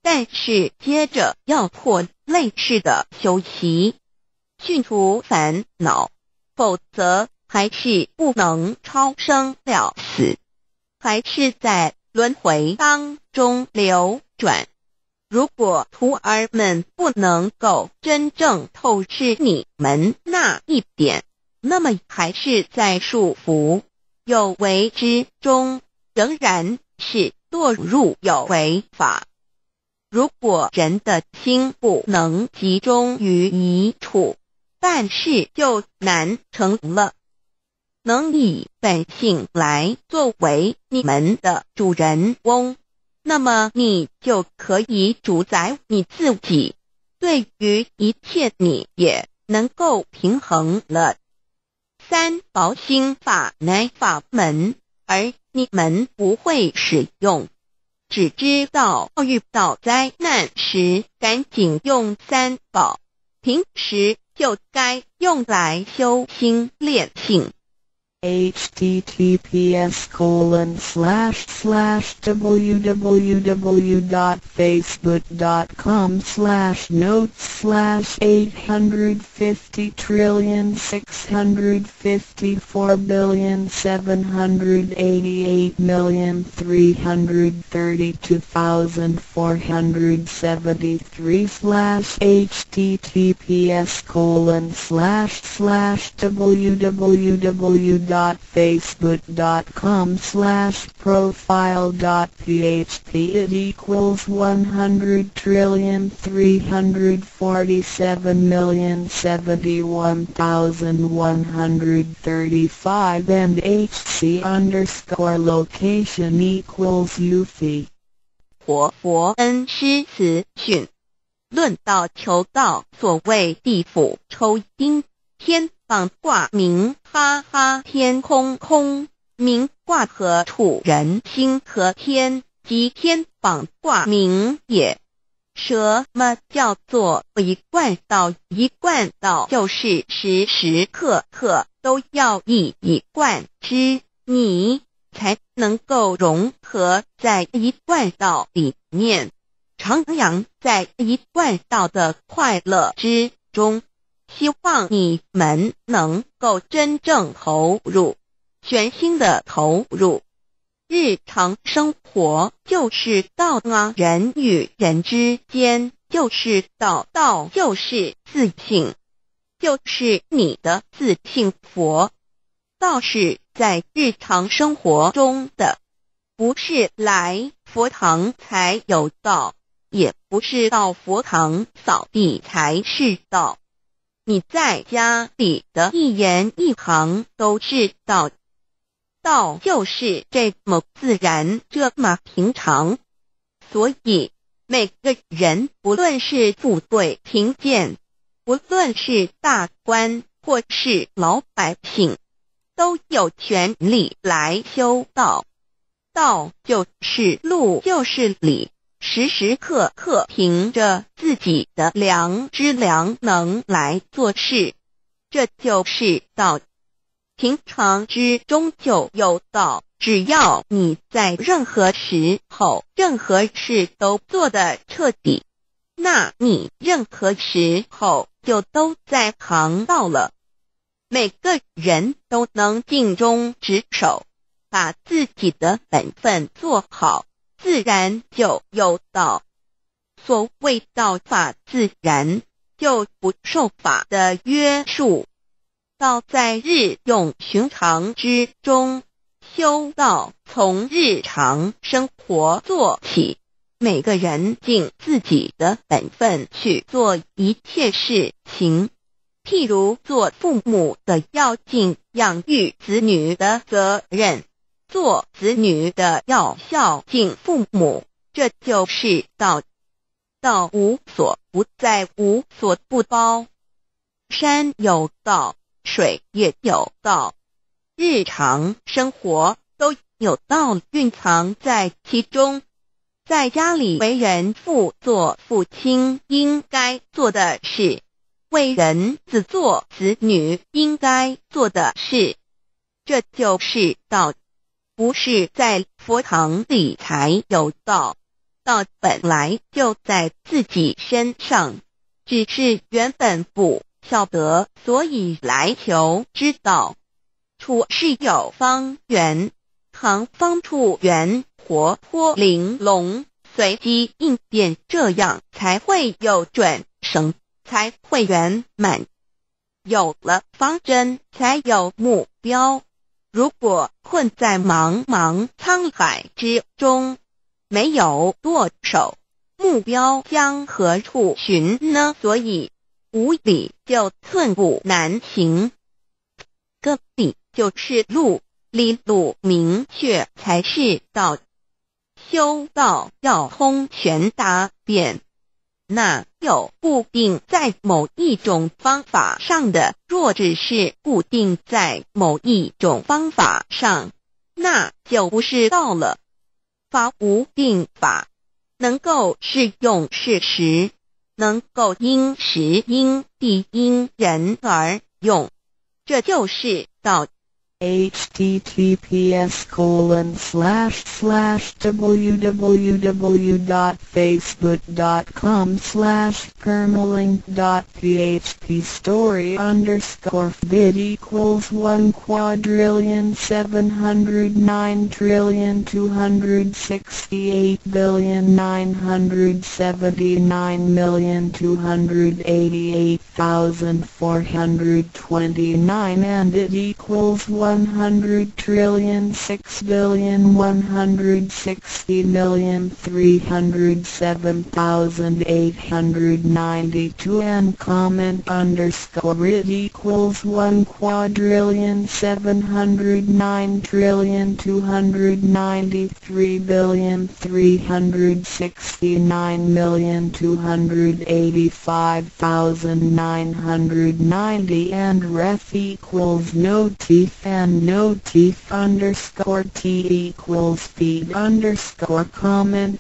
但是接着要做类似的修习，去除烦恼，否则还是不能超生了死，还是在轮回当中流转。如果徒儿们不能够真正透视你们那一点，那么还是在束缚有为之中，仍然是堕入有为法。如果人的心不能集中于一处，办事就难成了。能以本性来作为你们的主人翁，那么你就可以主宰你自己，对于一切你也能够平衡了。三宝心法乃法门，而你们不会使用，只知道遇到灾难时赶紧用三宝，平时就该用来修心练性。 https://www.facebook.com/notes/850,433,538,333/https://profile.php it equals 100,347,071,135 and HC_location equals UFI 佛恩师慈训，论道求道，所谓地府抽丁，天榜卦名哈哈，天空空名卦何处？人心和天，即天榜卦名也。什么叫做一贯道？一贯道就是时时刻刻都要一贯之，你才能够融合在一贯道里面，徜徉在一贯道的快乐之中。希望你们能够真正投入，全心的投入。日常生活就是道啊，人与人之间就是道，道就是自性，就是你的自性佛。道是在日常生活中的，不是来佛堂才有道，也不是到佛堂扫地才是道。你在家里的一言一行都是道，道就是这么自然，这么平常。所以每个人，不论是富贵贫贱，不论是大官或是老百姓，都有权利来修道。道就是路，就是理，时时刻刻凭着自己的良知良能来做事，这就是道。平常之中就有道，只要你在任何时候任何事都做得彻底，那你任何时候就都在行道了。每个人都能尽忠职守，把自己的本分做好，自然就有道。所谓道法自然，就不受法的约束。道在日用寻常之中，修道从日常生活做起，每个人尽自己的本分去做一切事情。譬如做父母的要尽养育子女的责任，做子女的要孝敬父母，这就是道。道无所不在，无所不包。山有道，水也有道，日常生活都有道蕴藏在其中。在家里为人父，做父亲应该做的事，为人子做子女应该做的事，这就是道。不是在佛堂里才有道， 道本来就在自己身上，只是原本不晓得，所以来求知道。处是有方圆，行方处圆，活泼玲珑，随机应变，这样才会有准绳，才会圆满。有了方针，才有目标。如果困在茫茫沧海之中，没有舵手，目标将何处寻呢？所以无理就寸步难行。个理就是路，理路明确才是道。修道要通权达变，那有固定在某一种方法上的，若只是固定在某一种方法上，那就不是道了。法无定法，能够适用事实，能够因时因地因人而用，这就是道。 https://www.facebook.com/permalink.php/story_underscore videquals1,409,268,979 and it equals 100,6,160,307,892 and comment_it equals 1,493,293,385,990 and ref equals no teeth and no teeth underscore t equals feed_comment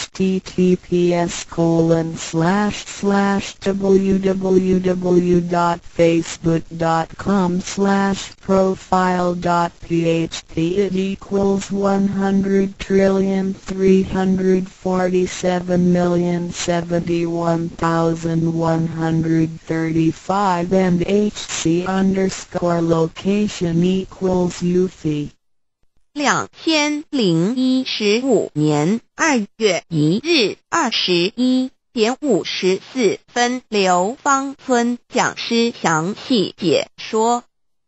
https://www.facebook.com/profile.php it equals 100,347,071,135 and hc_location equals UFI。 2015年2月1日21点54分，刘芳村讲师详细解说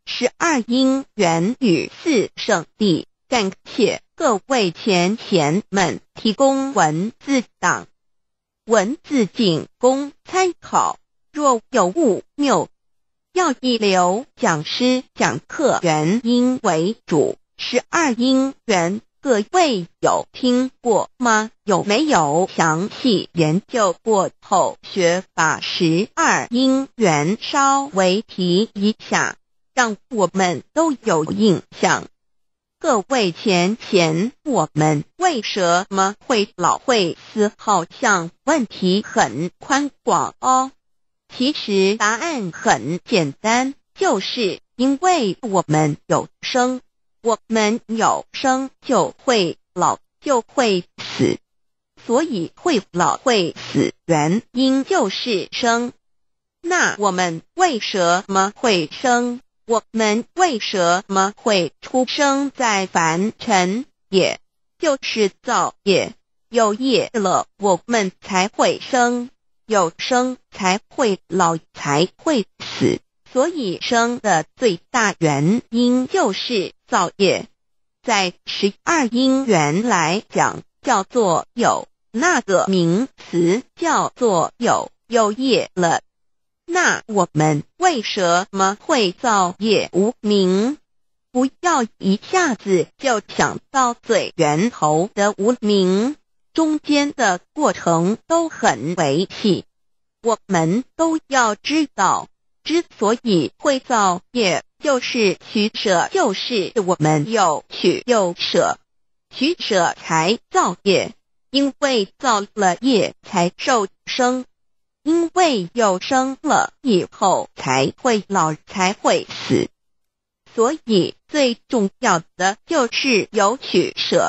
12因缘与4圣谛。感谢各位前贤们提供文字档，文字仅供参考，若有误谬，要以刘讲师讲课原因为主。12因缘各位有听过吗？有没有详细研究过后学把12因缘稍微提一下，让我们都有印象。各位前贤，我们为什么会老会死？好像问题很宽广哦。其实答案很简单，就是因为我们有生。我们有生就会老，就会死，所以会老会死，原因就是生。那我们为什么会生？我们为什么会出生在凡尘？也就是造业，有业了，我们才会生，有生才会老，才会死。所以生的最大原因就是造业，在12因缘来讲叫做有，那个名词叫做有业了。那我们为什么会造业无明？不要一下子就想到最源头的无明，中间的过程都很维系，我们都要知道。之所以会造业，就是取舍，就是我们有取有舍，取舍才造业，因为造了业才受生，因为有生了以后才会老，才会死。所以最重要的就是有取舍，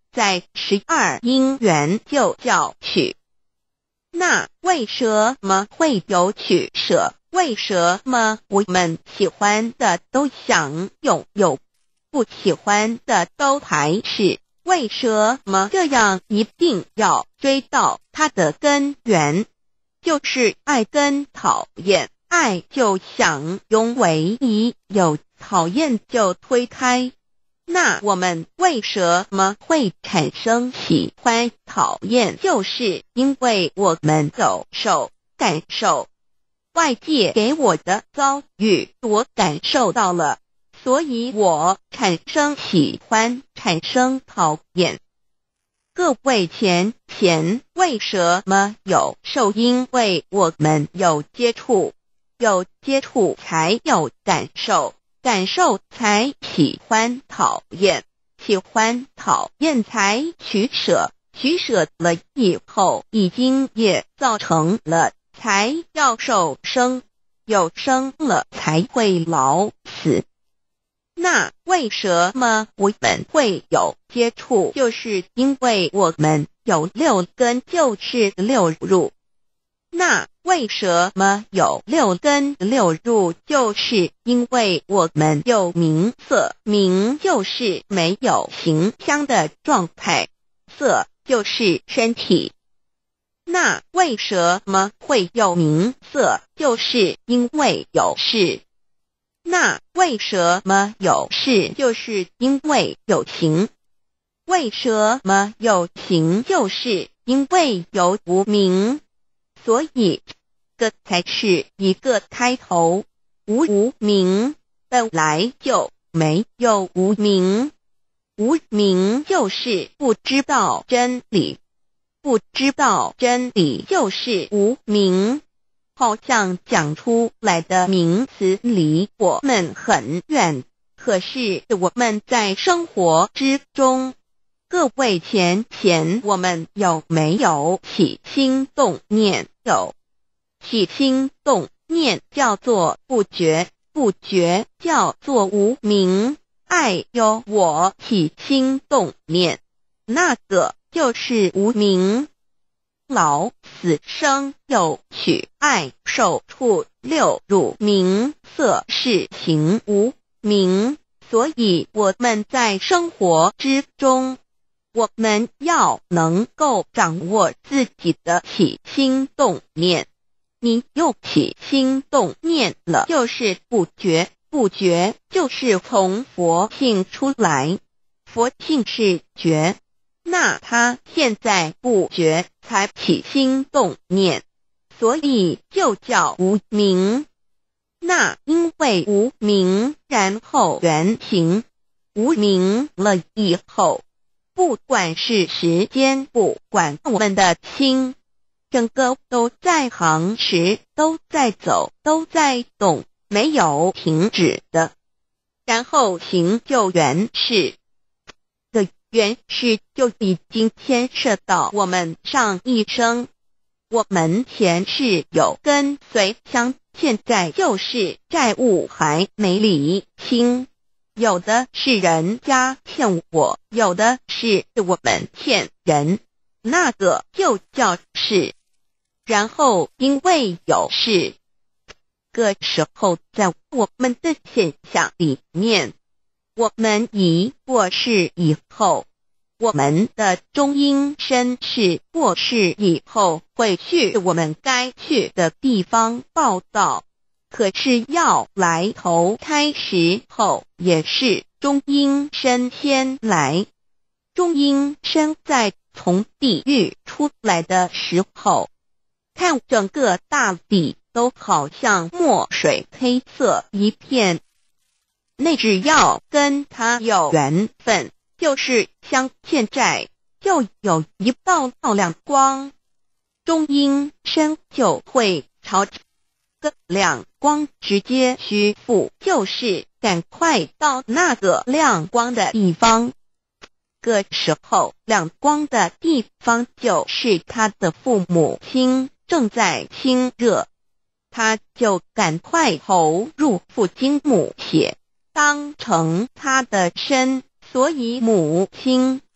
在12因缘就叫取。那为什么会有取舍？为什么我们喜欢的都想拥有，不喜欢的都排斥？为什么这样？一定要追到它的根源，就是爱跟讨厌。爱就想拥为一，有讨厌就推开。那我们为什么会产生喜欢讨厌？就是因为我们有感受，外界给我的遭遇我感受到了，所以我产生喜欢，产生讨厌。各位前为什么有受？因为我们有接触才有感受，感受才喜欢讨厌，喜欢讨厌才取舍，取舍了以后已经也造成了才要受生，有生了才会老死。那为什么我们会有接触？就是因为我们有6根，就是6入。那为什么有6根6入？就是因为我们有名色，名就是没有形象的状态，色就是身体。那为什么会有名色？就是因为有事。那为什么有事？就是因为有形。为什么有形？就是因为有无明。所以这才是一个开头。无明本来就没有无明，无明就是不知道真理，不知道真理就是无明。好像讲出来的名词离我们很远，可是我们在生活之中，各位前我们有没有起心动念？有。起心动念叫做不觉，不觉叫做无明。爱有我起心动念，那个就是无明。老死生有取爱受处6入名色是行无明。所以我们在生活之中，我们要能够掌握自己的起心动念。你又起心动念了，就是不觉，不觉就是从佛性出来，佛性是觉。那他现在不觉才起心动念，所以就叫无明。那因为无明，然后缘行，无明了以后，不管是时间，不管我们的心，整个都在行驶，都在走，都在动，没有停止的。然后行就缘事，的缘事就已经牵涉到我们上一生，我们前世有跟随相，现在就是债务还没理清。有的是人家欠我，有的是我们欠人，那个就叫事。然后因为有事，个时候在我们的现象里面，我们已过世以后，我们的中阴身是过世以后会去我们该去的地方报道。可是要来投胎时候，也是中阴身先来。中阴身在从地狱出来的时候，看整个大地都好像墨水黑色一片，那只要跟他有缘分，就是像现在就有一道亮光，中阴身就会朝个亮光直接虚付，就是赶快到那个亮光的地方。个时候亮光的地方就是他的父母亲正在亲热，他就赶快投入父亲母血，当成他的身，所以母亲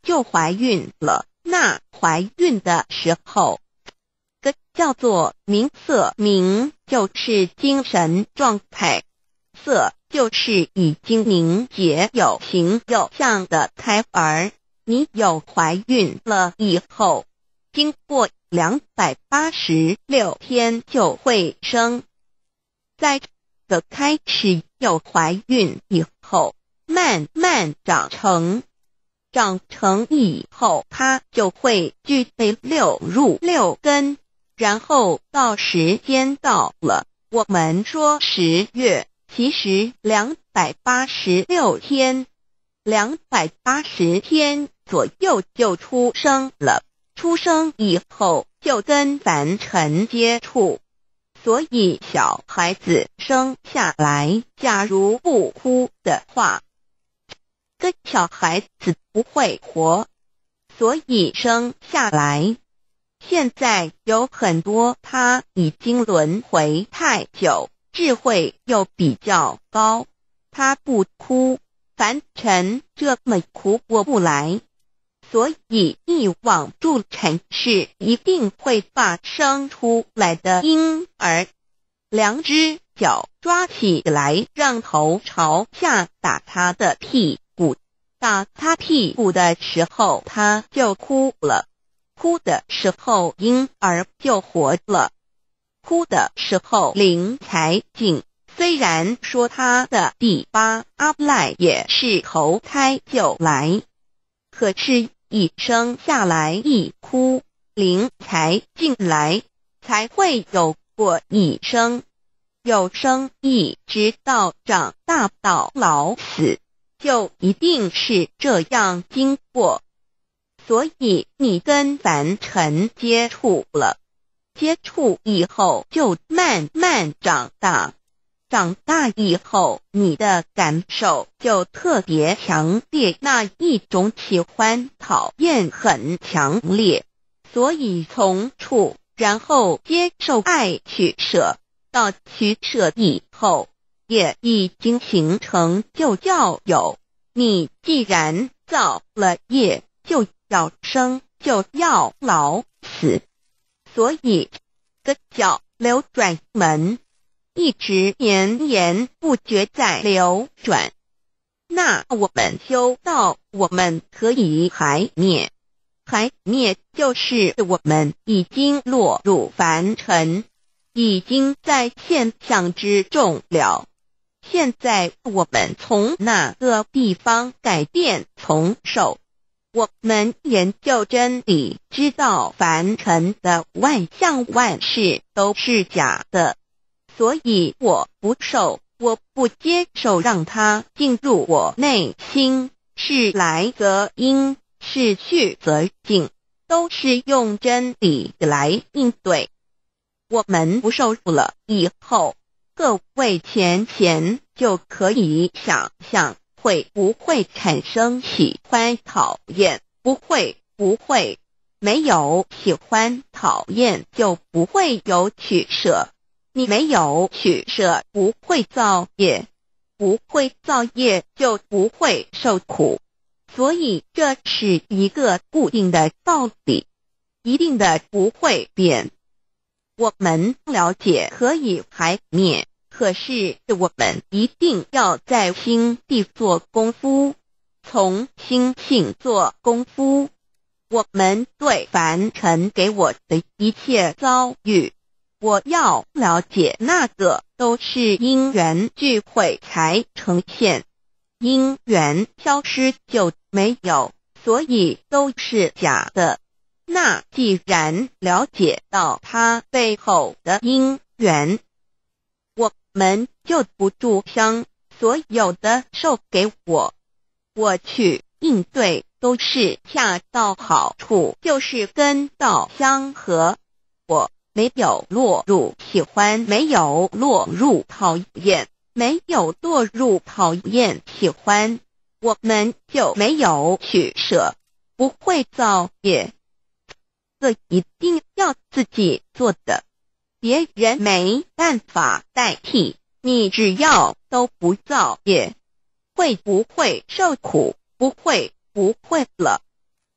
就怀孕了。那怀孕的时候，这叫做明色，明就是精神状态，色就是已经凝结有形有相的胎儿。你有怀孕了以后，经过286天就会生。在这开始有怀孕以后，慢慢长成以后，它就会具备6入6根，然后到时间到了，我们说10月，其实286天，280天左右就出生了。出生以后就跟凡尘接触，所以小孩子生下来，假如不哭的话，这小孩子不会活，所以生下来。现在有很多他已经轮回太久，智慧又比较高，他不哭，凡尘这么苦过不来，所以一往助产士一定会把生出来的婴儿2只脚抓起来，让头朝下打他的屁股，打他屁股的时候他就哭了，哭的时候婴儿就活了，哭的时候灵才净。虽然说他的第8阿赖也是投胎就来，可是一生下来一哭，灵才进来，才会有过一生，有生一直到长大到老死，就一定是这样经过。所以你跟凡尘接触了，接触以后就慢慢长大，长大以后你的感受就特别强烈，那一种喜欢讨厌很强烈，所以从处然后接受爱取舍，到取舍以后也已经形成就叫有。你既然造了业，就要生，就要老死，所以这叫流转门，一直绵延不绝在流转。那我们修道，我们可以海灭，海灭就是我们已经落入凡尘，已经在现象之中了。现在我们从那个地方改变从受，我们研究真理，知道凡尘的万象万事都是假的，所以我不受，我不接受让它进入我内心，是来则因，是去则进，都是用真理来应对。我们不受了以后，各位浅就可以想象会不会产生喜欢讨厌，不会，没有喜欢讨厌就不会有取舍，你没有取舍不会造业，不会造业就不会受苦，所以这是一个固定的道理，一定的不会变。我们了解可以海灭，可是我们一定要在心地做功夫，从心性做功夫。我们对凡尘给我的一切遭遇，我要了解那个都是因缘聚会才呈现，因缘消失就没有，所以都是假的。那既然了解到它背后的因缘，我们就不住相，所有的受给我去应对，都是恰到好处，就是跟道相合。我没有落入喜欢，没有落入讨厌，没有落入讨厌喜欢，我们就没有取舍，不会造业。这一定要自己做的，别人没办法代替。你只要都不造业，会不会受苦？不会了。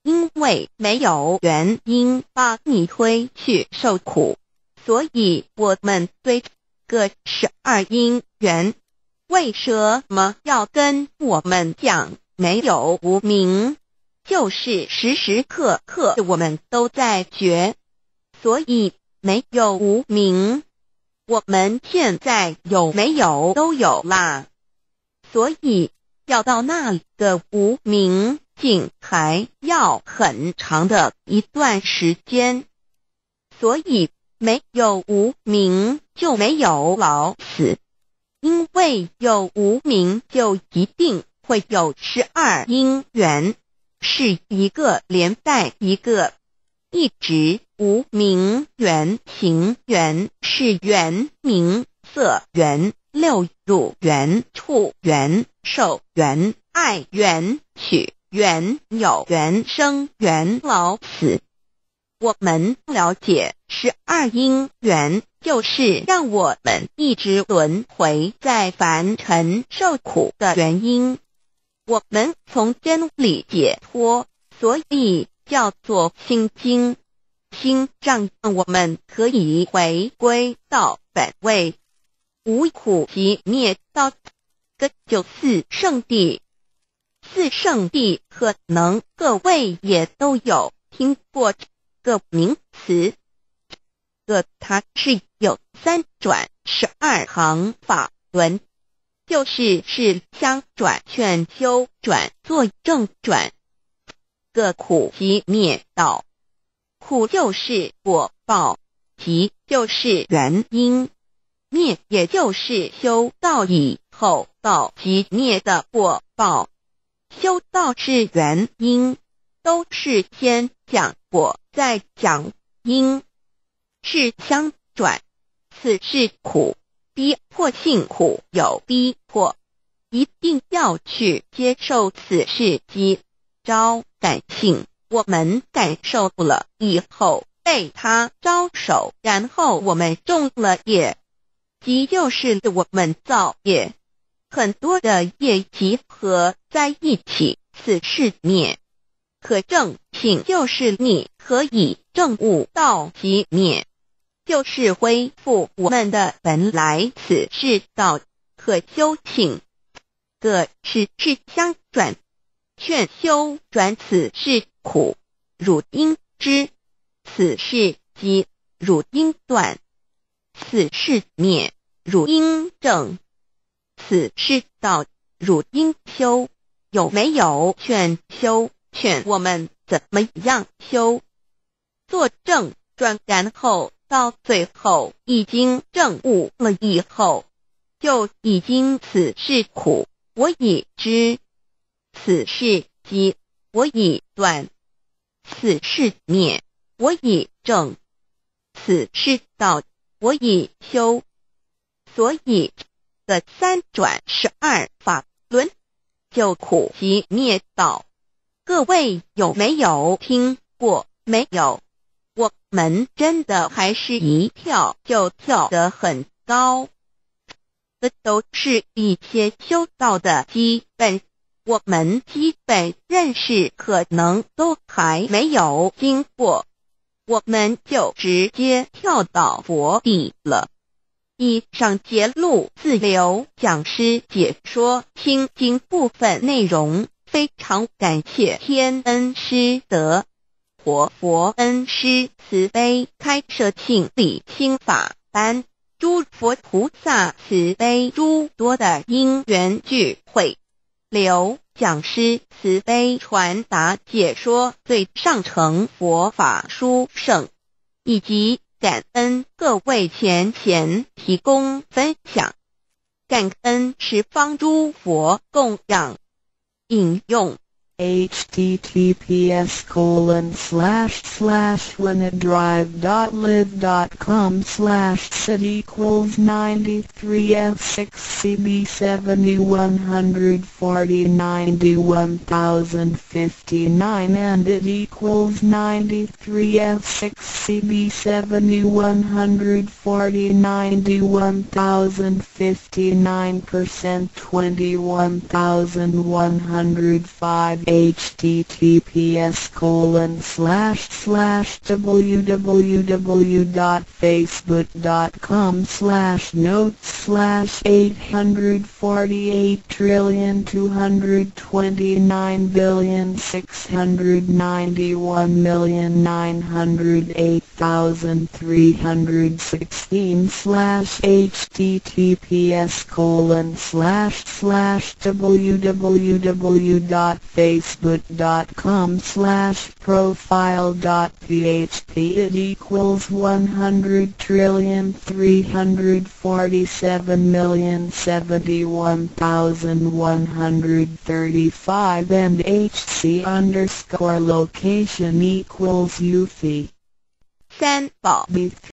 因为没有原因把你推去受苦，所以我们对个12因缘为什么要跟我们讲没有无明，就是时时刻刻我们都在觉，所以没有无明，我们现在有没有都有啦，所以要到那里的无明境还要很长的一段时间，所以没有无明就没有老死，因为有无明就一定会有12因缘，是一个连带一个，一直无明缘行缘是缘名色缘六入缘触缘受缘爱缘取缘有缘生缘老死。我们了解12因缘就是让我们一直轮回在凡尘受苦的原因，我们从真理解脱，所以叫做心经。心让我们可以回归到本位，无苦集灭道，这就是圣地。四圣地可能各位也都有听过这个名词，它是有3转12行法轮，就是相转劝修转作正转。个苦集灭道，苦就是果报，集就是原因，灭也就是修道以后到集灭的果报。修道是原因，都是先讲果再讲因，是相转，此是苦，逼迫性苦有逼迫，一定要去接受此事机招感性，我们感受了以后被他招手，然后我们中了业，即就是我们造业，很多的业集合在一起，此是灭。可证性就是你可以证悟到即灭，就是恢复我们的本来，此是道。可修性个是相转，劝修转此是苦，汝应知，此是机，汝应断，此是灭，汝应正，此是道，汝应修。有没有劝修？劝我们怎么样修？做正转，然后到最后已经证悟了以后，就已经此是苦，我已知；此是机，我已断；此是灭，我已正；此是道，我已修。所以这3转12法轮就苦集灭道。各位有没有听过？没有？我们真的还是一跳就跳得很高，这都是一些修道的基本，我们基本认识可能都还没有经过，我们就直接跳到佛地了。以上节录自刘讲师解说心经部分内容，非常感谢天恩师德佛恩师慈悲开设庆理心法班，诸佛菩萨慈悲诸多的因缘聚会，刘讲师慈悲传达解说最上乘佛法殊胜，以及感恩各位前提供分享，感恩十方诸佛供养。引用 https://winidrive.live.com/sit=90 and it equals 93 F6CB70 140 91,059% 21,105 https://www.facebook.com/notes/847,901,908,316/https://www.facebook.com/profile.php. It equals 100,347,071,135 and HC_location equals UFI. 3宝